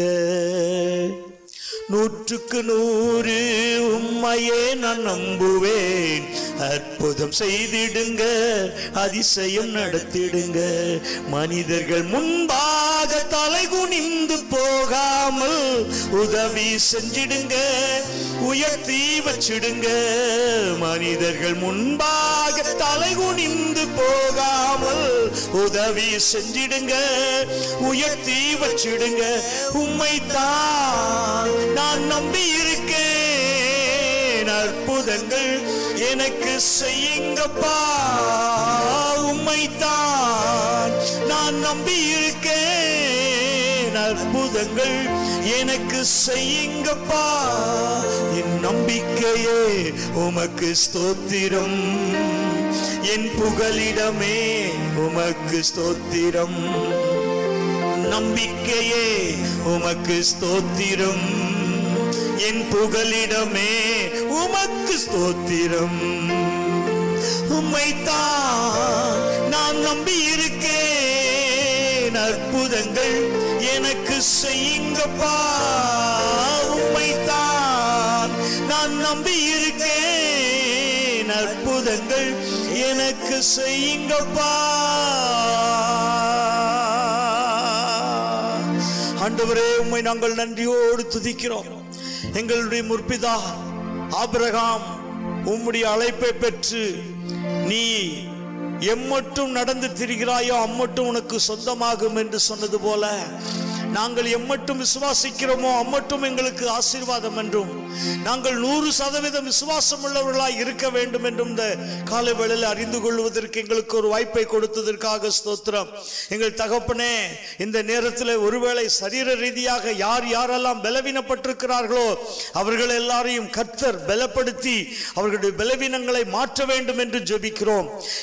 நூற்றுக்கு நூறு உம்மையே நான் நம்புவேன், அற்புதம் செய்திடுங்க, அதிசயம் நடத்திடுங்க. மனிதர்கள் முன்பாக தலை குனிந்து போகாமல் உதவி செஞ்சிடுங்க, உயர்த்தி வச்சிடுங்க. மனிதர்கள் முன்பாக தலை குனிந்து போகாமல் உதவி செஞ்சிடுங்க, உயர்த்தி வச்சிடுங்க. உம்மைத்தான் நான் நம்பி இருக்கேன், அற்புதங்கள் எனக்கு செய்யுங்கப்பா. உம்மைத்தான் நான் நம்பி இருக்கேன், அற்புதங்கள் எனக்கு செய்யுங்கப்பா. என் நம்பிக்கையே உமக்கு ஸ்தோத்திரம், என் புகலிடமே உமக்கு ஸ்தோத்திரம். நம்பிக்கையே உமக்கு ஸ்தோத்திரம், என் புகலிடமே உமக்கு ஸ்தோத்திரம். உம்மைத்தான் நான் நம்பி இருக்கேன், அற்புதங்கள் எனக்கு செய்யுங்கப்பா. உம்மைத்தான் நான் நம்பி இருக்கேன், அற்புதங்கள் எனக்கு செய்யுங்கப்பா. ஆண்டவரே, உம்மை நாங்கள் நன்றியோடு துதிக்கிறோம். எங்களுடைய முற்பிதா ஆபிரகாம் உம்முடைய அழைப்பை பெற்று நீ எம்மட்டும் நடந்து திரிகிறாயோ அம்மட்டும் உனக்கு சொந்தமாகும் என்று சொன்னது போல நாங்கள் எம்மட்டும் விசுவாசிக்கிறோமோ அம்மட்டும் எங்களுக்கு ஆசீர்வாதம் என்றும், நாங்கள் நூறு சதவீதம் விசுவாசம் உள்ளவர்களாய் இருக்க வேண்டும் என்றும் இந்த காலை வேளையில் அறிந்து கொள்வதற்கு எங்களுக்கு ஒரு வாய்ப்பை கொடுத்ததற்காக ஸ்தோத்திரம். எங்கள் தகப்பனே, இந்த நேரத்தில் ஒருவேளை சரீர ரீதியாக யார் யாரெல்லாம் பலவீனப்பட்டிருக்கிறார்களோ அவர்கள் எல்லாரையும் கர்த்தர் பலப்படுத்தி அவர்களுடைய பலவீனங்களை மாற்ற வேண்டும் என்று ஜெபிக்கிறோம். எங்கள்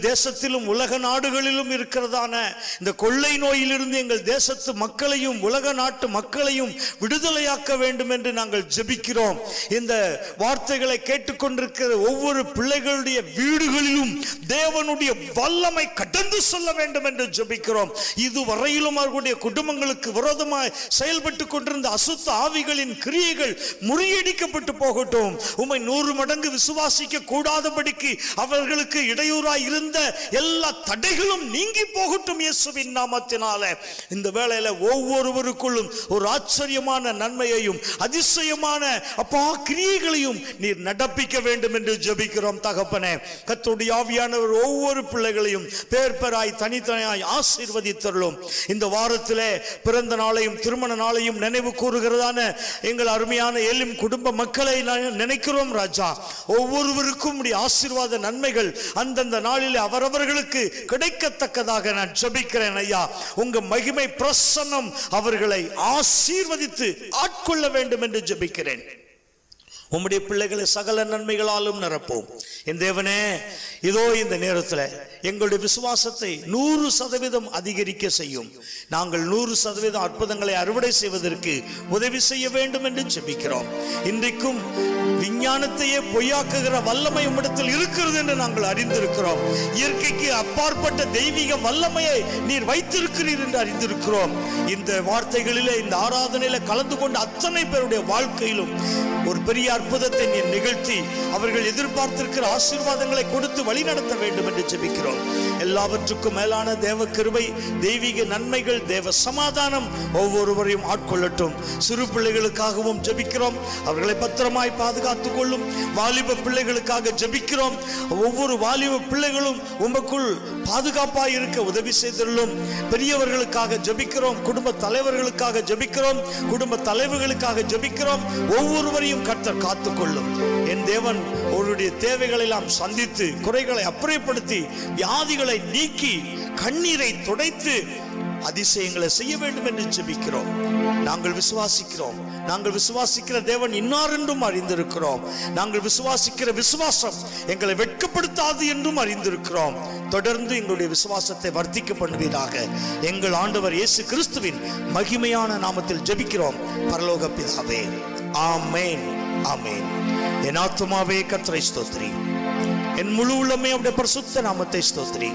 தேசத்திலும் உலக நாடுகளிலும் இருக்கிறதான இந்த கொள்ளை நோயிலிருந்து எங்கள் தேசத்து மக்களையும் உலக நாட்டு மக்களையும் விடுதலையாக்க வேண்டும் என்று நாங்கள் ஜெபிக்கிறோம். இந்த வார்த்தைகளை கேட்டுக்கொண்டிருக்கிற ஒவ்வொரு பிள்ளைகளுடைய வீடுகளிலும் தேவனுடைய வல்லமை கடந்து சொல்ல வேண்டும் என்று ஜெபிக்கிறோம். இதுவரையிலும் அவர்களுடைய குடும்பங்களுக்கு விரோதமாய் செயல்பட்டு கொண்டிருந்த அசுத்த ஆவிகளின் கிரியைகள் முறியடிக்கப்பட்டு போகட்டும். உம்மை நூறு மடங்கு விசுவாசிக்க கூடாதபடிக்கு அவர்களுக்கு இடையூறாய் இருந்த எல்லா தடைகளும் நீங்கி போகட்டும் இயேசுவின் நாமத்தினாலே. இந்த வேளையில ஒவ்வொருவருக்குள்ளும் ஒரு ஆச்சரியமான நன்மையையும் அதிசயமான அப்பா கிரியைகளையும் நீர் நடப்பிக்க வேண்டும் என்று ஜெபிக்கிறோம் தகப்பனே. கர்த்தருடைய ஆவியானவர் ஒவ்வொரு பிள்ளைகளையும் பேர் பேராய் தனித்தனியாய் ஆசீர்வதித்தருளும். இந்த வாரத்திலே பிறந்த நாளையும் திருமண நாளையும் நினைவு கூறுகிறதான எங்கள் அருமையான எலிம் குடும்ப மக்களை நினைக்கிறோம் ராஜா. ஒவ்வொருவருக்கும் ஆசீர்வாத நன்மைகள் அந்தந்த நாளில் அவரவர்களுக்கு கிடைக்கத்தக்கதாக நான் ஜெபிக்கிறேன் ஐயா. உங்க மகிமை பிரசன்னம் அவர்களை ஆசீர்வதித்து ஆட்கொள்ள வேண்டும் என்று ஜெபிக்கிறேன். உம்முடைய பிள்ளைகளை சகல நன்மைகளாலும் நிரப்போம். என் தேவனே, இதோ இந்த நேரத்தில் எங்களுடைய விசுவாசத்தை நூறு சதவீதம் அதிகரிக்க செய்யும். நாங்கள் நூறு சதவீதம் அற்புதங்களை அறுவடை செய்வதற்கு உதவி செய்ய வேண்டும் என்று ஜெபிக்கிறோம். இன்றைக்கும் விஞ்ஞானத்தையே பொய்யாக்குகிற வல்லமை உம்மிடத்தில் இருக்கிறது என்று நாங்கள் அறிந்திருக்கிறோம். இயற்கைக்கு அப்பாற்பட்ட தெய்வீக வல்லமையை நீர் வைத்திருக்கிறீர் என்று அறிந்திருக்கிறோம். இந்த வார்த்தைகளிலே இந்த ஆராதனையில கலந்து கொண்ட அத்தனை பேருடைய வாழ்க்கையிலும் ஒரு பெரிய அற்புதத்தை நீர் நிகழ்த்தி அவர்கள் எதிர்பார்த்திருக்கிற ஆசீர்வாதங்களை கொடுத்து வழி நடத்த வேண்டும் என்று ஜெபிக்கிறோம். எல்லாவற்றுக்கும் மேலான தேவ கிருபை, தெய்வீக நன்மைகள், தேவ சமாதானம் ஒவ்வொருவரையும் ஆட்கொள்ளட்டும். சிறு பிள்ளைகளுக்காகவும் ஜெபிக்கிறோம், அவர்களை பத்திரமாய் பாதுகாத்துக் கொள்ளும். வாலிப பிள்ளைகளுக்காக ஜெபிக்கிறோம், ஒவ்வொரு வாலிப பிள்ளைகளும் உமக்குள் பாதுகாப்பாய் இருக்க உதவி செய்துள்ளோம். பெரியவர்களுக்காக ஜெபிக்கிறோம், குடும்ப தலைவர்களுக்காக ஜெபிக்கிறோம், குடும்ப தலைவர்களுக்காக ஜெபிக்கிறோம். ஒவ்வொருவரையும் கர்த்தர் காத்துக்கொள்ளும். என் தேவன் அவருடைய தேவைகளை எல்லாம் சந்தித்து குறைகளை அப்புறப்படுத்தி வியாதிகளை நீக்கி கண்ணீரை துடைத்து அதிசயங்களை செய்ய வேண்டும் என்று ஜெபிக்கிறோம். நாங்கள் விசுவாசிக்கிறோம். நாங்கள் விசுவாசிக்கிற தேவன் இன்னார் என்றும் அறிந்திருக்கிறோம். நாங்கள் விசுவாசிக்கிற விசுவாசம் எங்களை வெட்கப்படுத்தாது என்றும் அறிந்திருக்கிறோம். தொடர்ந்து எங்களுடைய விசுவாசத்தை வர்த்திக்க பண்ணுவீராக. எங்கள் ஆண்டவர் இயேசு கிறிஸ்துவின் மகிமையான நாமத்தில் ஜெபிக்கிறோம் பரலோக பிதாவே. ஆமென், ஆமென். என் ஆத்துமாவே கர்த்தரை ஸ்தோத்திரி, என் முழு உள்ளமே அவருடைய பரிசுத்த நாமத்தை ஸ்தோத்திரி.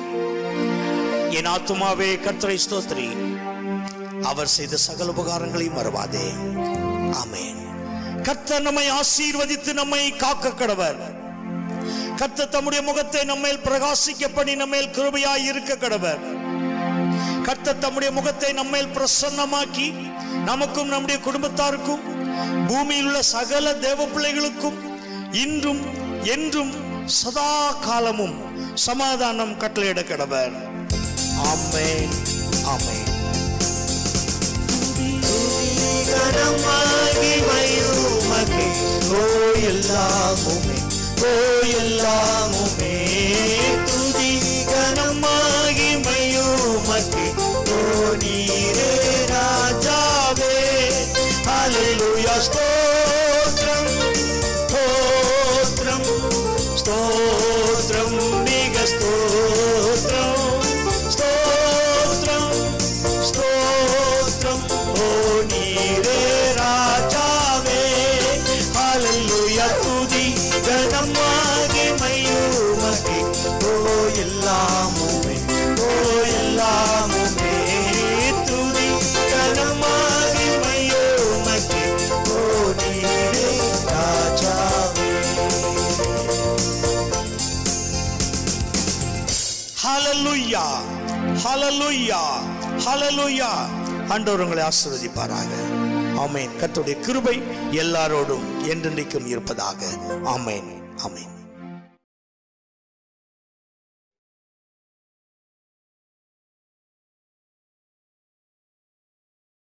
என் ஆத்துமாவே கர்த்தரை ஸ்தோத்திரி, அவர் செய்த சகல உபகாரங்களையும் மறவாதே. ஆமென். கர்த்தர் நம்மை ஆசீர்வதித்து நம்மை காக்க கடவர். கர்த்தர் தம்முடைய முகத்தை நம்மேல் பிரகாசிக்க பண்ணி நம்மேல் கிருபையாய் இருக்க கடவர். கர்த்தர் தம்முடைய முகத்தை நம்மேல் பிரசன்னமாக்கி நமக்கும் நம்முடைய குடும்பத்தாருக்கும் பூமியில் உள்ள சகல தேவ பிள்ளைகளுக்கும் இன்றும் என்றும் சதா காலமும் சமாதானம் கட்டளையிட கடவர். ஆமென், ஆமென். ஓ எல்லாமுமே, ஓ எல்லாமுமே துதி கனமாகி மயுமகே. ஓ நீரே ராஜாவே. ஹல்லேலூயா. ஸ்தோத்ரம், ஸ்தோத்ரம், ஸ்தோத்ரம், மிக ஸ்தோத்ரம், ஸ்தோத்ரம், ஸ்தோத்ரம். ஓ நீரே ராஜாவே. ஹல்லேலூயா. துதி கனமாகி மயுமகே. ஓ எல்லாமுமே, ஓ எல்லாமுமே துதி கனமாகி மயுமகே. ஓ நீரே ராஜாவே. ஹல்லேலூயா, ஹல்லேலூயா, ஹல்லேலூயா. ஆண்டவர் உங்களை ஆசீர்வதிப்பாராக. ஆமென். கர்த்தருடைய கிருபை எல்லாரோடும் என்றென்றைக்கும் இருப்பதாக. ஆமென், ஆமென்.